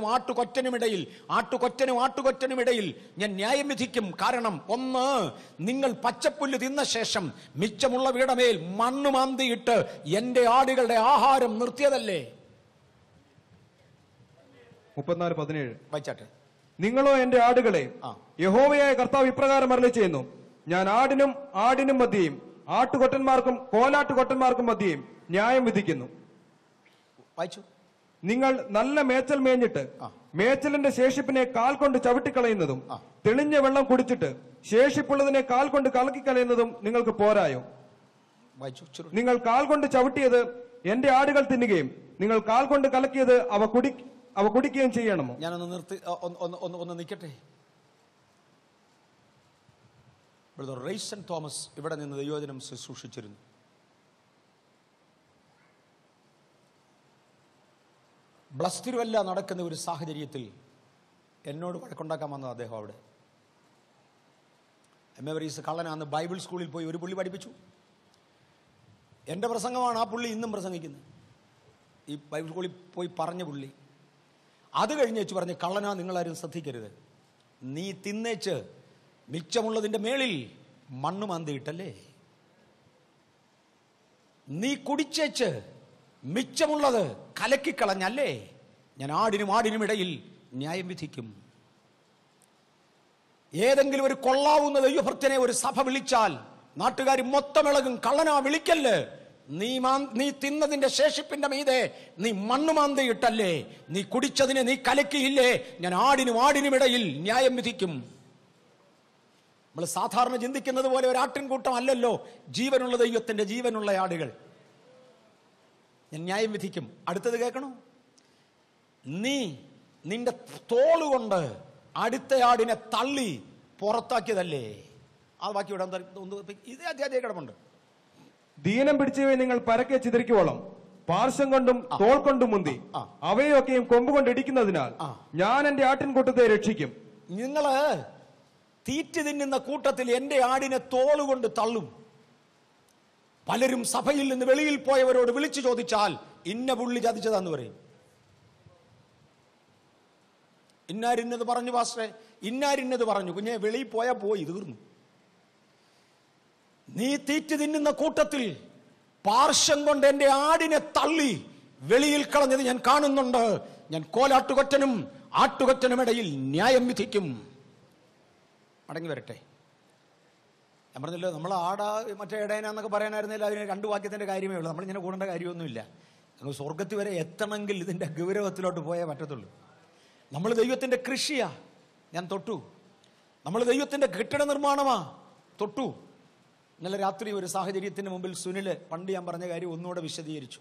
ആട്ടുകൊറ്റനും ഇടയിൽ ഞാൻ ന്യായം വിധിക്കും. കാരണം ഒന്ന്, നിങ്ങൾ പച്ചപ്പുല്ല് തിന്ന ശേഷം മിച്ചമുള്ള വീടമേൽ മണ്ണ് മാന്തിയിട്ട് എൻ്റെ ആടുകളുടെ ആഹാരം നിർത്തിയതല്ലേ. 34:17 വായിച്ചാട്ടെ. നിങ്ങളോ എന്റെ ആടുകളെ, യഹോവയായ കർത്താവ് ഇപ്രകാരം അരുളി ചെയ്യുന്നു, ഞാൻ ആടിനും മധ്യേയും ആട്ടുകൊറ്റന്മാർക്കും കോലാട്ടുകൊറ്റന്മാർക്കും മധ്യേയും ന്യായം വിധിക്കുന്നു. വായിച്ചു. നിങ്ങൾ നല്ല മേച്ചൽ മേഞ്ഞിട്ട് മേച്ചലിന്റെ ശേഷിപ്പിനെ കാൽ കൊണ്ട് ചവിട്ടിക്കളയുന്നതും തെളിഞ്ഞ വെള്ളം കുടിച്ചിട്ട് ശേഷിപ്പുള്ളതിനെ കാൽ കൊണ്ട് കലക്കിക്കളയുന്നതും നിങ്ങൾക്ക് പോരായോ? നിങ്ങൾ കാൽ കൊണ്ട് ചവിട്ടിയത് എന്റെ ആടുകൾ തിന്നുകയും നിങ്ങൾ കാൽ കൊണ്ട് കലക്കിയത് അവ കുടിക്കുകയും ചെയ്യണമോ? ഞാനൊന്ന് നിർത്തി ഒന്ന് നിൽക്കട്ടെ. റെയ്സൺ തോമസ് ഇവിടെ നിന്ന് ദൈവവചനം ശുശ്രൂഷിച്ചിരുന്നു. ബ്ലസ്തിരുവല്ല നടക്കുന്ന ഒരു സാഹചര്യത്തിൽ എന്നോട് വഴക്കുണ്ടാക്കാൻ വന്നത് അദ്ദേഹം. അവിടെ വാർഗീസ് കള്ളനാന്ന് ബൈബിൾ സ്കൂളിൽ പോയി ഒരു പുള്ളി പഠിപ്പിച്ചു. എൻ്റെ പ്രസംഗമാണ് ആ പുള്ളി ഇന്നും പ്രസംഗിക്കുന്നത്. ഈ ബൈബിൾ സ്കൂളിൽ പോയി പറഞ്ഞ പുള്ളി അത് കഴിഞ്ഞ് വെച്ച് പറഞ്ഞ്, കള്ളനാ നിങ്ങളാരും ശ്രദ്ധിക്കരുത്, നീ തിന്നേച്ച് മിച്ചമുള്ളതിൻ്റെ മേളിൽ മണ്ണ് മാന്തിയിട്ടല്ലേ, നീ കുടിച്ചേച്ച് മിച്ചമുള്ളത് കലക്കിക്കളഞ്ഞല്ലേ, ഞാൻ ആടിനും ഇടയിൽ ന്യായം വിധിക്കും. ഏതെങ്കിലും ഒരു കൊള്ളാവുന്ന ദൈവഭക്തനെ ഒരു സഭ വിളിച്ചാൽ നാട്ടുകാർ മൊത്തം ഇളകും. കള്ളനാ വിളിക്കല്ല്, നീ തിന്നതിന്റെ ശേഷിപ്പിന്റെ മീതെ നീ മണ്ണ് മാന്തിയിട്ടല്ലേ, നീ കുടിച്ചതിനെ നീ കലക്കിയില്ലേ, ഞാൻ ആടിനും ഇടയിൽ ന്യായം വിധിക്കും. നമ്മൾ സാധാരണ ചിന്തിക്കുന്നത് പോലെ ഒരു ആട്ടിൻകൂട്ടം അല്ലല്ലോ ജീവനുള്ള ദൈവത്തിന്റെ ജീവനുള്ള ആടുകൾ. ഞാൻ ന്യായം വിധിക്കും. അടുത്തത് കേൾക്കണോ? നീ നിന്റെ തോളുകൊണ്ട് അടുത്ത ആടിനെ തള്ളി പുറത്താക്കിയതല്ലേ. ആ ബാക്കി ഇവിടെ ഇതേ അധ്യായം കിടപ്പുണ്ട്. ദീനം പിടിച്ചവയെ നിങ്ങൾ പരക്കെ ചിതറിക്കുവോളം പാർശ്വം കൊണ്ടും തോൾ കൊണ്ടും മുന്തി അവയൊക്കെയും കൊമ്പുകൊണ്ട് ഇടിക്കുന്നതിനാൽ ഞാൻ എന്റെ ആട്ടിൻകൂട്ടത്തെ രക്ഷിക്കും. നിങ്ങള് തീറ്റ തിന്നുന്ന കൂട്ടത്തിൽ എന്റെ ആടിനെ തോളുകൊണ്ട് തള്ളും. പലരും സഭയിൽ നിന്ന് വെളിയിൽ പോയവരോട് വിളിച്ചു ചോദിച്ചാൽ ഇന്ന പുള്ളി ചതിച്ചതാന്ന് പറയും. ഇന്നാരിന്നത് പറഞ്ഞു പാസ്റ്ററെ, ഇന്നാരിന്നത് പറഞ്ഞു. കുഞ്ഞെ വെളിയിൽ പോയാൽ പോയി, തീർന്നു. നീ തീറ്റ തിന്നുന്ന കൂട്ടത്തിൽ പാർശ്വം കൊണ്ട് എന്റെ ആടിനെ തള്ളി വെളിയിൽ കളഞ്ഞത് ഞാൻ കാണുന്നുണ്ട്. ഞാൻ കോലാട്ടുകൊറ്റനും ആട്ടുകൊറ്റനുമിടയിൽ ന്യായം മടങ്ങി വരട്ടെ. ഞാൻ പറഞ്ഞല്ലോ, നമ്മൾ മറ്റേ ഇടയനാന്നൊക്കെ പറയാനായിരുന്നില്ല, അതിന് 2 വാക്യത്തിന്റെ കാര്യമേ ഉള്ളൂ. നമ്മളിങ്ങനെ കൂടേണ്ട കാര്യമൊന്നുമില്ല. നമ്മൾ സ്വർഗത്തിൽ വരെ എത്തണമെങ്കിൽ ഇതിന്റെ ഗൗരവത്തിലോട്ട് പോയേ പറ്റത്തുള്ളൂ. നമ്മൾ ദൈവത്തിന്റെ കൃഷിയാ, ഞാൻ തൊട്ടു. നമ്മൾ ദൈവത്തിന്റെ കെട്ടിട നിർമ്മാണമാ, തൊട്ടു. ഇന്നലെ രാത്രി ഒരു സാഹചര്യത്തിന് മുമ്പിൽ സുനില് പണ്ട് ഞാൻ പറഞ്ഞ കാര്യം ഒന്നുകൂടെ വിശദീകരിച്ചു.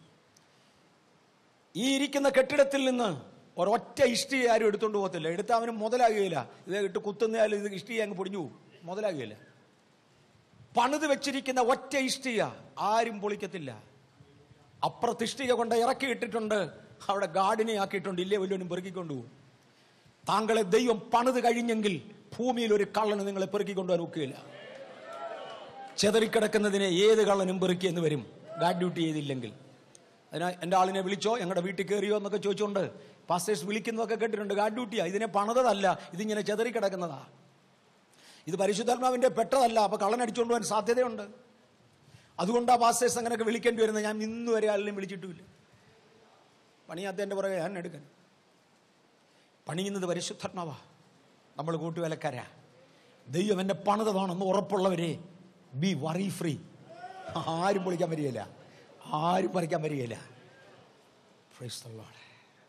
ഈ ഇരിക്കുന്ന കെട്ടിടത്തിൽ നിന്ന് ഒരൊറ്റ ഇഷ്ടിക ആരും എടുത്തുകൊണ്ട് പോകത്തില്ല. എടുത്താൽ അവന് മുതലാകുകയില്ല. ഇത് ഇട്ട് കുത്തുന്നയാൽ ഇത് ഇഷ്ടിക അങ്ങ് പൊടിഞ്ഞു പോകും, മുതലാകുകയില്ല. പണിത് വെച്ചിരിക്കുന്ന ഒറ്റ ഇഷ്ടിക ആരും പൊളിക്കത്തില്ല. അപ്പുറത്ത് ഇഷ്ടിക കൊണ്ട് ഇറക്കി ഇട്ടിട്ടുണ്ട്, അവിടെ ഗാർഡിനെ ആക്കിയിട്ടുണ്ട്, ഇല്ലേ വല്ലവനും പെറുക്കിക്കൊണ്ടുപോകും. താങ്കളെ ദൈവം പണിത് കഴിഞ്ഞെങ്കിൽ ഭൂമിയിൽ ഒരു കള്ളന് നിങ്ങളെ പെറുക്കിക്കൊണ്ടുപോകാൻ ഒക്കുകയില്ല. ചെതറിക്കിടക്കുന്നതിനെ ഏത് കള്ളനും പെറുക്കിയെന്ന് വരും, ഗാഡ് ഡ്യൂട്ടി ചെയ്തില്ലെങ്കിൽ. അതിനാൽ എൻ്റെ ആളിനെ വിളിച്ചോ, ഞങ്ങളുടെ വീട്ടിൽ കയറിയോ എന്നൊക്കെ ചോദിച്ചുകൊണ്ട് പാസ്റ്റേഴ്സ് വിളിക്കുന്നതൊക്കെ കേട്ടിട്ടുണ്ട്. ഗാഡ് ഡ്യൂട്ടിയാ. ഇതിനെ പണിതല്ല, ഇതിങ്ങനെ ചെതറിക്കിടക്കുന്നതാ. ഇത് പരിശുദ്ധാത്മാവിൻ്റെ പെട്ടതല്ല. അപ്പൊ കള്ളൻ അടിച്ചുകൊണ്ട് പോകാൻ സാധ്യതയുണ്ട്. അതുകൊണ്ടാണ് പാസ്റ്റേഴ്സ് അങ്ങനെയൊക്കെ വിളിക്കേണ്ടി വരുന്നത്. ഞാൻ ഇന്ന് വരെ ആളിനെയും വിളിച്ചിട്ടുമില്ല. പണിയാത്തതിൻ്റെ പുറകെ ഞാൻ എടുക്കാൻ. പണിയുന്നത് പരിശുദ്ധാത്മാവാ. നമ്മൾ കൂട്ടുവേലക്കാരാ. ദൈവം എന്നെ പണിതതാണെന്ന് ഉറപ്പുള്ളവരെ ബി വറി ഫ്രീ. ആരും പൊളിക്കാൻ വരികയില്ല, ആരും പറിക്കാൻ വരികയില്ല. Praise the lord.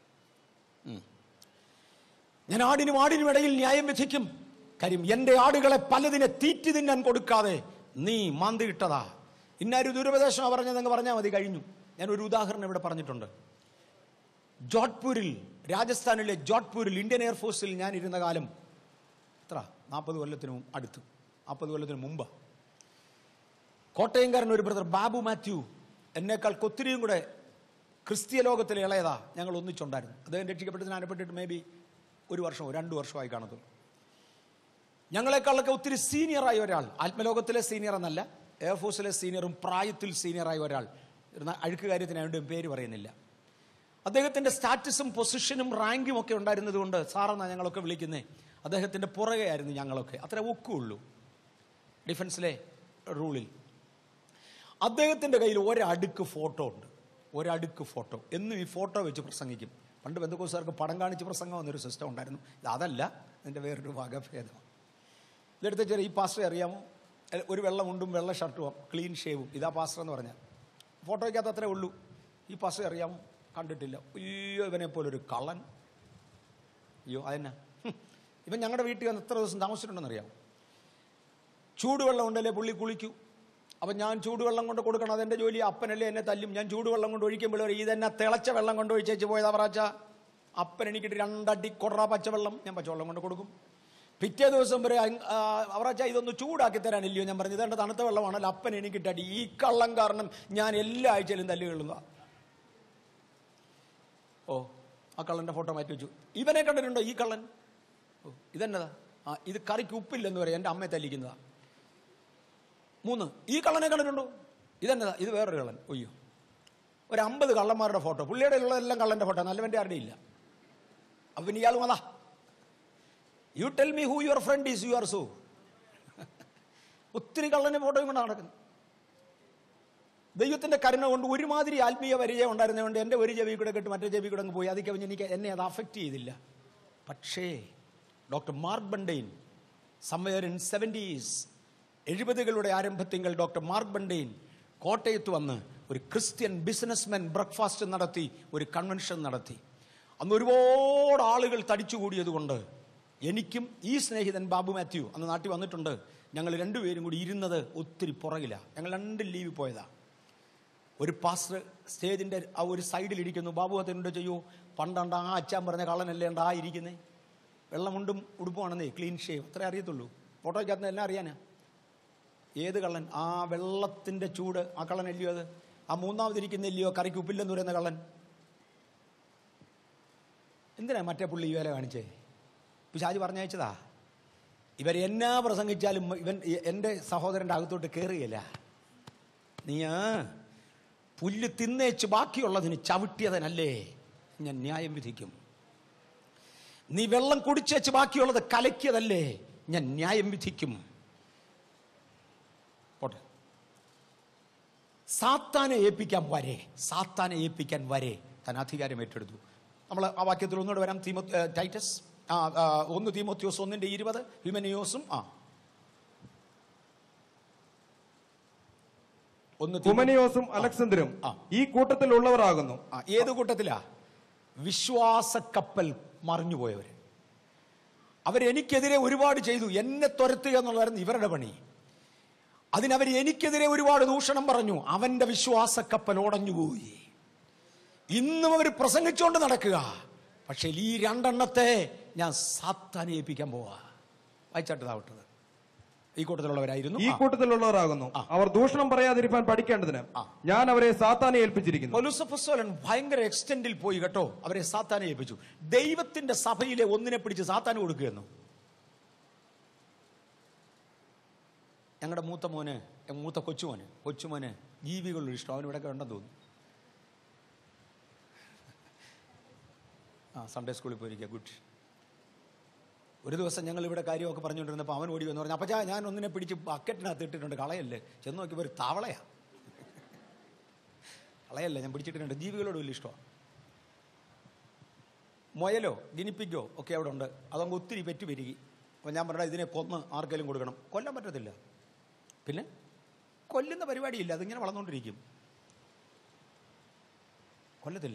ഞാൻ ആടിനും ഇടയിൽ ന്യായം വിധിക്കും. കാര്യം എൻ്റെ ആടുകളെ പലതിനെ തീറ്റി തിന്നാൻ കൊടുക്കാതെ നീ മാന്തിയിട്ടതാ. ഇന്നൊരു ദുരുപദേശമാണ് പറഞ്ഞതെന്ന് പറഞ്ഞാൽ മതി, കഴിഞ്ഞു. ഞാനൊരു ഉദാഹരണം ഇവിടെ പറഞ്ഞിട്ടുണ്ട്. ജോധ്പൂരിൽ, രാജസ്ഥാനിലെ ജോധ്പൂരിൽ ഇന്ത്യൻ എയർഫോഴ്സിൽ ഞാൻ ഇരുന്ന കാലം എത്ര 40 കൊല്ലത്തിന് മുമ്പ് കോട്ടയംകാരൻ ഒരു ബ്രദർ ബാബു മാത്യു, എന്നേക്കാൾ ഒത്തിരിയും കൂടെ ക്രിസ്തീയ ലോകത്തിലെ ഇളയതാ, ഞങ്ങൾ ഒന്നിച്ചുണ്ടായിരുന്നു. അദ്ദേഹം രക്ഷിക്കപ്പെട്ട് സ്നാനപ്പെട്ടിട്ട് മേ ബി 1 വർഷമോ 2 വർഷമായി കാണത്തുള്ളൂ. ഞങ്ങളെക്കാളൊക്കെ ഒത്തിരി സീനിയറായ ഒരാൾ, ആത്മലോകത്തിലെ സീനിയർ എന്നല്ല, എയർഫോഴ്സിലെ സീനിയറും പ്രായത്തിൽ സീനിയറായ ഒരാൾ, അഴുക്ക് കാര്യത്തിന് അവൻ്റെ പേര് പറയുന്നില്ല. അദ്ദേഹത്തിൻ്റെ സ്റ്റാറ്റസും പൊസിഷനും റാങ്കും ഒക്കെ ഉണ്ടായിരുന്നത് കൊണ്ട് സാറെന്നാണ് ഞങ്ങളൊക്കെ വിളിക്കുന്നത്. അദ്ദേഹത്തിൻ്റെ പുറകെ ആയിരുന്നു ഞങ്ങളൊക്കെ, അത്ര ഒക്കുള്ളൂ ഡിഫൻസിലെ റൂളിൽ. അദ്ദേഹത്തിൻ്റെ കയ്യിൽ ഒരടുക്ക് ഫോട്ടോ ഉണ്ട്, ഒരടുക്ക് ഫോട്ടോ. എന്നും ഈ ഫോട്ടോ വെച്ച് പ്രസംഗിക്കും. പണ്ട് ബന്ധുക്കോസുകാർക്ക് പടം കാണിച്ച് പ്രസംഗം എന്നൊരു സിസ്റ്റം ഉണ്ടായിരുന്നു. അതല്ല, ഇതിൻ്റെ വേറൊരു വകഭേദമാണ്. ഇതെടുത്ത് വെച്ചാൽ ഈ പാസ്റ്റർ അറിയാമോ, ഒരു വെള്ള മുണ്ടും വെള്ള ഷർട്ടും ക്ലീൻ ഷേവും, ഇതാ പാസ്റ്റർ എന്ന് പറഞ്ഞാൽ. ഫോട്ടോയ്ക്കകത്ത് അത്രേ ഉള്ളൂ. ഈ പാസ്റ്റർ അറിയാമോ, കണ്ടിട്ടില്ല. അയ്യോ ഇവനെ പോലൊരു കള്ളൻ. അയ്യോ അതെന്നാ, ഇവൻ ഞങ്ങളുടെ വീട്ടിൽ വന്ന് എത്ര ദിവസം താമസിച്ചിട്ടുണ്ടെന്നറിയാമോ. ചൂടുവെള്ളം ഉണ്ടല്ലേ പുള്ളി കുളിക്കൂ. അപ്പം ഞാൻ ചൂടുവെള്ളം കൊണ്ട് കൊടുക്കണം, അതെൻ്റെ ജോലി. അപ്പനല്ലേ എന്നെ തല്ലും. ഞാൻ ചൂടുവെള്ളം കൊണ്ട് ഒഴിക്കുമ്പോൾ ഇതെന്നെ തിളച്ച വെള്ളം കൊണ്ട് ഒഴിച്ചേച്ച് പോയതാ പ്രാച്ച. അപ്പൻ എനിക്കിട്ട് 2 അടി കൊറ പച്ചവെള്ളം, ഞാൻ പച്ചവെള്ളം കൊണ്ട് കൊടുക്കും. പിറ്റേ ദിവസം വരെ അവറാച്ച ഇതൊന്ന് ചൂടാക്കി തരാനില്ലയോ, ഞാൻ പറഞ്ഞു ഇതെൻ്റെ തണുത്ത വെള്ളമാണല്ലോ. അപ്പൻ എനിക്കിട്ടടി. ഈ കള്ളം കാരണം ഞാൻ എല്ലാ ആഴ്ചയിലും തല്ലി കൊള്ളുക. ഓ, ആ കള്ളൻ്റെ ഫോട്ടോ മാറ്റി വെച്ചു. ഇവനെ കണ്ടിട്ടുണ്ടോ ഈ കള്ളൻ? ഓ ഇതെന്നതാ? ഇത് കറിക്ക് ഉപ്പില്ലെന്ന് പറയാം, എൻ്റെ അമ്മയെ തല്ലിക്കുന്നതാ. 3, ഈ കള്ളനെ കണ്ടിട്ടുണ്ടോ? ഇതെന്നതാ? ഇത് വേറൊരു കള്ളൻ. ഒയ്യോ, ഒരു 50 കള്ളന്മാരുടെ ഫോട്ടോ. പുള്ളിയുടെ ഉള്ളതെല്ലാം കള്ളൻ്റെ ഫോട്ടോ, നല്ലവൻ്റെ ആരുടെ ഇല്ല. അപ്പം ഇയാളും അതാ. You tell me who your friend is, you are so. ഒത്തിരി കള്ളൻ്റെ ഫോട്ടോയും കൊണ്ട് നടക്കുന്നു. ദൈവത്തിൻ്റെ കരുണ കൊണ്ട് ഒരുമാതിരി ആത്മീയ പരിചയം ഉണ്ടായിരുന്നതുകൊണ്ട് എൻ്റെ ഒരു ചെവി കൂടെ കേട്ട് മറ്റേ ചെവി കൂടെ അങ്ങ് പോയി. അതിൽ കവിഞ്ഞ് എന്നെ അത് അഫക്റ്റ് ചെയ്തില്ല. പക്ഷേ doctor Mark Buntain somewhere in 70s, 70കളുടെ ആരംഭത്തിങ്കൽ ഡോക്ടർ മാർക്ക് ബണ്ടെയിൻ കോട്ടയത്ത് വന്ന് ഒരു ക്രിസ്ത്യൻ ബിസിനസ്മാൻ ബ്രേക്ക്ഫാസ്റ്റ് നടത്തി, ഒരു കൺവെൻഷൻ നടത്തി. അന്ന് ഒരുപാട് ആളുകൾ തടിച്ചുകൂടിയത് കൊണ്ട് എനിക്കും ഈ സ്നേഹിതൻ ബാബു മാത്യു അന്ന് നാട്ടിൽ വന്നിട്ടുണ്ട്. ഞങ്ങൾ 2 പേരും കൂടി ഇരുന്നത് ഒത്തിരി പുറകിലാണ്. ഞങ്ങൾ 2 ലീവ് പോയതാ. ഒരു പാസ്റ്റർ സ്റ്റേജിൻ്റെ ആ ഒരു സൈഡിലിരിക്കുന്നു. ബാബു അതിനുണ്ടോ ചെയ്യൂ, പണ്ടാണ്ട് ആ അച്ഛൻ പറഞ്ഞ കള്ളനല്ലേ ഉണ്ട് ആ ഇരിക്കുന്നേ. വെള്ളമുണ്ടും ഉടുപ്പുമാണെന്നേ, ക്ലീൻ ഷേവ്, അത്രേ അറിയത്തുള്ളൂ. ഫോട്ടോയ്ക്കകത്ത് എല്ലാം അറിയാനാ. ഏത് കള്ളൻ? ആ വെള്ളത്തിൻ്റെ ചൂട്, ആ കള്ളനല്ലയോ അത്. ആ 3ാമതിരിക്കുന്നില്ലയോ കറിക്ക് ഉപ്പില്ലെന്ന് പറയുന്ന കള്ളൻ. എന്തിനാ മറ്റേ പുള്ളി ഈ വേല കാണിച്ചേ? പിശാച് പറഞ്ഞയച്ചതാ. ഇവരെന്നാ പ്രസംഗിച്ചാലും ഇവൻ എൻ്റെ സഹോദരൻ്റെ അകത്തോട്ട് കയറുകയില്ല. നീ പുല്ല് തിന്നേച്ച് ബാക്കിയുള്ളതിന് ചവിട്ടിയതനല്ലേ ഞാൻ ന്യായം വിധിക്കും. നീ വെള്ളം കുടിച്ചേച്ച് ബാക്കിയുള്ളത് കലക്കിയതല്ലേ ഞാൻ ന്യായം വിധിക്കും. പോട്ടെ. സാത്താനെ ഏൽപ്പിക്കാൻ വരെ താൻ അധികാരം ഏറ്റെടുത്തു. നമ്മൾ ആ വാക്യത്തിൽ ഒന്നുകൂടെ വരാം. ടൈറ്റസ് 1 തീമോത്തിയോസ് 1:20, ഹ്യൂമനിയോസും ഹ്യൂമനിയോസും അലക്സാണ്ടറും ഈ കൂട്ടത്തിലുള്ളവരാകുന്നു. ഏത് കൂട്ടത്തിലാ? വിശ്വാസക്കപ്പൽ മറിഞ്ഞുപോയവര്. അവരെനിക്കെതിരെ ഒരുപാട് ചെയ്തു, എന്നെ തുരത്തുക എന്നുള്ളതായിരുന്നു ഇവരുടെ പണി. അതിനവർ എനിക്കെതിരെ ഒരുപാട് ദൂഷണം പറഞ്ഞു. അവന്റെ വിശ്വാസക്കപ്പൽ ഉടഞ്ഞുപോയി. ഇന്നും അവർ പ്രസംഗിച്ചുകൊണ്ട് നടക്കുക. പക്ഷെ ഈ രണ്ടെണ്ണത്തെ ഞാൻ സാത്താനെ ഏൽപ്പിക്കാൻ പോവാ. വായിച്ചാട്ടതാവട്ടത്. ഈ കൂട്ടത്തിലുള്ളവരാകുന്നു. അവർ ദൂഷണം പറയാതിരിക്കാൻ പഠിക്കേണ്ടതിന് ഞാൻ അവരെ സാത്താനെ ഏൽപ്പിച്ചിരിക്കുന്നു. പൗലോസ് അപ്പോസ്തലൻ ഭയങ്കര എക്സ്റ്റെൻഡിൽ പോയി കേട്ടോ. അവരെ സാത്താനെ ഏൽപ്പിച്ചു. ദൈവത്തിന്റെ സഭയിലെ ഒന്നിനെ പിടിച്ച് സാത്താന് കൊടുക്കുകയെന്നു. ഞങ്ങളുടെ മൂത്ത കൊച്ചുമോന് ജീവികളുടെ ഇഷ്ടം. അവന് ഇവിടെ ഉണ്ടെന്ന് തോന്നുന്നു. സൺഡേ സ്കൂളിൽ പോയിരിക്കുക. ഗുഡ്. ഒരു ദിവസം ഞങ്ങൾ ഇവിടെ കാര്യമൊക്കെ പറഞ്ഞുകൊണ്ടിരുന്നപ്പോൾ അവൻ ഓടി വന്ന് പറഞ്ഞു, അപ്പച്ചാ ഞാൻ ഒന്നിനെ പിടിച്ച് ബക്കറ്റിനകത്ത് ഇട്ടിട്ടുണ്ട്, കളയല്ലേ. ചെന്ന് നോക്കിയപ്പോൾ ഒരു തവളയാണ്. കളയല്ലേ, ഞാൻ പിടിച്ചിട്ടുണ്ട്. ജീവികളോട് വലിയ ഇഷ്ടമാണ്. മുയലോ ഗിനിപ്പിക്കോ ഒക്കെ അവിടെ ഉണ്ട്. അതങ്ങ് ഒത്തിരി പെറ്റു പെരുകി. അപ്പോൾ ഞാൻ പറഞ്ഞാൽ ഇതിനെ കൊന്ന് ആർക്കെങ്കിലും കൊടുക്കണം. കൊല്ലാൻ പറ്റത്തില്ല. പിന്നെ കൊല്ലുന്ന പരിപാടിയില്ല. അതിങ്ങനെ വളർന്നുകൊണ്ടിരിക്കും. കൊല്ലത്തില്ല.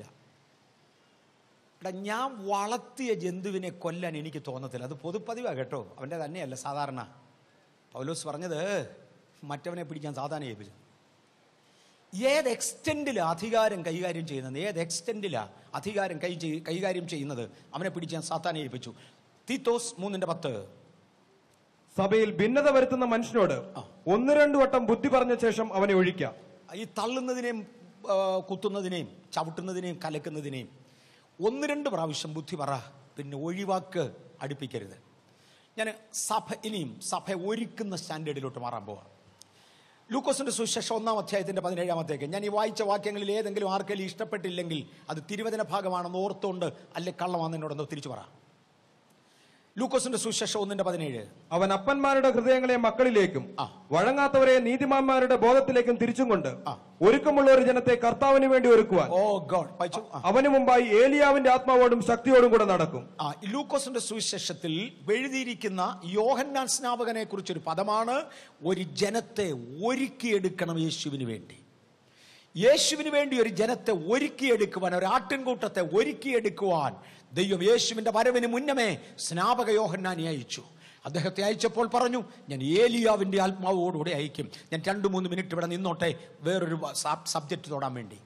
ഞാൻ വളർത്തിയ ജന്തുവിനെ കൊല്ലാൻ എനിക്ക് തോന്നത്തില്ല. അത് പൊതുപ്പതിവാണ് കേട്ടോ. അവൻ്റെ തന്നെയല്ല സാധാരണ. പൗലോസ് പറഞ്ഞത് മറ്റവനെ പിടിക്കാൻ സാധാരണ ഏൽപ്പിച്ചു. ഏത് എക്സ്റ്റെൻഡിലാണ് അധികാരം കൈകാര്യം ചെയ്യുന്നത്, ഏത് എക്സ്റ്റെൻഡിലാണ് അധികാരം കൈകാര്യം ചെയ്യുന്നത്, അവനെ പിടിക്കാൻ സാത്താനെ ഏൽപ്പിച്ചു. തീത്തോസ് 3:10. സഭയിൽ ഭിന്നത വരുത്തുന്ന മനുഷ്യനോട് 1-2 വട്ടം ബുദ്ധി പറഞ്ഞ ശേഷം അവനെ ഒഴിക്കാം. ഈ തള്ളുന്നതിനെയും കുത്തുന്നതിനെയും ചവിട്ടുന്നതിനെയും കലക്കുന്നതിനെയും 1-2 പ്രാവശ്യം ബുദ്ധി പറ, പിന്നെ ഒഴിവാക്ക്, അടുപ്പിക്കരുത്. ഞാൻ സഭ ഒരുക്കുന്ന സ്റ്റാൻഡേർഡിലോട്ട് മാറാൻ പോവാം. ലൂക്കോസിന്റെ സുവിശേഷം 1-ാം അധ്യായത്തിന്റെ 17-ാമത്തേക്ക്. ഞാൻ ഈ വായിച്ച വാക്യങ്ങളിൽ ഏതെങ്കിലും ആർക്കെങ്കിലും ഇഷ്ടപ്പെട്ടില്ലെങ്കിൽ അത് തിരുവചന ഭാഗമാണെന്ന് ഓർത്തുകൊണ്ട് അല്ലെ കള്ളമാണെന്ന് എന്നോടൊന്ന് തിരിച്ചു പറ. ലൂക്കോസിന്റെ സുവിശേഷം 1:17. അവൻ അപ്പന്മാരുടെ ഹൃദയങ്ങളെ മക്കളിലേക്കും വഴങ്ങാത്തവരെ നീതിമാന്മാരുടെ ബോധത്തിലേക്കും തിരിച്ചും കൊണ്ട് ഒരുക്കമുള്ള ഒരു ജനത്തെ കർത്താവിന് വേണ്ടി ഒരുക്കുവാൻ അവന് മുമ്പായി ഏലിയാവിന്റെ ആത്മാവോടും ശക്തിയോടും കൂടെ നടക്കും. ലൂക്കോസിന്റെ സുവിശേഷത്തിൽ എഴുതിയിരിക്കുന്ന യോഹന്നാൻ സ്നാപകനെ കുറിച്ചൊരു പദമാണ്, ഒരു ജനത്തെ ഒരുക്കിയെടുക്കണം യേശുവിന് വേണ്ടി. യേശുവിന് വേണ്ടി ഒരു ജനത്തെ ഒരുക്കിയെടുക്കുവാൻ, ഒരു ആട്ടിൻകൂട്ടത്തെ ഒരുക്കിയെടുക്കുവാൻ ദൈവം യേശുവിന്റെ വരവിന് മുന്നമേ സ്നാപക യോഹന്നാനെ അയച്ചു. അദ്ദേഹത്തെ അയച്ചപ്പോൾ പറഞ്ഞു, ഞാൻ ഏലിയാവിന്റെ ആത്മാവോടുകൂടെ അയക്കും. ഞാൻ 2-3 മിനിറ്റ് ഇവിടെ നിന്നോട്ടെ, വേറൊരു സബ്ജക്റ്റ് തൊടാൻ വേണ്ടി.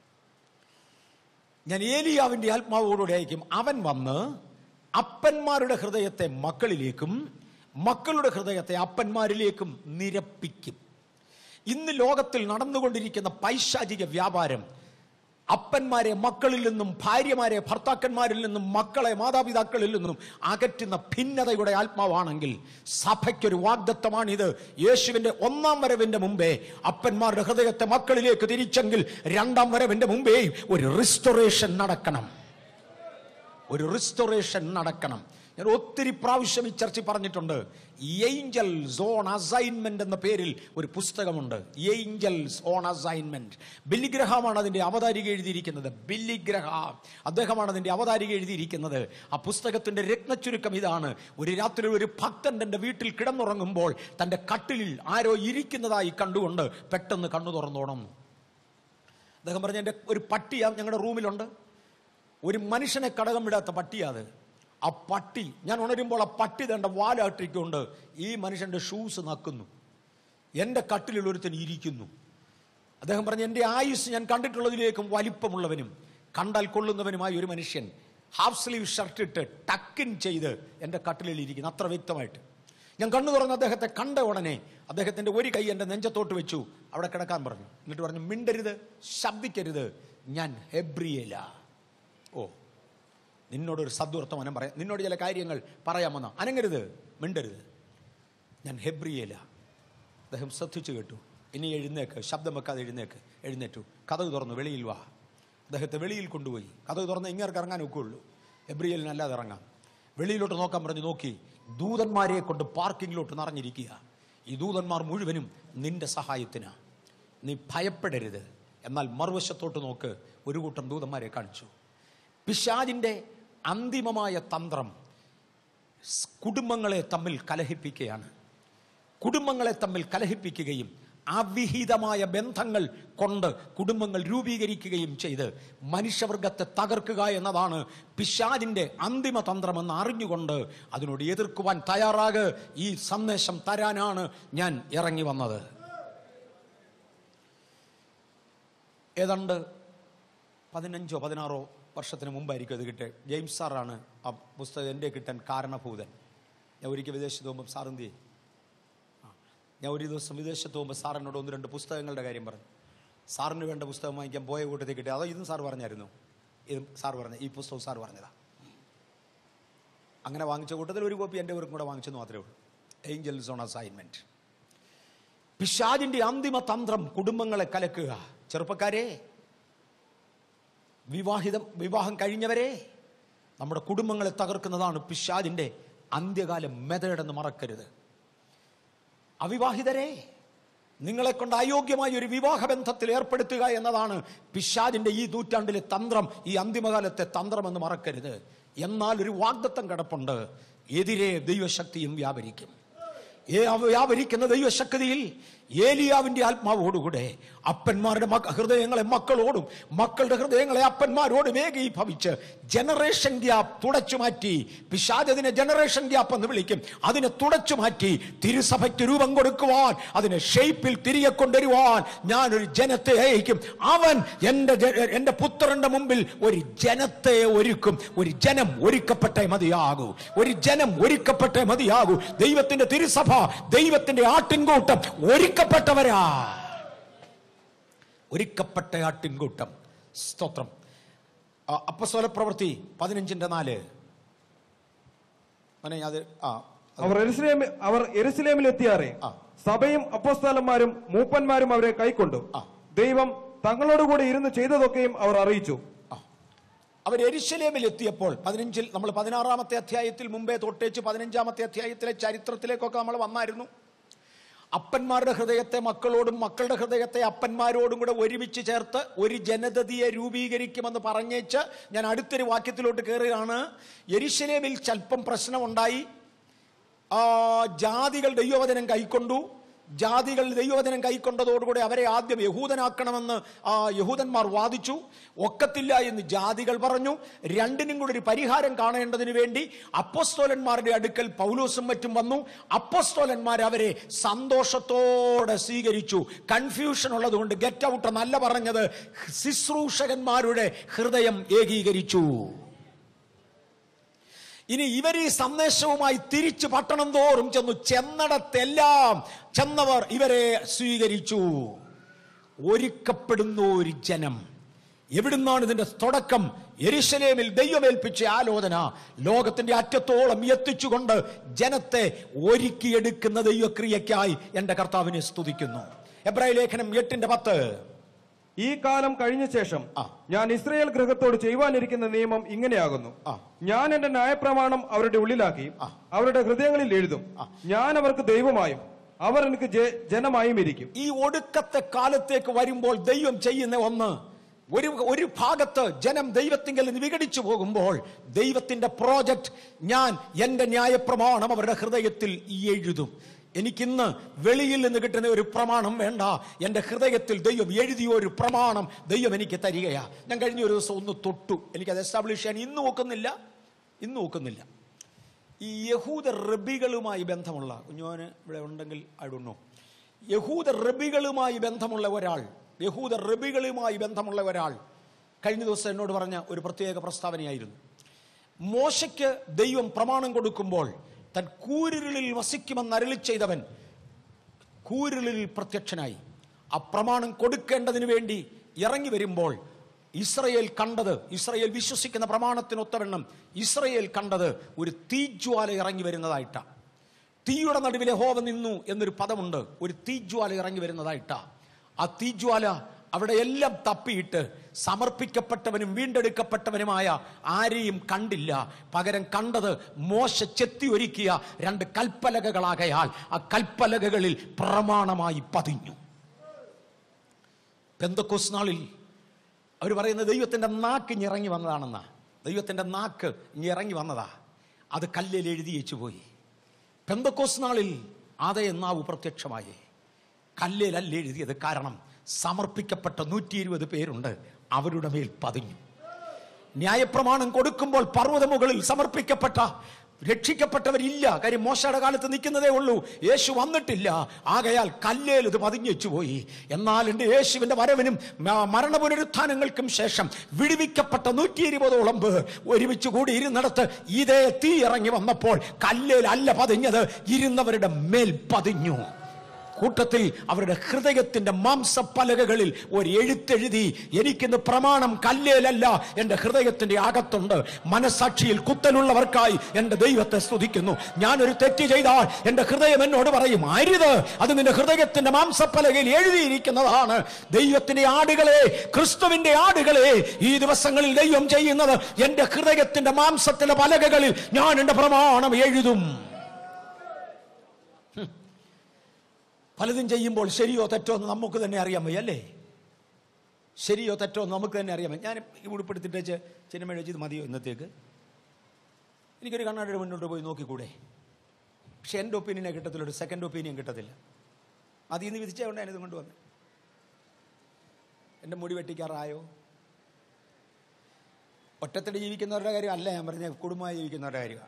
ഞാൻ ഏലിയാവിന്റെ ആത്മാവോടുകൂടെ അയക്കും. അവൻ വന്ന് അപ്പന്മാരുടെ ഹൃദയത്തെ മക്കളിലേക്കും മക്കളുടെ ഹൃദയത്തെ അപ്പന്മാരിലേക്കും നിരപ്പിക്കും. ഇന്ന് ലോകത്തിൽ നടന്നുകൊണ്ടിരിക്കുന്ന പൈശാചിക വ്യാപാരം അപ്പന്മാരെ മക്കളിൽ നിന്നും, ഭാര്യമാരെ ഭർത്താക്കന്മാരിൽ നിന്നും, മക്കളെ മാതാപിതാക്കളിൽ നിന്നും അകറ്റുന്ന ഭിന്നതയുടെ ആത്മാവാണെങ്കിൽ സഭയ്ക്കൊരു വാഗ്ദത്തമാണിത്. യേശുവിന്റെ 1-ാം വരവിന്റെ മുമ്പേ അപ്പന്മാരുടെ ഹൃദയത്തെ മക്കളിലേക്ക് തിരിച്ചെങ്കിൽ 2-ാം വരവിന്റെ മുമ്പേ ഒരു റിസ്റ്റോറേഷൻ നടക്കണം. ഞാൻ ഒത്തിരി പ്രാവശ്യം ഈ ചർച്ച പറഞ്ഞിട്ടുണ്ട്. ഏഞ്ചൽസ് ഓൺ അസൈൻമെന്റ് എന്ന പേരിൽ ഒരു പുസ്തകമുണ്ട്. Angels on Assignment. ബില്ലി ഗ്രഹാമാണ് അതിന്റെ അവതാരിക എഴുതിയിരിക്കുന്നത്. ബില്ലി ഗ്രഹാം അദ്ദേഹമാണ് അതിന്റെ അവതാരിക എഴുതിയിരിക്കുന്നത്. ആ പുസ്തകത്തിന്റെ രത്നച്ചുരുക്കം ഇതാണ്: ഒരു രാത്രി ഒരു ഭക്തൻ തന്റെ വീട്ടിൽ കിടന്നുറങ്ങുമ്പോൾ തന്റെ കട്ടിലിൽ ആരോ ഇരിക്കുന്നതായി കണ്ടുകൊണ്ട് പെട്ടെന്ന് കണ്ണു തുറന്നോണം. അദ്ദേഹം പറഞ്ഞ എൻ്റെ ഒരു പട്ടിയാ ഞങ്ങളുടെ റൂമിലുണ്ട്. ഒരു മനുഷ്യനെ കടകം വിടാത്ത പട്ടിയാത്. ആ പട്ടി, ഞാൻ ഉണരുമ്പോൾ ആ പട്ടി തന്റെ വാലാട്ടിക്കൊണ്ട് ഈ മനുഷ്യന്റെ ഷൂസ് നക്കുന്നു. എൻ്റെ കട്ടിലിൽ ഒരുത്തൻ ഇരിക്കുന്നു. അദ്ദേഹം പറഞ്ഞു, എൻ്റെ ആയുസ് ഞാൻ കണ്ടിട്ടുള്ളതിലേക്കും വലിപ്പമുള്ളവനും കണ്ടാൽ കൊള്ളുന്നവനുമായ ഒരു മനുഷ്യൻ ഹാഫ് സ്ലീവ് ഷർട്ട് ഇട്ട് ടക്കിൻ ചെയ്ത് എൻ്റെ കട്ടിലിൽ ഇരിക്കുന്നു. അത്ര വ്യക്തമായിട്ട് ഞാൻ കണ്ണു തുറന്ന് അദ്ദേഹത്തെ കണ്ട ഉടനെ അദ്ദേഹത്തിന്റെ ഒരു കൈ എൻ്റെ നെഞ്ചത്തോട്ട് വെച്ചു. അവിടെ കിടക്കാൻ പറഞ്ഞു. എന്നിട്ട് പറഞ്ഞു, മിണ്ടരുത്, ശബ്ദിക്കരുത്, ഞാൻ ഹെബ്രിയേല. ഓ, നിന്നോടൊരു സദ്വർത്തമാനം പറയാം, നിന്നോട് ചില കാര്യങ്ങൾ പറയാമെന്ന, അനങ്ങരുത്, മിണ്ടരുത്, ഞാൻ ഹെബ്രിയേല. അദ്ദേഹം ശ്രദ്ധിച്ചു കേട്ടു. ഇനി എഴുന്നേക്ക്, ശബ്ദം വെക്കാതെ എഴുന്നേറ്റു. കതക് തുറന്നു, വെളിയിൽ വാ. അദ്ദേഹത്തെ വെളിയിൽ കൊണ്ടുപോയി. കതക് തുറന്ന് ഇങ്ങേർക്ക് ഇറങ്ങാൻ ഒക്കെയുള്ളൂ, ഹെബ്രിയേലിനല്ലാതെ ഇറങ്ങാം. വെളിയിലോട്ട് നോക്കാൻ പറഞ്ഞു. നോക്കി, ദൂതന്മാരെ കൊണ്ട് പാർക്കിങ്ങിലോട്ട് നിറഞ്ഞിരിക്കുക. ഈ ദൂതന്മാർ മുഴുവനും നിന്റെ സഹായത്തിനാ, നീ ഭയപ്പെടരുത്. എന്നാൽ മറുവശത്തോട്ട് നോക്ക്, ഒരു കൂട്ടം ദൂതന്മാരെ കാണിച്ചു. പിശാചിന്റെ അന്തിമമായ തന്ത്രം കുടുംബങ്ങളെ തമ്മിൽ കലഹിപ്പിക്കുകയാണ്. കുടുംബങ്ങളെ തമ്മിൽ കലഹിപ്പിക്കുകയും അവിഹിതമായ ബന്ധങ്ങൾ കൊണ്ട് കുടുംബങ്ങൾ രൂപീകരിക്കുകയും ചെയ്ത് മനുഷ്യവർഗത്തെ തകർക്കുക എന്നതാണ് പിശാചിന്റെ അന്തിമ തന്ത്രമെന്ന് അറിഞ്ഞുകൊണ്ട് അതിനോട് എതിർക്കുവാൻ തയ്യാറാകെ. ഈ സന്ദേശം തരാനാണ് ഞാൻ ഇറങ്ങി വന്നത്. ഏതാണ്ട് 15-16 വർഷത്തിന് മുമ്പായിരിക്കും അത് കിട്ടിയത്. ജെയിംസ് സാറാണ് ആ പുസ്തകം എൻ്റെ കിട്ടാൻ കാരണഭൂതൻ. ഞാൻ ഒരിക്കൽ വിദേശത്ത് പോകുമ്പോൾ സാർ എന്ത് ചെയ്യും, ഞാൻ ഒരു ദിവസം വിദേശത്ത് പോകുമ്പോൾ സാർ എന്നോട് 1-2 പുസ്തകങ്ങളുടെ കാര്യം പറഞ്ഞു. സാറിന് വേണ്ട പുസ്തകം വാങ്ങിക്കാൻ പോയ കൂട്ടത്തിൽ കിട്ടി. അതോ ഇതും സാർ പറഞ്ഞായിരുന്നു? ഇതും സാർ പറഞ്ഞ ഈ പുസ്തകം സാർ പറഞ്ഞതാ. അങ്ങനെ വാങ്ങിച്ച കൂട്ടത്തിൽ ഒരു കോപ്പി എൻ്റെ പേർക്കും കൂടെ വാങ്ങിച്ചെന്ന് മാത്രമേ ഉള്ളൂ. Angels on Assignment. പിശാചിന്റെ അന്തിമ തന്ത്രം കുടുംബങ്ങളെ കലക്കുക. ചെറുപ്പക്കാരെ, വിവാഹം കഴിഞ്ഞവരെ, നമ്മുടെ കുടുംബങ്ങളെ തകർക്കുന്നതാണ് പിശാചിന്റെ അന്ത്യകാല മെതേഡെന്ന് മറക്കരുത്. അവിവാഹിതരെ, നിങ്ങളെ കൊണ്ട് അയോഗ്യമായ ഒരു വിവാഹബന്ധത്തിൽ ഏർപ്പെടുത്തുക എന്നതാണ് പിശാചിന്റെ ഈ നൂറ്റാണ്ടിലെ തന്ത്രം, ഈ അന്തിമകാലത്തെ തന്ത്രം എന്ന് മറക്കരുത്. എന്നാൽ ഒരു വാഗ്ദത്തം കിടപ്പുണ്ട്, എതിരെ ദൈവശക്തിയും വ്യാപരിക്കും. വ്യാപരിക്കുന്ന ദൈവശക്തിയിൽ ഏലിയാവിന്റെ ആത്മാവോടുകൂടെ അപ്പന്മാരുടെ ഹൃദയങ്ങളെ മക്കളോടും മക്കളുടെ ഹൃദയങ്ങളെ അപ്പന്മാരോടും ഏകീഭവിച്ച് ജനറേഷൻ ഗ്യാപ്പ് തുടച്ചു മാറ്റി, പിശാചതിനെ ജനറേഷൻ ഗ്യാപ്പ് എന്ന് വിളിക്കും, അതിനെ തുടച്ചു മാറ്റി തിരുസഭയ്ക്ക് രൂപം കൊടുക്കുവാൻ, അതിനെ ഷേപ്പിൽ തിരികെ കൊണ്ടുവരുവാൻ ഞാനൊരു ജനത്തെ അയക്കും. അവൻ എന്റെ പുത്രന്റെ മുമ്പിൽ ഒരു ജനത്തെ ഒരുക്കും. ഒരു ജനം ഒരുക്കപ്പെട്ടേ മതിയാകൂ. ഒരു ജനം ഒരുക്കപ്പെട്ടേ മതിയാകൂ. ദൈവത്തിന്റെ തിരുസഭ, ദൈവത്തിന്റെ ആട്ടിൻകൂട്ടം ഒരുക്കപ്പെട്ടവരാ. ഒരുക്കപ്പെട്ട ആട്ടിൻകൂട്ടം. സ്തോത്രം. അപ്പോസ്തലപ്രവൃത്തി 15:4. അവർ യെരൂശലേമിലെത്തിയാറെ സഭയും അപ്പോസ്തലന്മാരും മൂപ്പന്മാരും അവരെ കൈക്കൊണ്ടു. ദൈവം തങ്ങളോടുകൂടി ഇരുന്ന് ചെയ്തതൊക്കെയും അവർ അറിയിച്ചു. അവർ യെരൂശലേമിൽ എത്തിയപ്പോൾ 15-ൽ നമ്മൾ 16-ാമത്തെ അധ്യായത്തിൽ മുമ്പേ തൊട്ടേച്ച് 15-ാമത്തെ അധ്യായത്തിലെ ചരിത്രത്തിലേക്കൊക്കെ നമ്മൾ വന്നായിരുന്നു. അപ്പന്മാരുടെ ഹൃദയത്തെ മക്കളോടും മക്കളുടെ ഹൃദയത്തെ അപ്പന്മാരോടും കൂടെ ഒരുമിച്ച് ചേർത്ത് ഒരു ജനതയെ രൂപീകരിക്കുമെന്ന് പറഞ്ഞേച്ച് ഞാൻ അടുത്തൊരു വാക്യത്തിലോട്ട് കയറുകയാണ്. യെരൂശലേമിൽ സ്വല്പം പ്രശ്നമുണ്ടായി. ജാതികൾ ദൈവവചനം കൈക്കൊണ്ടു. ജാതികൾ ദൈവവചനം കൈക്കൊണ്ടതോടുകൂടി അവരെ ആദ്യം യഹൂദനാക്കണമെന്ന് യഹൂദന്മാർ വാദിച്ചു. ഒക്കത്തില്ല എന്ന് ജാതികൾ പറഞ്ഞു. രണ്ടിനും കൂടി ഒരു പരിഹാരം കാണേണ്ടതിന് വേണ്ടി അപ്പോസ്തലന്മാരുടെ അടുക്കൽ പൗലോസും മറ്റും വന്നു. അപ്പോസ്തലന്മാർ അവരെ സന്തോഷത്തോടെ സ്വീകരിച്ചു. കൺഫ്യൂഷൻ ഉള്ളതുകൊണ്ട് ഗെറ്റ് ഔട്ട് എന്നല്ല പറഞ്ഞത്, ശുശ്രൂഷകന്മാരുടെ ഹൃദയം ഏകീകരിച്ചു. ഇനി ഇവർ ഈ സന്ദേശവുമായി തിരിച്ചു പട്ടണം തോറും ചെന്നു. ചെന്നിടത്തെല്ലാം ചെന്നവർ ഇവരെ സ്വീകരിച്ചു. ഒരുക്കപ്പെടുന്ന ഒരു ജനം. എവിടുന്നാണ് ഇതിന്റെ തുടക്കം? യെരൂശലേമിൽ ദൈവമേൽപ്പിച്ച ആലോചന ലോകത്തിന്റെ അറ്റത്തോളം എത്തിച്ചുകൊണ്ട് ജനത്തെ ഒരുക്കിയെടുക്കുന്ന ദൈവക്രിയയ്ക്കായി എന്റെ കർത്താവിനെ സ്തുതിക്കുന്നു. എബ്രായ ലേഖനം 8:10. ഈ കാലം കഴിഞ്ഞ ശേഷം ഞാൻ ഇസ്രായേൽ ഗൃഹത്തോട് ചെയ്യുവാനിരിക്കുന്ന നിയമം ഇങ്ങനെയാകുന്നു. ഞാൻ എന്റെ ന്യായപ്രമാണം അവരുടെ ഉള്ളിലാക്കി അവരുടെ ഹൃദയങ്ങളിൽ എഴുതും. ഞാൻ അവർക്ക് ദൈവമായും അവർ എനിക്ക് ജനമായും ഇരിക്കും. ഈ ഒടുക്കത്തെ കാലത്തേക്ക് വരുമ്പോൾ ദൈവം ചെയ്യുന്ന ഒന്ന്, ഒരു ഭാഗത്ത് ജനം ദൈവത്തിങ്കിൽ നിന്ന് വിഘടിച്ചു പോകുമ്പോൾ ദൈവത്തിന്റെ പ്രോജക്റ്റ്, ഞാൻ എന്റെ ന്യായപ്രമാണം അവരുടെ ഹൃദയത്തിൽ എഴുതും. എനിക്കിന്ന് വെളിയിൽ നിന്ന് കിട്ടുന്ന ഒരു പ്രമാണം വേണ്ട, എൻ്റെ ഹൃദയത്തിൽ ദൈവം എഴുതിയ ഒരു പ്രമാണം ദൈവം എനിക്ക് തരികയാ. ഞാൻ കഴിഞ്ഞ ഒരു ദിവസം ഒന്ന് തൊട്ടു, എനിക്കത് എസ്റ്റാബ്ലിഷ് ചെയ്യാൻ ഇന്ന് നോക്കുന്നില്ല. ഈ യഹൂദ റബികളുമായി ബന്ധമുള്ള, കുഞ്ഞോന് ഇവിടെ ഉണ്ടെങ്കിൽ ഐ ഡോണ്ട് നോ, യഹൂദ റബികളുമായി ബന്ധമുള്ള ഒരാൾ കഴിഞ്ഞ ദിവസം എന്നോട് പറഞ്ഞ ഒരു പ്രത്യേക പ്രസ്താവനയായിരുന്നു. മോശയ്ക്ക് ദൈവം പ്രമാണം കൊടുക്കുമ്പോൾ തൻ കൂരിരുളിൽ വസിക്കുമെന്ന് അരുളി ചെയ്തവൻ കൂരിരുളിൽ പ്രത്യക്ഷനായി. ആ പ്രമാണം കൊടുക്കേണ്ടതിന് വേണ്ടി ഇറങ്ങി വരുമ്പോൾ ഇസ്രയേൽ വിശ്വസിക്കുന്ന പ്രമാണത്തിനൊത്തവണ്ണം ഇസ്രയേൽ കണ്ടത് ഒരു തീജ്വാല ഇറങ്ങി വരുന്നതായിട്ടാ. തീയുടെ നടുവിൽ യഹോവ നിന്നു എന്നൊരു പദമുണ്ട്. ഒരു തീജ്വാല ഇറങ്ങി വരുന്നതായിട്ടാ. ആ തീജ്വാല അവിടെ എല്ലാം തപ്പിയിട്ട് സമർപ്പിക്കപ്പെട്ടവനും വീണ്ടെടുക്കപ്പെട്ടവനുമായ ആരെയും കണ്ടില്ല. പകരം കണ്ടത് മോശ ചെത്തി ഒരുക്കിയ 2 കൽപ്പലകകളാകയാൽ ആ കൽപ്പലകകളിൽ പ്രമാണമായി പതിഞ്ഞു. പെന്തക്കോസ്ത് നാളിൽ അവർ പറയുന്നത് ദൈവത്തിന്റെ നാക്ക് ഇറങ്ങി വന്നതാണെന്നാ. ദൈവത്തിന്റെ നാക്ക് ഇറങ്ങി വന്നതാ. അത് കല്ലിൽ എഴുതി വെച്ചു പോയി. പെന്തക്കോസ്ത് നാളിൽ അതേ നാവ് പ്രത്യക്ഷമായി. കല്ലിലല്ല എഴുതിയത്. കാരണം സമർപ്പിക്കപ്പെട്ട 120 പേരുണ്ട്, അവരുടെ മേൽ പതിഞ്ഞു. ന്യായപ്രമാണം കൊടുക്കുമ്പോൾ പർവ്വതമുകളിൽ സമർപ്പിക്കപ്പെട്ട രക്ഷിക്കപ്പെട്ടവരില്ല. കാര്യം മോശയുടെ കാലത്ത് നിൽക്കുന്നതേ ഉള്ളൂ, യേശു വന്നിട്ടില്ല. ആകയാൽ കല്ലേൽ ഇത് പതിഞ്ഞു പോയി. എന്നാൽ എൻ്റെ യേശുവിൻ്റെ വരവിനും മരണപുനരുത്ഥാനങ്ങൾക്കും ശേഷം വിടുവിക്കപ്പെട്ട 120ഓളം പേർ ഒരുമിച്ച് കൂടി ഇരുന്നിടത്ത് ഇതേ തീ ഇറങ്ങി വന്നപ്പോൾ കല്ലേൽ അല്ല പതിഞ്ഞത്, ഇരുന്നവരുടെ മേൽ പതിഞ്ഞു. കൂട്ടത്തിൽ അവരുടെ ഹൃദയത്തിന്റെ മാംസപ്പലകകളിൽ ഒരു എഴുത്തെഴുതി. എനിക്കിന്ന് പ്രമാണം കല്ലേലല്ല, എൻ്റെ ഹൃദയത്തിന്റെ അകത്തുണ്ട്. മനസാക്ഷിയിൽ കുത്തലുള്ളവർക്കായി എൻ്റെ ദൈവത്തെ സ്തുതിക്കുന്നു. ഞാനൊരു തെറ്റ് ചെയ്താൽ എൻ്റെ ഹൃദയം എന്നോട് പറയും, അരുത്, അത് നിന്റെ ഹൃദയത്തിന്റെ മാംസപ്പലകയിൽ എഴുതിയിരിക്കുന്നതാണ്. ദൈവത്തിന്റെ ആടുകളെ, ക്രിസ്തുവിന്റെ ആടുകളെ, ഈ ദിവസങ്ങളിൽ ദൈവം ചെയ്യുന്നത് എൻ്റെ ഹൃദയത്തിന്റെ മാംസത്തിലെ പലകകളിൽ ഞാൻ എൻ്റെ പ്രമാണം എഴുതും. പലതും ചെയ്യുമ്പോൾ ശരിയോ തെറ്റോ എന്ന് നമുക്ക് തന്നെ അറിയാൻ വയ്യ, അല്ലേ? ശരിയോ തെറ്റോ എന്ന് നമുക്ക് തന്നെ അറിയാൻ വയ്യ. ഞാൻ ഈ ഉടുപ്പെടുത്തിട്ട് സിനിമ വെച്ച് ഇത് മതിയോ ഇന്നത്തേക്ക്? എനിക്കൊരു കണ്ണാടിയുടെ മുന്നോട്ട് പോയി നോക്കിക്കൂടെ? പക്ഷെ എൻ്റെ ഒപ്പീനിയനെ കിട്ടത്തില്ല, ഒരു സെക്കൻഡ് ഒപ്പീനിയൻ കിട്ടത്തില്ല. അതിൽ നിന്ന് വിധിച്ചുകൊണ്ട് ഞാനിത് കൊണ്ടുവന്നു. എൻ്റെ മുടി വെട്ടിക്കാറായോ? ഒറ്റത്തടി ജീവിക്കുന്നവരുടെ കാര്യം അല്ല ഞാൻ പറഞ്ഞ, കുടുംബമായി ജീവിക്കുന്നവരുടെ കാര്യമാണ്.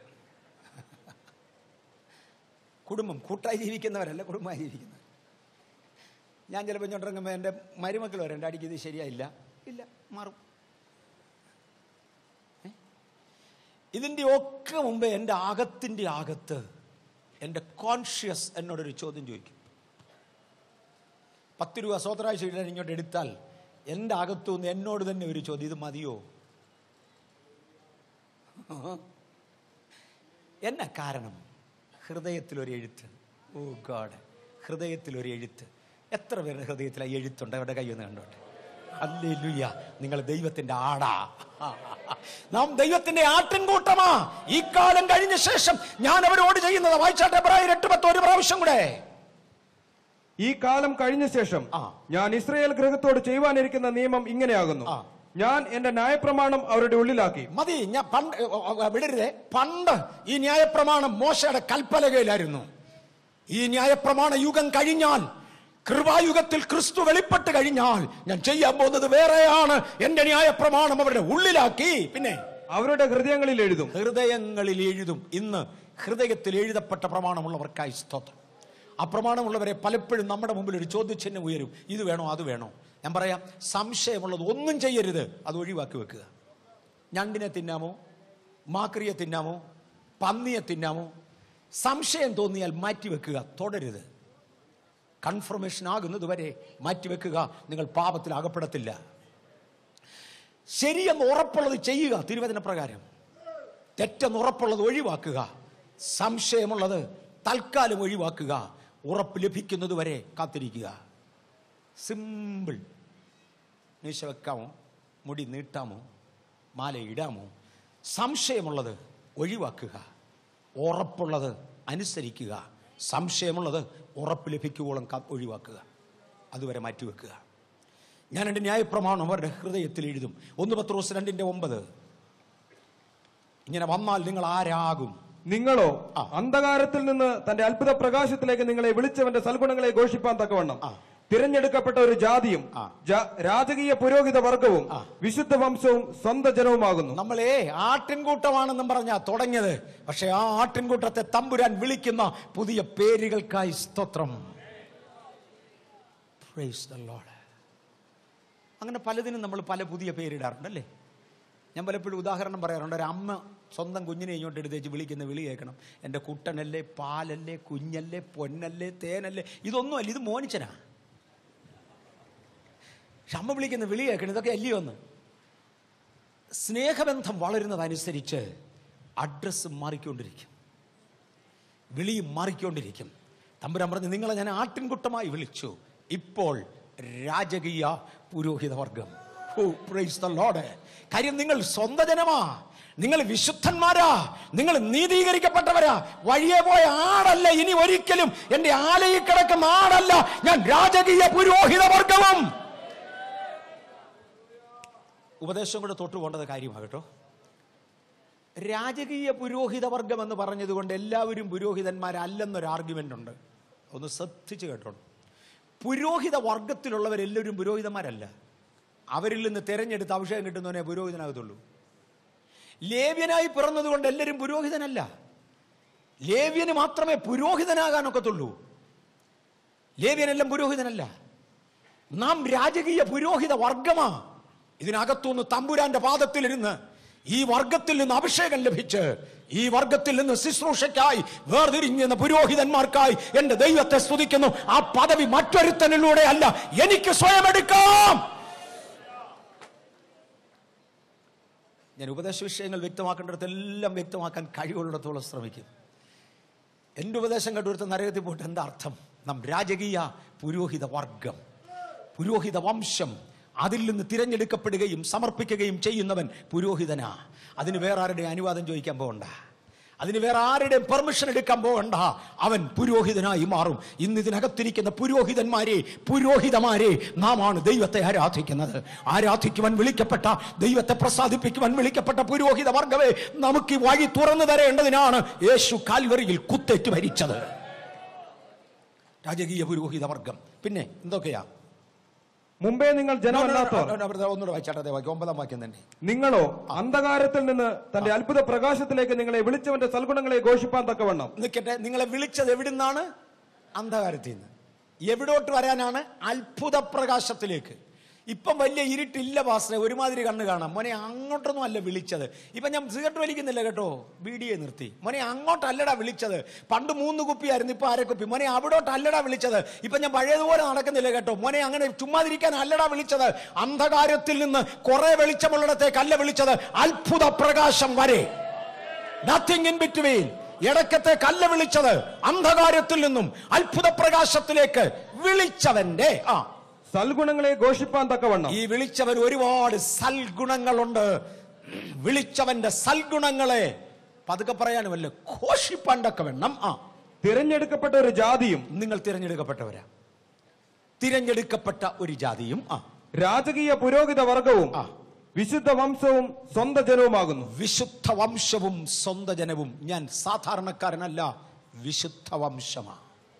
കുടുംബം കൂട്ടായി ജീവിക്കുന്നവരല്ല, കുടുംബമായി ജീവിക്കുന്നവർ. ഞാൻ ചിലപ്പോൾ ഇങ്ങോട്ടിറങ്ങുമ്പോൾ എൻ്റെ മരുമക്കൾ വരെ എൻ്റെ അടിക്ക് ഇത് ശരിയായില്ല, ഇല്ല, മാറും. ഇതിൻ്റെ ഒക്കെ മുമ്പേ എൻ്റെ അകത്തിൻ്റെ അകത്ത് എൻ്റെ കോൺഷ്യസ് എന്നോടൊരു ചോദ്യം ചോദിക്കും. 10 രൂപ സ്വതരാഴ്ച ഇടാൻ ഇങ്ങോട്ട് എടുത്താൽ എൻ്റെ അകത്തുനിന്ന് എന്നോട് തന്നെ ഒരു ചോദ്യം, ഇത് മതിയോ? എന്നാ കാരണം? ഹൃദയത്തിലൊരു എഴുത്ത്. ഓ ഗോഡ്, ഹൃദയത്തിലൊരു എഴുത്ത്. എത്ര പേരുടെ ഹൃദയത്തിൽ ആ എഴുത്തുണ്ട്? അവരുടെ കൈ ഒന്ന് കണ്ടോട്ടെ. ഹല്ലേലൂയ. നിങ്ങൾ ദൈവത്തിന്റെ ആടാ, നാം ദൈവത്തിന്റെ ആട്ടിൻകൂട്ടമാ. ഈ കാലം കഴിഞ്ഞ ശേഷം ഞാൻ അവരോട് ചെയ്യുന്നത് വായിച്ചാട്ടെ, എബ്രായർ 8:10 ഒരു പ്രാവശ്യം കൂടെ. ഈ കാലം കഴിഞ്ഞ ശേഷം ഞാൻ ഇസ്രായേൽ ഗൃഹത്തോട് ചെയ്യുവാനിരിക്കുന്ന നിയമം ഇങ്ങനെയാകുന്നു, ഞാൻ എന്റെ ന്യായപ്രമാണം അവരുടെ ഉള്ളിലാക്കി. മതി, ഞാൻ വിടരുതേ. പണ്ട് ഈ ന്യായപ്രമാണം മോശയുടെ കൽപ്പലകയിലായിരുന്നു. ഈ ന്യായപ്രമാണ യുഗം കഴിഞ്ഞാൽ, കൃപായുഗത്തിൽ ക്രിസ്തു വെളിപ്പെട്ട് കഴിഞ്ഞാൽ ഞാൻ ചെയ്യാൻ പോകുന്നത് വേറെയാണ്. എന്റെ ന്യായപ്രമാണം അവരുടെ ഉള്ളിലാക്കി, പിന്നെ അവരുടെ ഹൃദയങ്ങളിൽ എഴുതും. ഹൃദയങ്ങളിൽ എഴുതും. ഇന്ന് ഹൃദയത്തിൽ എഴുതപ്പെട്ട പ്രമാണമുള്ളവർക്കായി സ്തോത്രം. ആ പ്രമാണമുള്ളവരെ പലപ്പോഴും നമ്മുടെ മുമ്പിൽ ഒരു ചോദ്യചിഹ്നം ഉയരും, ഇത് വേണോ അത് വേണോ? ഞാൻ പറയാം, സംശയമുള്ളത് ഒന്നും ചെയ്യരുത്, അത് ഒഴിവാക്കി വെക്കുക. ഞണ്ടിനെ തിന്നാമോ, മാക്രിയെ തിന്നാമോ, പന്നിയെ തിന്നാമോ? സംശയം തോന്നിയാൽ മാറ്റിവെക്കുക, തുടരുത്. കൺഫർമേഷൻ ആകുന്നത് വരെ മാറ്റിവെക്കുക. നിങ്ങൾ പാപത്തിൽ അകപ്പെടത്തില്ല. ശരിയെന്ന് ഉറപ്പുള്ളത് ചെയ്യുക, തിരുവചന പ്രകാരം. തെറ്റെന്ന് ഉറപ്പുള്ളത് ഒഴിവാക്കുക. സംശയമുള്ളത് തൽക്കാലം ഒഴിവാക്കുക. ഉറപ്പ് ലഭിക്കുന്നത് വരെ കാത്തിരിക്കുക. സിമ്പിൾ. മീശ വെക്കാമോ, മുടി നീട്ടാമോ, മാല ഇടാമോ? സംശയമുള്ളത് ഒഴിവാക്കുക, ഉറപ്പുള്ളത് അനുസരിക്കുക. സംശയമുള്ളത് ഉറപ്പ് ലഭിക്കുവോളം ഒഴിവാക്കുക, അതുവരെ മാറ്റിവെക്കുക. ഞാൻ എൻ്റെ ന്യായപ്രമാണം അവരുടെ ഹൃദയത്തിൽ എഴുതും. 1 പത്രോസ് 2:9. ഇങ്ങനെ വന്നാൽ നിങ്ങൾ ആരാകും? നിങ്ങളോ അന്ധകാരത്തിൽ നിന്ന് തന്റെ അത്ഭുത പ്രകാശത്തിലേക്ക് നിങ്ങളെ വിളിച്ചവന്റെ സൽഗുണങ്ങളെ ഘോഷിപ്പാൻ തക്കവണ്ണം തിരഞ്ഞെടുക്കപ്പെട്ട ഒരു ജാതിയും രാജകീയ പുരോഹിത വർഗവും വിശുദ്ധ വംശവും സ്വന്തം ജനവുമാകുന്നു. നമ്മളെ ആട്ടിൻകൂട്ടമാണെന്നും പറഞ്ഞാ തുടങ്ങിയത്. പക്ഷെ ആ ആട്ടിൻകൂട്ടത്തെ തമ്പുരാൻ വിളിക്കുന്ന പുതിയ പേരുകൾക്കായി സ്തോത്രം. Praise the lord. അങ്ങനെ പലതിനും നമ്മൾ പല പുതിയ പേരിടാറുണ്ടല്ലേ. ഞാൻ പലപ്പോഴും ഉദാഹരണം പറയാറുണ്ട്. ഒരു അമ്മ സ്വന്തം കുഞ്ഞിനെ ഇങ്ങോട്ട് എടുത്തേച്ച് വിളിക്കുന്ന വിളി കേൾക്കണം. എൻ്റെ കുട്ടനല്ലേ, പാലല്ലേ, കുഞ്ഞല്ലേ, പൊന്നല്ലേ, തേനല്ലേ, ഇതൊന്നുമല്ല, ഇത് മോനിച്ചനാ. പക്ഷെ അമ്മ വിളിക്കുന്ന വിളി കേൾക്കണം. ഇതൊക്കെ അല്ലയോ ഒന്ന്. സ്നേഹബന്ധം വളരുന്നതനുസരിച്ച് അഡ്രസ്സ് മാറിക്കൊണ്ടിരിക്കും, വിളിയും മാറിക്കൊണ്ടിരിക്കും. തമ്പുരാൻ പറഞ്ഞു, നിങ്ങളെ ഞാൻ ആട്ടിൻകുട്ടമായി വിളിച്ചു, ഇപ്പോൾ രാജകീയ പുരോഹിത വർഗം. Praise the lord. കാര്യം നിങ്ങൾ സ്വന്തം ജനമാ, നിങ്ങൾ വിശുദ്ധന്മാരാ, നിങ്ങൾ നീതീകരിക്കപ്പെട്ടവരാ. വഴിയെ പോയ ആടല്ല, ഇനി ഒരിക്കലും എന്റെ ആലയിൽ കിടക്കുന്ന ആടല്ല, ഞാൻ രാജകീയ പുരോഹിത വർഗവും. ഉപദേശം കൂടെ തൊട്ടു പോകേണ്ടത് കാര്യമാകട്ടോ. രാജകീയ പുരോഹിത വർഗം എന്ന് പറഞ്ഞതുകൊണ്ട് എല്ലാവരും പുരോഹിതന്മാരല്ലെന്നൊരു ആർഗ്യുമെന്റ് ഉണ്ട്. ഒന്ന് ശ്രദ്ധിച്ച് കേട്ടോളൂ. പുരോഹിത വർഗത്തിലുള്ളവരെല്ലാവരും പുരോഹിതന്മാരല്ല. അവരിൽ നിന്ന് തിരഞ്ഞെടുത്ത് അഭിഷേകം കിട്ടുന്നവനെ പുരോഹിതനാകത്തുള്ളൂ. ലേവ്യനായി പിറന്നതുകൊണ്ട് എല്ലാവരും പുരോഹിതനല്ല. ലേവ്യന് മാത്രമേ പുരോഹിതനാകാനൊക്കത്തുള്ളൂ. ലേവ്യനെല്ലാം പുരോഹിതനല്ല. നാം രാജകീയ പുരോഹിത വർഗമാ. ഇതിനകത്തുനിന്ന് തമ്പുരാന്റെ പാദത്തിലിരുന്ന് ഈ വർഗത്തിൽ നിന്ന് അഭിഷേകം ലഭിച്ച് ഈ വർഗത്തിൽ നിന്ന് ശുശ്രൂഷയ്ക്കായി വേർതിരിഞ്ഞ പുരോഹിതന്മാർക്കായി എന്റെ ദൈവത്തെ സ്തുതിക്കുന്നു. ആ പദവി മറ്റൊരുത്തനിലൂടെ അല്ല, എനിക്ക് സ്വയം എടുക്കാം. ഞാൻ ഉപദേശ വിഷയങ്ങൾ വ്യക്തമാക്കേണ്ടിടത്തെല്ലാം വ്യക്തമാക്കാൻ കഴിവുള്ളിടത്തോളം ശ്രമിക്കും. എന്റെ ഉപദേശം കേട്ടൊരുത്ത നരകത്തിൽ പോയിട്ട് എന്താ അർത്ഥം? നാം രാജകീയ പുരോഹിത വർഗം, പുരോഹിത വംശം, അതിൽ നിന്ന് തിരഞ്ഞെടുക്കപ്പെടുകയും സമർപ്പിക്കുകയും ചെയ്യുന്നവൻ പുരോഹിതനാ. അതിന് വേറെ ആരുടെയും അനുവാദം ചോദിക്കാൻ പോകണ്ട, അതിന് വേറെ ആരുടെയും പെർമിഷൻ എടുക്കാൻ പോകണ്ട. അവൻ പുരോഹിതനായി മാറും. ഇന്ന് ഇതിനകത്തിരിക്കുന്ന പുരോഹിതമാരെ നാമാണ് ദൈവത്തെ ആരാധിക്കുന്നത്. ആരാധിക്കുവാൻ വിളിക്കപ്പെട്ട, ദൈവത്തെ പ്രസാദിപ്പിക്കുവാൻ വിളിക്കപ്പെട്ട പുരോഹിത വർഗമേ, നമുക്ക് ഈ വഴി തുറന്നു തരേണ്ടതിനാണ് യേശു കാൽവറിയിൽ കുത്തേറ്റ് മരിച്ചത്. രാജകീയ പുരോഹിത വർഗം. പിന്നെ എന്തൊക്കെയാ? മുമ്പേ നിങ്ങൾ ജനമല്ലാത്തവർ. ഒന്നുകൂടെ വായിച്ചാട്ടെ, 9-ാം വാക്യം തന്നെ. നിങ്ങളോ അന്ധകാരത്തിൽ നിന്ന് തന്റെ അത്ഭുത പ്രകാശത്തിലേക്ക് നിങ്ങളെ വിളിച്ചവന്റെ സൽഗുണങ്ങളെ ഘോഷിപ്പാൻ തക്കവണ്ണം. നിൽക്കട്ടെ, നിങ്ങളെ വിളിച്ചത് എവിടുന്നാണ്? അന്ധകാരത്തിൽ നിന്ന്. എവിടോട്ട് വരാനാണ്? അത്ഭുത പ്രകാശത്തിലേക്ക്. ഇപ്പം വലിയ ഇരുട്ടില്ല പാസ്റ്ററെ, ഒരുമാതിരി കണ്ണ് കാണാം. മോനെ അങ്ങോട്ടൊന്നും അല്ല വിളിച്ചത്. ഇപ്പം ഞാൻ സിഗരറ്റ് വലിക്കുന്നില്ല കേട്ടോ, ബീഡിയെ നിർത്തി. മോനെ അങ്ങോട്ടല്ലടാ വിളിച്ചത്. പണ്ട് 3 കുപ്പിയായിരുന്നു, ഇപ്പൊ 1/2 കുപ്പി. മോനെ അവിടോട്ടല്ലടാ വിളിച്ചത്. ഇപ്പൊ ഞാൻ പഴയതുപോലെ നടക്കുന്നില്ല കേട്ടോ. മോനെ അങ്ങനെ ചുമ്മാതിരിക്കാൻ അല്ലടാ വിളിച്ചത്. അന്ധകാരത്തിൽ നിന്ന് കുറെ വെളിച്ചമുള്ളിടത്തേക്കല്ല വിളിച്ചത്, അത്ഭുത പ്രകാശം വരെ. Nothing in between. ഇടക്കത്തേക്കല്ല വിളിച്ചത്, അന്ധകാരത്തിൽ നിന്നും അത്ഭുത പ്രകാശത്തിലേക്ക് വിളിച്ചവന്റെ സൽഗുണങ്ങളെ ഘോഷിപ്പാൻ തക്കവണ്ണം. ഈ വിളിച്ചവൻ ഒരുപാട് സൽഗുണങ്ങളുണ്ട്. വിളിച്ചവന്റെ സൽഗുണങ്ങളെ പതുക്കെ പറയാനുമല്ല, ഘോഷിപ്പാൻ തക്കവണ്ണം. തിരഞ്ഞെടുക്കപ്പെട്ട ഒരു ജാതിയും. നിങ്ങൾ തിരഞ്ഞെടുക്കപ്പെട്ടവരാ. തിരഞ്ഞെടുക്കപ്പെട്ട ഒരു ജാതിയും, രാജകീയ പുരോഹിത വർഗവും, വിശുദ്ധ വംശവും സ്വന്തം ജനവുമാകുന്നു. വിശുദ്ധ വംശവും സ്വന്തം ജനവും. ഞാൻ സാധാരണക്കാരനല്ല, വിശുദ്ധ വംശമാ.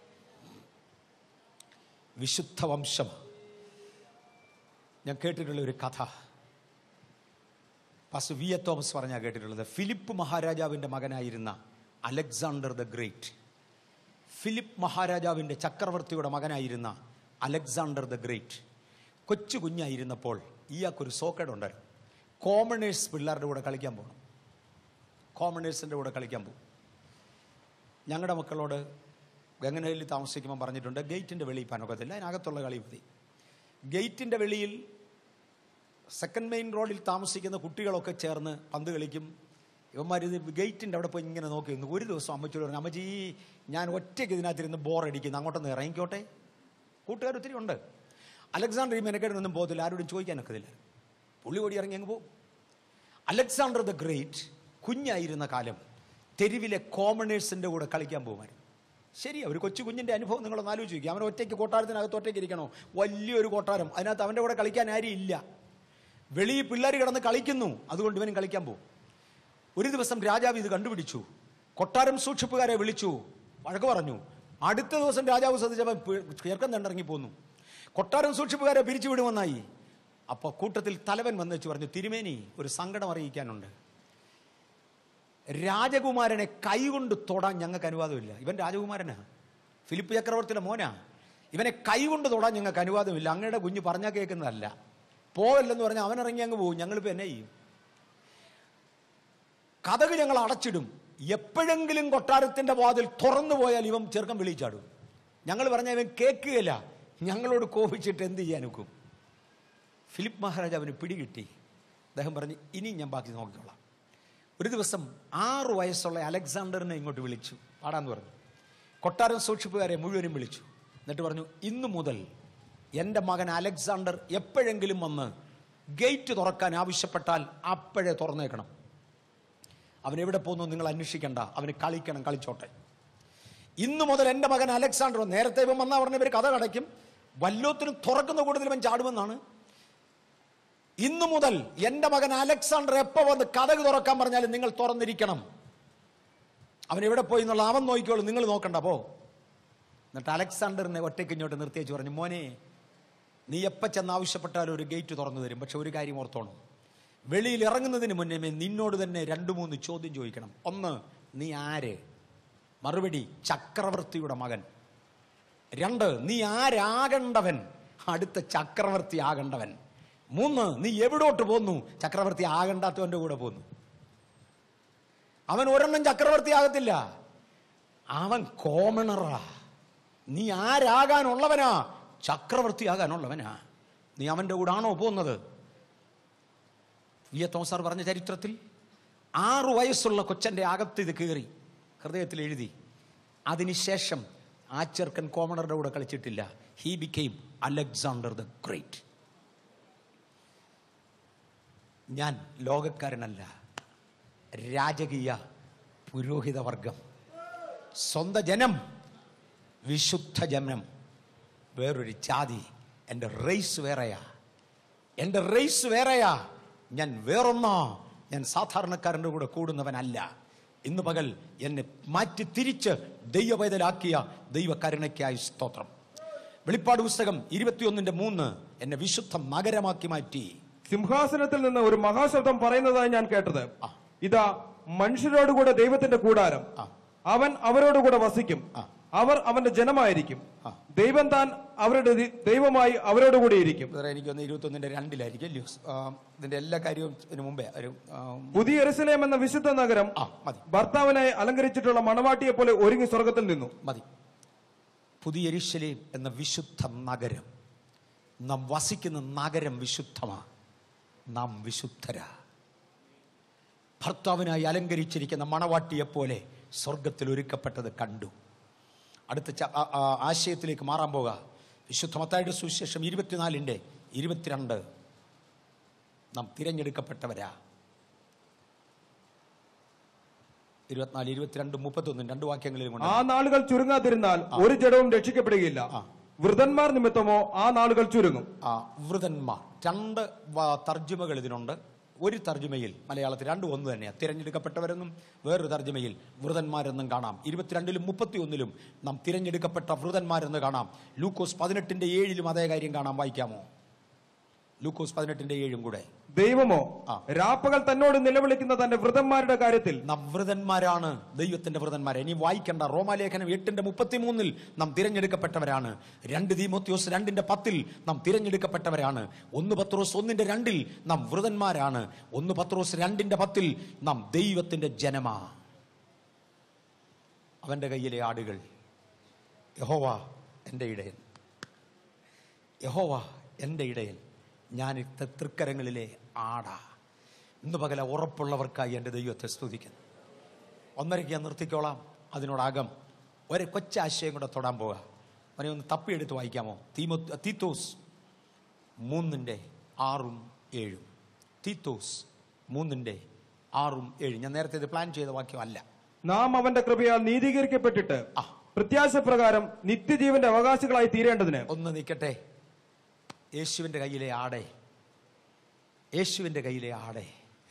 വിശുദ്ധ വംശമാ. ഞാൻ കേട്ടിട്ടുള്ള ഒരു കഥ പാസ്റ്റർ വി എ തോമസ് പറഞ്ഞാൽ കേട്ടിട്ടുള്ളത്. ഫിലിപ്പ് മഹാരാജാവിൻ്റെ മകനായിരുന്ന അലക്സാണ്ടർ ദ ഗ്രേറ്റ്, ഫിലിപ്പ് മഹാരാജാവിൻ്റെ ചക്രവർത്തിയുടെ മകനായിരുന്ന അലക്സാണ്ടർ ദ ഗ്രേറ്റ് കൊച്ചു കുഞ്ഞായിരുന്നപ്പോൾ ഇയാൾക്കൊരു സോക്കേടുണ്ടായിരുന്നു. കോമണേഴ്സ് പിള്ളേരുടെ കൂടെ കളിക്കാൻ പോകണം. കോമണേഴ്സിൻ്റെ കൂടെ കളിക്കാൻ പോകും. ഞങ്ങളുടെ മക്കളോട് ഗംഗനയിൽ താമസിക്കുമ്പോൾ പറഞ്ഞിട്ടുണ്ട്, ഗേറ്റിൻ്റെ വെളിയിൽ പനൊക്കത്തില്ല, അതിനകത്തുള്ള കളി മതി. ഗേറ്റിൻ്റെ വെളിയിൽ സെക്കൻഡ് മെയിൻ റോഡിൽ താമസിക്കുന്ന കുട്ടികളൊക്കെ ചേർന്ന് പന്ത് കളിക്കും. ഇവന്മാരിത് ഗേറ്റിൻ്റെ അവിടെ പോയി ഇങ്ങനെ നോക്കി നിന്നു. ഒരു ദിവസം അമ്മച്ചോട് പറഞ്ഞു, അമ്മച്ചി ഞാൻ ഒറ്റയ്ക്ക് ഇതിനകത്തിരുന്ന് ബോറടിക്കുന്നു, അങ്ങോട്ടൊന്ന് ഇറങ്ങിക്കോട്ടെ. കൂട്ടുകാർ ഒത്തിരി ഉണ്ട്. അലക്സാണ്ടർ ഈ മെനക്കേടൊന്നും പോകത്തില്ല, ആരോടും ചോദിക്കാനൊക്കെ ഇല്ല. പുള്ളി ഓടി ഇറങ്ങി അങ്ങ് പോകും. അലക്സാണ്ടർ ദ ഗ്രേറ്റ് കുഞ്ഞായിരുന്ന കാലം തെരുവിലെ കോമണേഴ്സിൻ്റെ കൂടെ കളിക്കാൻ പോകുമായിരുന്നു. ശരിയാ, ഒരു കൊച്ചു കുഞ്ഞിൻ്റെ അനുഭവം നിങ്ങളൊന്ന് ആലോചിച്ച് നോക്കി. അവൻ ഒറ്റയ്ക്ക് കൊട്ടാരത്തിനകത്ത് ഒറ്റയ്ക്ക് ഇരിക്കണോ? വലിയൊരു കൊട്ടാരം, അതിനകത്ത് അവൻ്റെ കൂടെ കളിക്കാൻ ആരും ഇല്ല. വെളിയിൽ പിള്ളേർ കിടന്ന് കളിക്കുന്നു, അതുകൊണ്ട് ഇവനും കളിക്കാൻ പോകും. ഒരു ദിവസം രാജാവ് ഇത് കണ്ടുപിടിച്ചു. കൊട്ടാരം സൂക്ഷിപ്പുകാരെ വിളിച്ചു, വഴക്ക് പറഞ്ഞു. അടുത്ത ദിവസം രാജാവ് ശ്രദ്ധിച്ചപ്പോൾ ചെറുക്കൻ തണ്ടിറങ്ങി പോന്നു. കൊട്ടാരം സൂക്ഷിപ്പുകാരെ പിരിച്ചു വിടുമെന്നായി. അപ്പോൾ കൂട്ടത്തിൽ തലവൻ വന്നു വെച്ച് പറഞ്ഞു, തിരുമേനി ഒരു സങ്കടം അറിയിക്കാനുണ്ട്. രാജകുമാരനെ കൈകൊണ്ട് തൊടാൻ ഞങ്ങൾക്ക് അനുവാദമില്ല. ഇവൻ രാജകുമാരനാ, ഫിലിപ്പ് ചക്രവർത്തിയുടെ മോനാ. ഇവനെ കൈകൊണ്ട് തൊടാൻ ഞങ്ങൾക്ക് അനുവാദമില്ല. അങ്ങയുടെ കുഞ്ഞ് പറഞ്ഞാൽ കേൾക്കുന്നതല്ല. പോവല്ലെന്ന് പറഞ്ഞാൽ അവൻ ഇറങ്ങി അങ്ങ് പോകും. ഞങ്ങളിപ്പോൾ എന്നെ ചെയ്യും? കതക് ഞങ്ങൾ അടച്ചിടും. എപ്പോഴെങ്കിലും കൊട്ടാരത്തിന്റെ വാതിൽ തുറന്നു പോയാൽ ഇവൻ ചെറുക്കം വിളിച്ചാടും. ഞങ്ങൾ പറഞ്ഞാൽ ഇവൻ കേൾക്കുകയില്ല. ഞങ്ങളോട് കോപിച്ചിട്ട് എന്ത് ചെയ്യാനൊക്കും? ഫിലിപ്പ് മഹാരാജാവിന് പിടികിട്ടി. അദ്ദേഹം പറഞ്ഞു, ഇനി ഞാൻ ബാക്കി നോക്കിക്കോളാം. ഒരു ദിവസം 6 വയസ്സുള്ള അലക്സാണ്ടറിനെ ഇങ്ങോട്ട് വിളിച്ചു, പാടാന്ന് പറഞ്ഞു. കൊട്ടാരം സൂക്ഷിപ്പുകാരെ മുഴുവനും വിളിച്ചു. എന്നിട്ട് പറഞ്ഞു, ഇന്നു മുതൽ എൻ്റെ മകൻ അലക്സാണ്ടർ എപ്പോഴെങ്കിലും വന്ന് ഗേറ്റ് തുറക്കാൻ ആവശ്യപ്പെട്ടാൽ അപ്പോഴേ തുറന്നേക്കണം. അവൻ എവിടെ പോകുന്നു നിങ്ങൾ അന്വേഷിക്കണ്ട, അവന് കളിക്കണം, കളിച്ചോട്ടെ. ഇന്നു മുതൽ എൻ്റെ മകൻ അലക്സാണ്ടർ, നേരത്തെ ഇവൻ വന്നാൽ പറഞ്ഞ ഇവർ കഥ കടയ്ക്കും, വല്ലോത്തിനും തുറക്കുന്ന കൂടുതൽ ഇവൻ ചാടുമെന്നാണ്. ഇന്നു മുതൽ എൻ്റെ മകൻ അലക്സാണ്ടർ എപ്പോ വന്ന് കഥക് തുറക്കാൻ പറഞ്ഞാലും നിങ്ങൾ തുറന്നിരിക്കണം. അവൻ എവിടെ പോയി എന്നുള്ള അവൻ നോക്കിക്കോളൂ, നിങ്ങൾ നോക്കണ്ട പോ. എന്നിട്ട് അലക്സാണ്ടറിനെ ഒറ്റയ്ക്ക് ഇങ്ങോട്ട് നിർത്തിയേച്ച് പറഞ്ഞു, മോനെ നീ എപ്പോൾ ചെന്ന് ആവശ്യപ്പെട്ടാലും ഒരു ഗേറ്റ് തുറന്നു തരും. പക്ഷെ ഒരു കാര്യം ഓർത്തോണം, വെളിയിൽ ഇറങ്ങുന്നതിന് മുന്നേ നിന്നോട് തന്നെ 2-3 ചോദ്യം ചോദിക്കണം. ഒന്ന്, നീ ആര്? മറുപടി ചക്രവർത്തിയുടെ മകൻ. 2, നീ ആരാകേണ്ടവൻ? അടുത്ത ചക്രവർത്തി ആകേണ്ടവൻ. 3, നീ എവിടോട്ട് പോന്നു? ചക്രവർത്തി ആകണ്ടാത്തവന്റെ കൂടെ പോന്നു. അവൻ ഒരെണ്ണം ചക്രവർത്തി ആകത്തില്ല, അവൻ കോമണറാ. നീ ആരാകാനുള്ളവനാ? ചക്രവർത്തി ആകാനുള്ളവനാ. നീ അവന്റെ കൂടെ ആണോ പോകുന്നത്? തോമസാർ പറഞ്ഞ ചരിത്രത്തിൽ 6 വയസ്സുള്ള കൊച്ചന്റെ അകത്ത് ഇത് കയറി ഹൃദയത്തിൽ എഴുതി. അതിനുശേഷം ആ ചെറുക്കൻ കോമണറുടെ കൂടെ കളിച്ചിട്ടില്ല. He became Alexander the Great. ഞാൻ ലോകക്കാരനല്ല, രാജകീയ പുരോഹിത വർഗം, സ്വന്തം ജനം, വിശുദ്ധ ജനം, വേറൊരു ജാതി. എൻ്റെ റേസ് വേറെയാ, എൻ്റെ റേസ് വേറെയാ. ഞാൻ വേറൊന്നാ. ഞാൻ സാധാരണക്കാരൻ്റെ കൂടെ കൂടുന്നവനല്ല. ഇന്ന് പകൽ എന്നെ മാറ്റി തിരിച്ച് ദൈവവേദലാക്കിയ ദൈവകരുണയ്ക്കായി സ്തോത്രം. വെളിപ്പാട് പുസ്തകം 21:3 എന്നെ വിശുദ്ധ നഗരമാക്കി മാറ്റി. സിംഹാസനത്തിൽ നിന്ന് ഒരു മഹാശബ്ദം പറയുന്നതായി ഞാൻ കേട്ടത്, ഇതാ മനുഷ്യരോടുകൂടെ ദൈവത്തിന്റെ കൂടാരം, അവൻ അവരോടുകൂടെ വസിക്കും, അവർ അവന്റെ ജനമായിരിക്കും, ദൈവം താൻ അവരുടെ ദൈവമായി അവരോടുകൂടി ഇരിക്കും. എനിക്കൊന്ന് 21:2 അല്ലയോ ഇതിന്റെ എല്ലാ കാര്യവും മുമ്പേ ഒരു പുതിയ യെരൂശലേം എന്ന വിശുദ്ധ നഗരം ഭർത്താവിനായി അലങ്കരിച്ചിട്ടുള്ള മണവാട്ടിയെ പോലെ ഒരുങ്ങി സ്വർഗത്തിൽ നിന്നു. മതി. പുതിയ യെരൂശലേം എന്ന വിശുദ്ധ നഗരം, നാം വസിക്കുന്ന നഗരം വിശുദ്ധമാ. നാം വിശുദ്ധരാ. ഭർത്താവിനായി അലങ്കരിച്ചിരിക്കുന്ന മണവാട്ടിയെ പോലെ സ്വർഗത്തിൽ ഒരുക്കപ്പെട്ടത് കണ്ടു. അടുത്ത ആശയത്തിലേക്ക് മാറാൻ പോകാം. വിശുദ്ധ മത്തായിയുടെ സുവിശേഷം 24:22 നാം തിരഞ്ഞെടുക്കപ്പെട്ടവരാ. 24, 22, 31 2 വാക്യങ്ങളിൽ കൊണ്ട് ആ നാളുകൾ ചുരുങ്ങാതിരുന്നാൽ ഒരു ജഡവും രക്ഷിക്കപ്പെടുകയില്ല. വൃതന്മാർ നിമിത്തമോ ആ നാളുകൾ ചുരുങ്ങും. വൃതന്മാർ 2 തർജ്ജമകൾ ഇതിനുണ്ട്. ഒരു തർജ്ജമയിൽ മലയാളത്തിൽ 2 ഒന്ന് തന്നെയാണ്. തിരഞ്ഞെടുക്കപ്പെട്ടവരെന്നും വേറൊരു തർജ്ജമയിൽ വൃതന്മാരെന്നും കാണാം. 22-ലും 31-ലും നാം തിരഞ്ഞെടുക്കപ്പെട്ട വൃതന്മാരെന്ന് കാണാം. ലൂക്കോസ് 18:7 അതേ കാര്യം കാണാം. വായിക്കാമോ? ലൂക്കോസ് 18:7 കൂടെ. ദൈവമോ രാപ്പകൽ തന്നോട് നിലവിളിക്കുന്ന തന്റെ വൃതന്മാരുടെ കാര്യത്തിൽ നാം വൃതന്മാരാണ്, ദൈവത്തിന്റെ വൃതന്മാരെ. ഇനി വായിക്കണ്ട. റോമാലേഖനം 8:33 നാം തിരഞ്ഞെടുക്കപ്പെട്ടവരാണ്. 2 തീമോഥെയോസ് 2:10 നാം തിരഞ്ഞെടുക്കപ്പെട്ടവരാണ്. 1 പത്രോസ് 1:2 നാം വൃതന്മാരാണ്. 1 പത്രോസ് 2:10 നാം ദൈവത്തിന്റെ ജനമാ, അവന്റെ കയ്യിലെ ആടുകൾ. യഹോവ എന്റെ ഇടയൻ, യഹോവ എന്റെ ഇടയൻ, ഞാൻ തൃക്കരങ്ങളിലെ ആടാ. ഇന്ന് പകല ഉറപ്പുള്ളവർക്കായി എൻ്റെ ദൈവത്തെ സ്തുതിക്കുന്നു. 1:30 ഞാൻ നിർത്തിക്കോളാം. അതിനോടകം ഒരു കൊച്ചാശയം കൂടെ തൊടാൻ പോകാം. അവനെ ഒന്ന് തപ്പിയെടുത്ത് വായിക്കാമോ? തീത്തോസ് 3:6-7. തീത്തോസ് 3:6-7. ഞാൻ നേരത്തെ ഇത് പ്ലാൻ ചെയ്ത വാക്യമല്ല. നാം അവന്റെ കൃപയാൽ നീതീകരിക്കപ്പെട്ടിട്ട് പ്രത്യാശ പ്രകാരം നിത്യജീവന്റെ അവകാശികളായി തീരേണ്ടതിന്. ഒന്ന് നിൽക്കട്ടെ. യേശുവിൻ്റെ കയ്യിലെ ആടേ, യേശുവിൻ്റെ കയ്യിലെ ആടേ.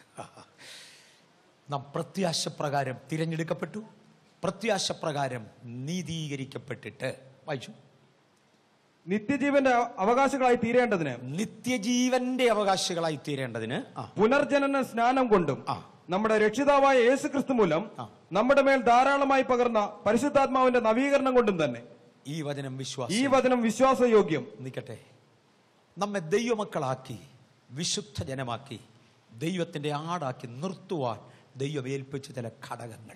നാം പ്രത്യാശപ്രകാരം തിരഞ്ഞെടുക്കപ്പെട്ടു, പ്രത്യാശപ്രകാരം നീതീകരിക്കപ്പെട്ടിട്ട്. വായിച്ചു. നിത്യജീവന്റെ അവകാശികളായി തീരേണ്ടതിന്, നിത്യജീവന്റെ അവകാശികളായി തീരേണ്ടതിന് പുനർജനന സ്നാനം കൊണ്ടും നമ്മുടെ രക്ഷിതാവായ യേശുക്രിസ്തു മൂലം നമ്മുടെ മേൽ ധാരാളമായി പകർന്ന പരിശുദ്ധാത്മാവിന്റെ നവീകരണം കൊണ്ടും തന്നെ. ഈ വചനം വിശ്വാസയോഗ്യം. നിൽക്കട്ടെ. നമ്മെ ദൈവമക്കളാക്കി, വിശുദ്ധ ജനമാക്കി, ദൈവത്തിന്റെ ആടാക്കി നിർത്തുവാൻ ദൈവം ഏൽപ്പിച്ച ചില ഘടകങ്ങൾ.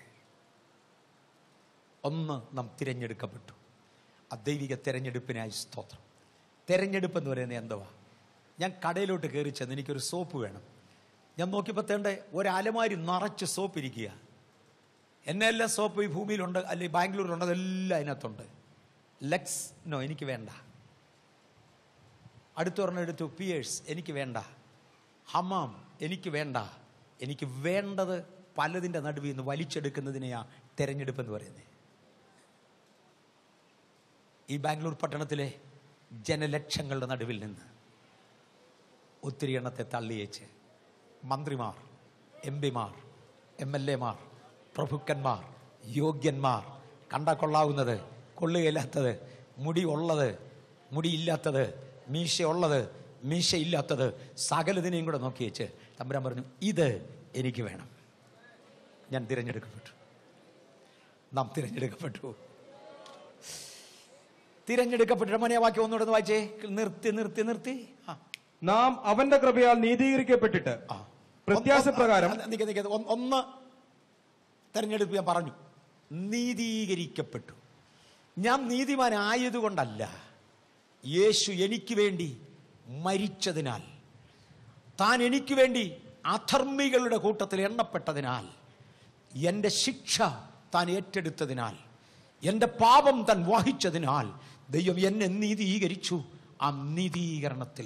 1, നാം തിരഞ്ഞെടുക്കപ്പെട്ടു. ആ ദൈവിക തിരഞ്ഞെടുപ്പിനായി സ്തോത്രം. തിരഞ്ഞെടുപ്പ് എന്ന് പറയുന്നത് എന്തുവാ? ഞാൻ കടയിലോട്ട് കയറി ചെന്ന് എനിക്കൊരു സോപ്പ് വേണം. ഞാൻ നോക്കിയപ്പോൾ തേണ്ട ഒരു അലമാരി നിറച്ച് സോപ്പ് ഇരിക്കുക. എന്നെല്ലാം സോപ്പ് ഈ ഭൂമിയിലുണ്ട്, അല്ലെങ്കിൽ ബാംഗ്ലൂരിലുണ്ട്, അതെല്ലാം അതിനകത്തുണ്ട്. ലെക്സ് നോ, എനിക്ക് വേണ്ട. അടുത്തൊരെണ്ണെടുത്തു പിയേഴ്സ്, എനിക്ക് വേണ്ട. ഹമാം, എനിക്ക് വേണ്ട. എനിക്ക് വേണ്ടത് പലതിൻ്റെ നടുവിൽ നിന്ന് വലിച്ചെടുക്കുന്നതിനെയാ തിരഞ്ഞെടുപ്പ് എന്ന് പറയുന്നത്. ഈ ബാംഗ്ലൂർ പട്ടണത്തിലെ ജനലക്ഷങ്ങളുടെ നടുവിൽ നിന്ന് ഒത്തിരി എണ്ണത്തെ തള്ളിയേച്ച് മന്ത്രിമാർ, MP-മാർ, MLA-മാർ, പ്രഭുക്കന്മാർ, യോഗ്യന്മാർ, കണ്ടാ കൊള്ളാവുന്നത്, കൊള്ളുകയില്ലാത്തത്, മുടി ഉള്ളത്, മുടിയില്ലാത്തത്, മീശ ഉള്ളത്, മീശ ഇല്ലാത്തത്, സകലതിനെയും കൂടെ നോക്കി വെച്ച് തമ്പുരാൻ പറഞ്ഞു, ഇത് എനിക്ക് വേണം. ഞാൻ തിരഞ്ഞെടുക്കപ്പെട്ടു. നാം തിരഞ്ഞെടുക്കപ്പെട്ടു. തിരഞ്ഞെടുക്കപ്പെട്ട മണിയ വാക്യം ഒന്നുകൂടെ വായിച്ചേ. നിർത്തി. നാം അവന്റെ കൃപയാൽ നീതീകരിക്കപ്പെട്ടിട്ട് പ്രത്യാശപ്രകാരം. ഒന്ന് തെരഞ്ഞെടുപ്പ് ഞാൻ പറഞ്ഞു. നീതീകരിക്കപ്പെട്ടു. ഞാൻ നീതിമാനായതുകൊണ്ടല്ല, യേശു എനിക്ക് വേണ്ടി മരിച്ചതിനാൽ, താൻ എനിക്ക് വേണ്ടി അധർമ്മികളുടെ കൂട്ടത്തിൽ എണ്ണപ്പെട്ടതിനാൽ, എൻ്റെ ശിക്ഷ താൻ ഏറ്റെടുത്തതിനാൽ, എൻ്റെ പാപം താൻ വഹിച്ചതിനാൽ ദൈവം എന്നെ നീതീകരിച്ചു. ആ നീതീകരണത്തിൽ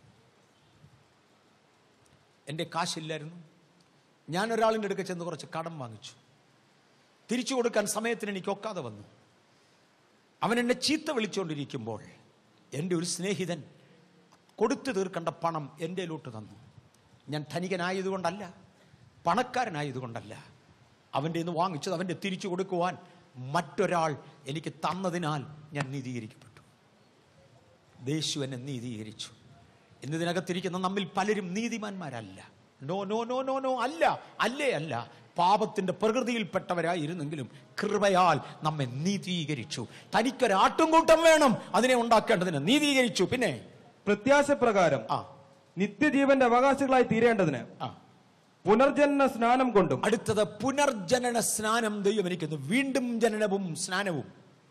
എൻ്റെ കാശില്ലായിരുന്നു. ഞാൻ ഒരാളിൻ്റെ അടുക്ക ചെന്ന് കുറച്ച് കടം വാങ്ങിച്ചു. തിരിച്ചു കൊടുക്കാൻ സമയത്തിന് എനിക്ക് ഒക്കാതെ വന്നു. അവൻ എന്നെ ചീത്ത വിളിച്ചുകൊണ്ടിരിക്കുമ്പോൾ എൻ്റെ ഒരു സ്നേഹിതൻ കൊടുത്തു തീർക്കേണ്ട പണം എൻ്റെ ലോട്ട് തന്നു. ഞാൻ ധനികനായതുകൊണ്ടല്ല, പണക്കാരനായതുകൊണ്ടല്ല, അവൻ്റെ നിന്ന് വാങ്ങിച്ചത് അവൻ്റെ തിരിച്ചു കൊടുക്കുവാൻ മറ്റൊരാൾ എനിക്ക് തന്നതിനാൽ ഞാൻ നീതീകരിക്കപ്പെട്ടു. യേശു എന്നെ നീതീകരിച്ചു. ഇന്നതിനകത്തിരിക്കുന്ന നമ്മിൽ പലരും നീതിമാന്മാരല്ല. No no no no no അല്ല, അല്ല. പാപത്തിന്റെ പ്രകൃതിയിൽപ്പെട്ടവരായിരുന്നെങ്കിലും കൃപയാൽ നമ്മെ നീതീകരിച്ചു. തനിക്കൊരാട്ടുംകൂട്ടം വേണം അതിനെ ഉണ്ടാക്കേണ്ടതിന്. നീതീകരിച്ചു. പിന്നെ പ്രത്യാശപ്രകാരം നിത്യജീവന്റെ അവകാശികളായി തീരേണ്ടതിന് പുനർജനന സ്നാനം കൊണ്ടും. അടുത്തത് പുനർജനന സ്നാനം ദൈവം എനിക്കുന്നു. വീണ്ടും ജനനവും സ്നാനവും.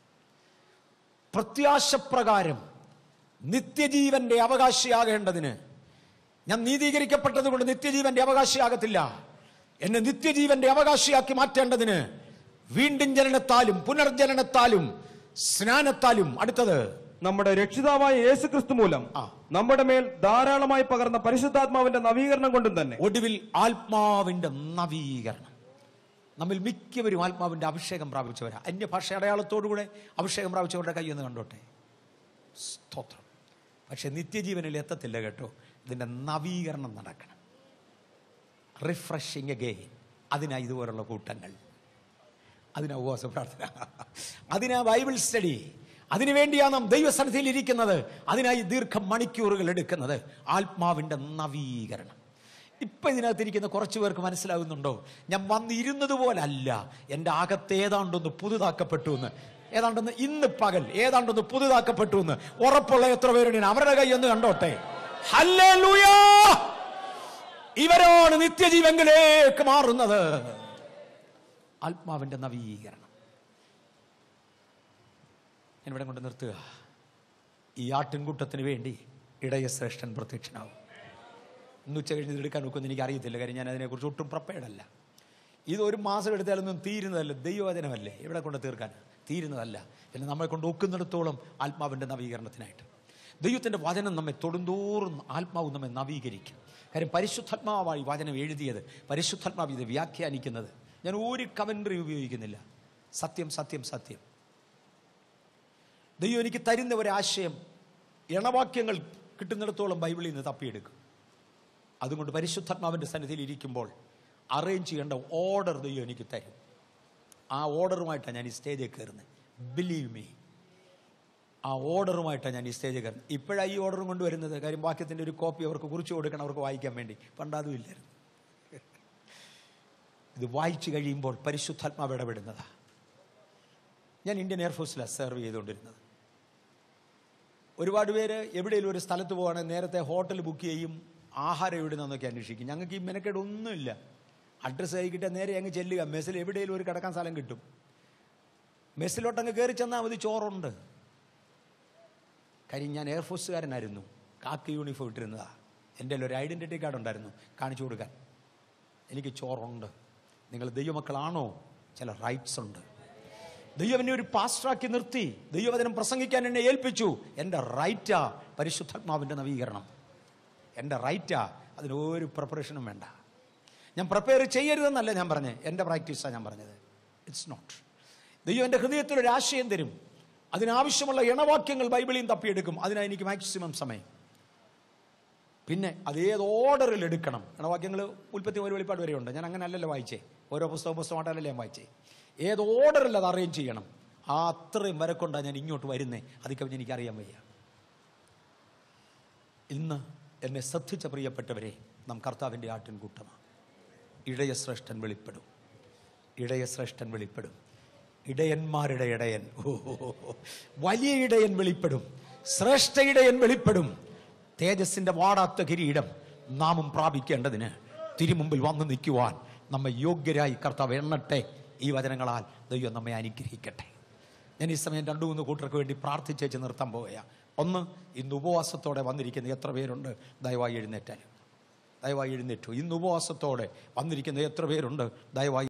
പ്രത്യാശപ്രകാരം നിത്യജീവന്റെ അവകാശിയാകേണ്ടതിന്. ഞാൻ നീതീകരിക്കപ്പെട്ടത് കൊണ്ട് നിത്യജീവന്റെ അവകാശിയാകത്തില്ല. എന്നെ നിത്യജീവന്റെ അവകാശിയാക്കി മാറ്റേണ്ടതിന് വീണ്ടും ജനനത്താലും പുനർജനനത്താലും സ്നാനത്താലും. അടുത്തത് നമ്മുടെ രക്ഷിതാവായ യേശുക്രിസ്തു മൂലം നമ്മുടെ മേൽ ധാരാളമായി പകർന്ന പരിശുദ്ധാത്മാവിന്റെ നവീകരണം കൊണ്ടും തന്നെ. ഒടുവിൽ ആത്മാവിന്റെ നവീകരണം. നമ്മിൽ മിക്കവരും ആത്മാവിന്റെ അഭിഷേകം പ്രാപിച്ചവരാ. അന്യഭാഷ അടയാളത്തോടുകൂടെ അഭിഷേകം പ്രാപിച്ചവരുടെ കൈയൊന്ന് കണ്ടോട്ടെ. സ്തോത്രം. പക്ഷെ നിത്യജീവനിൽ എത്തത്തില്ല കേട്ടോ. ഇതിന്റെ നവീകരണം നടക്കണം. Refreshing again. അതിനാ ഇതുപോലുള്ള കൂട്ടങ്ങൾ, അതിനാ ഉപവാസ പ്രാർത്ഥന, അതിനാ ബൈബിൾ സ്റ്റഡി, അതിനുവേണ്ടിയാണ് നാം ദൈവസന്നിധിയിൽ ഇരിക്കുന്നത്. അതിനായി ദീർഘമണിക്കൂറുകൾ എടുക്കുന്നത്. ആത്മാവിന്റെ നവീകരണം. ഇപ്പൊ ഇതിനകത്തിരിക്കുന്ന കുറച്ചു പേർക്ക് മനസ്സിലാകുന്നുണ്ടോ? ഞാൻ വന്നിരുന്നത് പോലല്ല, എൻ്റെ അകത്ത് ഏതാണ്ടൊന്ന് പുതുതാക്കപ്പെട്ടു എന്ന്. ഏതാണ്ടൊന്ന് ഇന്ന് പകൽ ഏതാണ്ടൊന്ന് പുതുതാക്കപ്പെട്ടു എന്ന് ഉറപ്പുള്ള എത്ര പേരുണ്ട്? അവരുടെ കൈ ഒന്ന് കണ്ടോട്ടെ. ഹല്ലേലൂയ! ഇവരാണ് നിത്യജീവനിലേക്ക് മാറുന്നത്. ആത്മാവിന്റെ നവീകരണം. ഞാൻ ഇവിടെ കൊണ്ട് നിർത്തുക. ഈ ആട്ടിൻകൂട്ടത്തിന് വേണ്ടി ഇടയശ്രേഷ്ഠൻ പ്രത്യക്ഷനാവും. ഇന്ന് ഉച്ച കഴിഞ്ഞ് ഇതെടുക്കാൻ നോക്കുമെന്ന് എനിക്ക് അറിയത്തില്ല. കാര്യം ഞാൻ അതിനെക്കുറിച്ച് ഒട്ടും പ്രിപ്പയർഡല്ല. ഇത് ഒരു മാസം എടുത്താലൊന്നും തീരുന്നതല്ല. ദൈവവചനമല്ലേ, ഇവിടെ കൊണ്ട് തീർക്കാൻ തീരുന്നതല്ല. പിന്നെ നമ്മളെ കൊണ്ട് ഒക്കുന്നിടത്തോളം ആത്മാവിൻ്റെ നവീകരണത്തിനായിട്ട്. ദൈവത്തിൻ്റെ വചനം നമ്മെ തൊടുന്തോറും ആത്മാവ് നമ്മെ നവീകരിക്കും. കാര്യം പരിശുദ്ധാത്മാവായി വചനം എഴുതിയത്, പരിശുദ്ധാത്മാവ് ഇത് വ്യാഖ്യാനിക്കുന്നത്. ഞാൻ ഒരു കമൻട്രി ഉപയോഗിക്കുന്നില്ല. സത്യം സത്യം സത്യം. ദൈവം എനിക്ക് തരുന്ന ഒരാശയം ഇണവാക്യങ്ങൾ കിട്ടുന്നിടത്തോളം ബൈബിളിൽ നിന്ന് തപ്പിയെടുക്കും. അതുകൊണ്ട് പരിശുദ്ധാത്മാവിൻ്റെ സന്നിധിയിൽ ഇരിക്കുമ്പോൾ അറേഞ്ച് ചെയ്യേണ്ട ഓർഡർ ദൈവം എനിക്ക് തരും. ആ ഓർഡറുമായിട്ടാണ് ഞാൻ ഈ സ്റ്റേജിൽ കയറുന്നത്. ബിലീവ് മീ, ആ ഓർഡറുമായിട്ടാണ് ഞാൻ ഈ സ്റ്റേജിൽ കയറുന്നത്. ഇപ്പോഴാണ് ഈ ഓർഡറും കൊണ്ടുവരുന്നത്. കാര്യം വാക്യത്തിൻ്റെ ഒരു കോപ്പി അവർക്ക് കുറിച്ച് കൊടുക്കണം, അവർക്ക് വായിക്കാൻ വേണ്ടി. പണ്ടതും ഇല്ലായിരുന്നു. ഇത് വായിച്ചു കഴിയുമ്പോൾ പരിശുദ്ധാത്മാവ് ഇടപെടുന്നതാണ്. ഞാൻ ഇന്ത്യൻ എയർഫോഴ്സിലാണ് സെർവ് ചെയ്തുകൊണ്ടിരുന്നത്. ഒരുപാട് പേര് എവിടെയെങ്കിലും ഒരു സ്ഥലത്ത് പോവുകയാണെങ്കിൽ നേരത്തെ ഹോട്ടൽ ബുക്ക് ചെയ്യും, ആഹാരം എവിടെ നിന്നൊക്കെ അന്വേഷിക്കും. ഞങ്ങൾക്ക് ഈ മെനക്കേട് ഒന്നുമില്ല. അഡ്രസ്സ് ആയിക്കിട്ട് നേരെ അങ്ങ് ചെല്ലുക. മെസ്സിൽ എവിടെയെങ്കിലും ഒരു കിടക്കാൻ സ്ഥലം കിട്ടും. മെസ്സിലോട്ടങ്ങ് കയറി ചെന്നാൽ മതി, ചോറുണ്ട്. കാര്യം ഞാൻ എയർഫോഴ്സുകാരനായിരുന്നു, കാക്കി യൂണിഫോം ഇട്ടിരുന്നതാണ്. എൻ്റെ ഒരു ഐഡൻറ്റിറ്റി കാർഡ് ഉണ്ടായിരുന്നു കാണിച്ചു കൊടുക്കാൻ. എനിക്ക് ചോറുണ്ട്. നിങ്ങൾ ദൈവമക്കളാണോ? ചില റൈറ്റ്സ് ഉണ്ട്. ദൈവം എന്നെ ഒരു പാസ്റ്ററാക്കി നിർത്തി, ദൈവവചനം പ്രസംഗിക്കാൻ എന്നെ ഏൽപ്പിച്ചു. എൻ്റെ റൈറ്റാ പരിശുദ്ധാത്മാവിൻ്റെ നവീകരണം. എൻ്റെ റൈറ്റാ. അതിനൊരു പ്രിപ്പറേഷനും വേണ്ട. ഞാൻ പ്രിപ്പയർ ചെയ്യരുതെന്നല്ല ഞാൻ പറഞ്ഞത്, എൻ്റെ പ്രാക്ടീസാണ് ഞാൻ പറഞ്ഞത്. It's not. ദൈവം എൻ്റെ ഹൃദയത്തിലൊരു ആശയം തരും. അതിനാവശ്യമുള്ള ഇണവാക്യങ്ങൾ ബൈബിളിൽ തപ്പിയെടുക്കും. അതിനായി എനിക്ക് മാക്സിമം സമയം. പിന്നെ അതേത് ഓർഡറിൽ എടുക്കണം. ഇണവാക്യങ്ങൾ ഉൽപ്പത്തി ഒരു വെളിപ്പാട് വരെയുണ്ട്. ഞാൻ അങ്ങനെ അല്ലല്ലോ വായിച്ചേ. ഓരോ പുസ്തകമായിട്ടല്ലേ ഞാൻ വായിച്ചേ. ഏത് ഓർഡറിൽ അത് അറേഞ്ച് ചെയ്യണം. ആ അത്രയും വരെ കൊണ്ടാണ് ഞാൻ ഇങ്ങോട്ട് വരുന്നേ. അത് കവിഞ്ഞ് എനിക്കറിയാൻ വയ്യ. ഇന്ന് എന്നെ ശ്രദ്ധിച്ച പ്രിയപ്പെട്ടവരെ, നാം കർത്താവിൻ്റെ ആട്ടിൻകൂട്ടമാണ്. ഇടയശ്രേഷ്ഠൻ വെളിപ്പെടും. ഇടയശ്രേഷ്ഠൻ വെളിപ്പെടും. ഇടയന്മാരുടെ ഇടയൻ, വലിയ ഇടയൻ വെളിപ്പെടും, ശ്രേഷ്ഠ ഇടയൻ വെളിപ്പെടും. തേജസ്സിന്റെ വാടാത്ത കിരീടം നാമും പ്രാപിക്കേണ്ടതിന് തിരുമുമ്പിൽ വന്നു നിൽക്കുവാൻ നമ്മെ യോഗ്യരായി കർത്താവ് എണ്ണട്ടെ. ഈ വചനങ്ങളാൽ ദൈവം നമ്മെ അനുഗ്രഹിക്കട്ടെ. ഞാൻ ഈ സമയം 2-3 കൂട്ടർക്ക് വേണ്ടി പ്രാർത്ഥിച്ചേച്ച് നിർത്താൻ പോവുകയാണ്. ഒന്ന്, ഇന്ന് ഉപവാസത്തോടെ വന്നിരിക്കുന്ന എത്ര പേരുണ്ട്? ദയവായി എഴുന്നേറ്റാൽ, ദയവായി എഴുന്നേറ്റു. ഇന്ന് ഉപവാസത്തോടെ വന്നിരിക്കുന്ന എത്ര പേരുണ്ട്? ദയവായി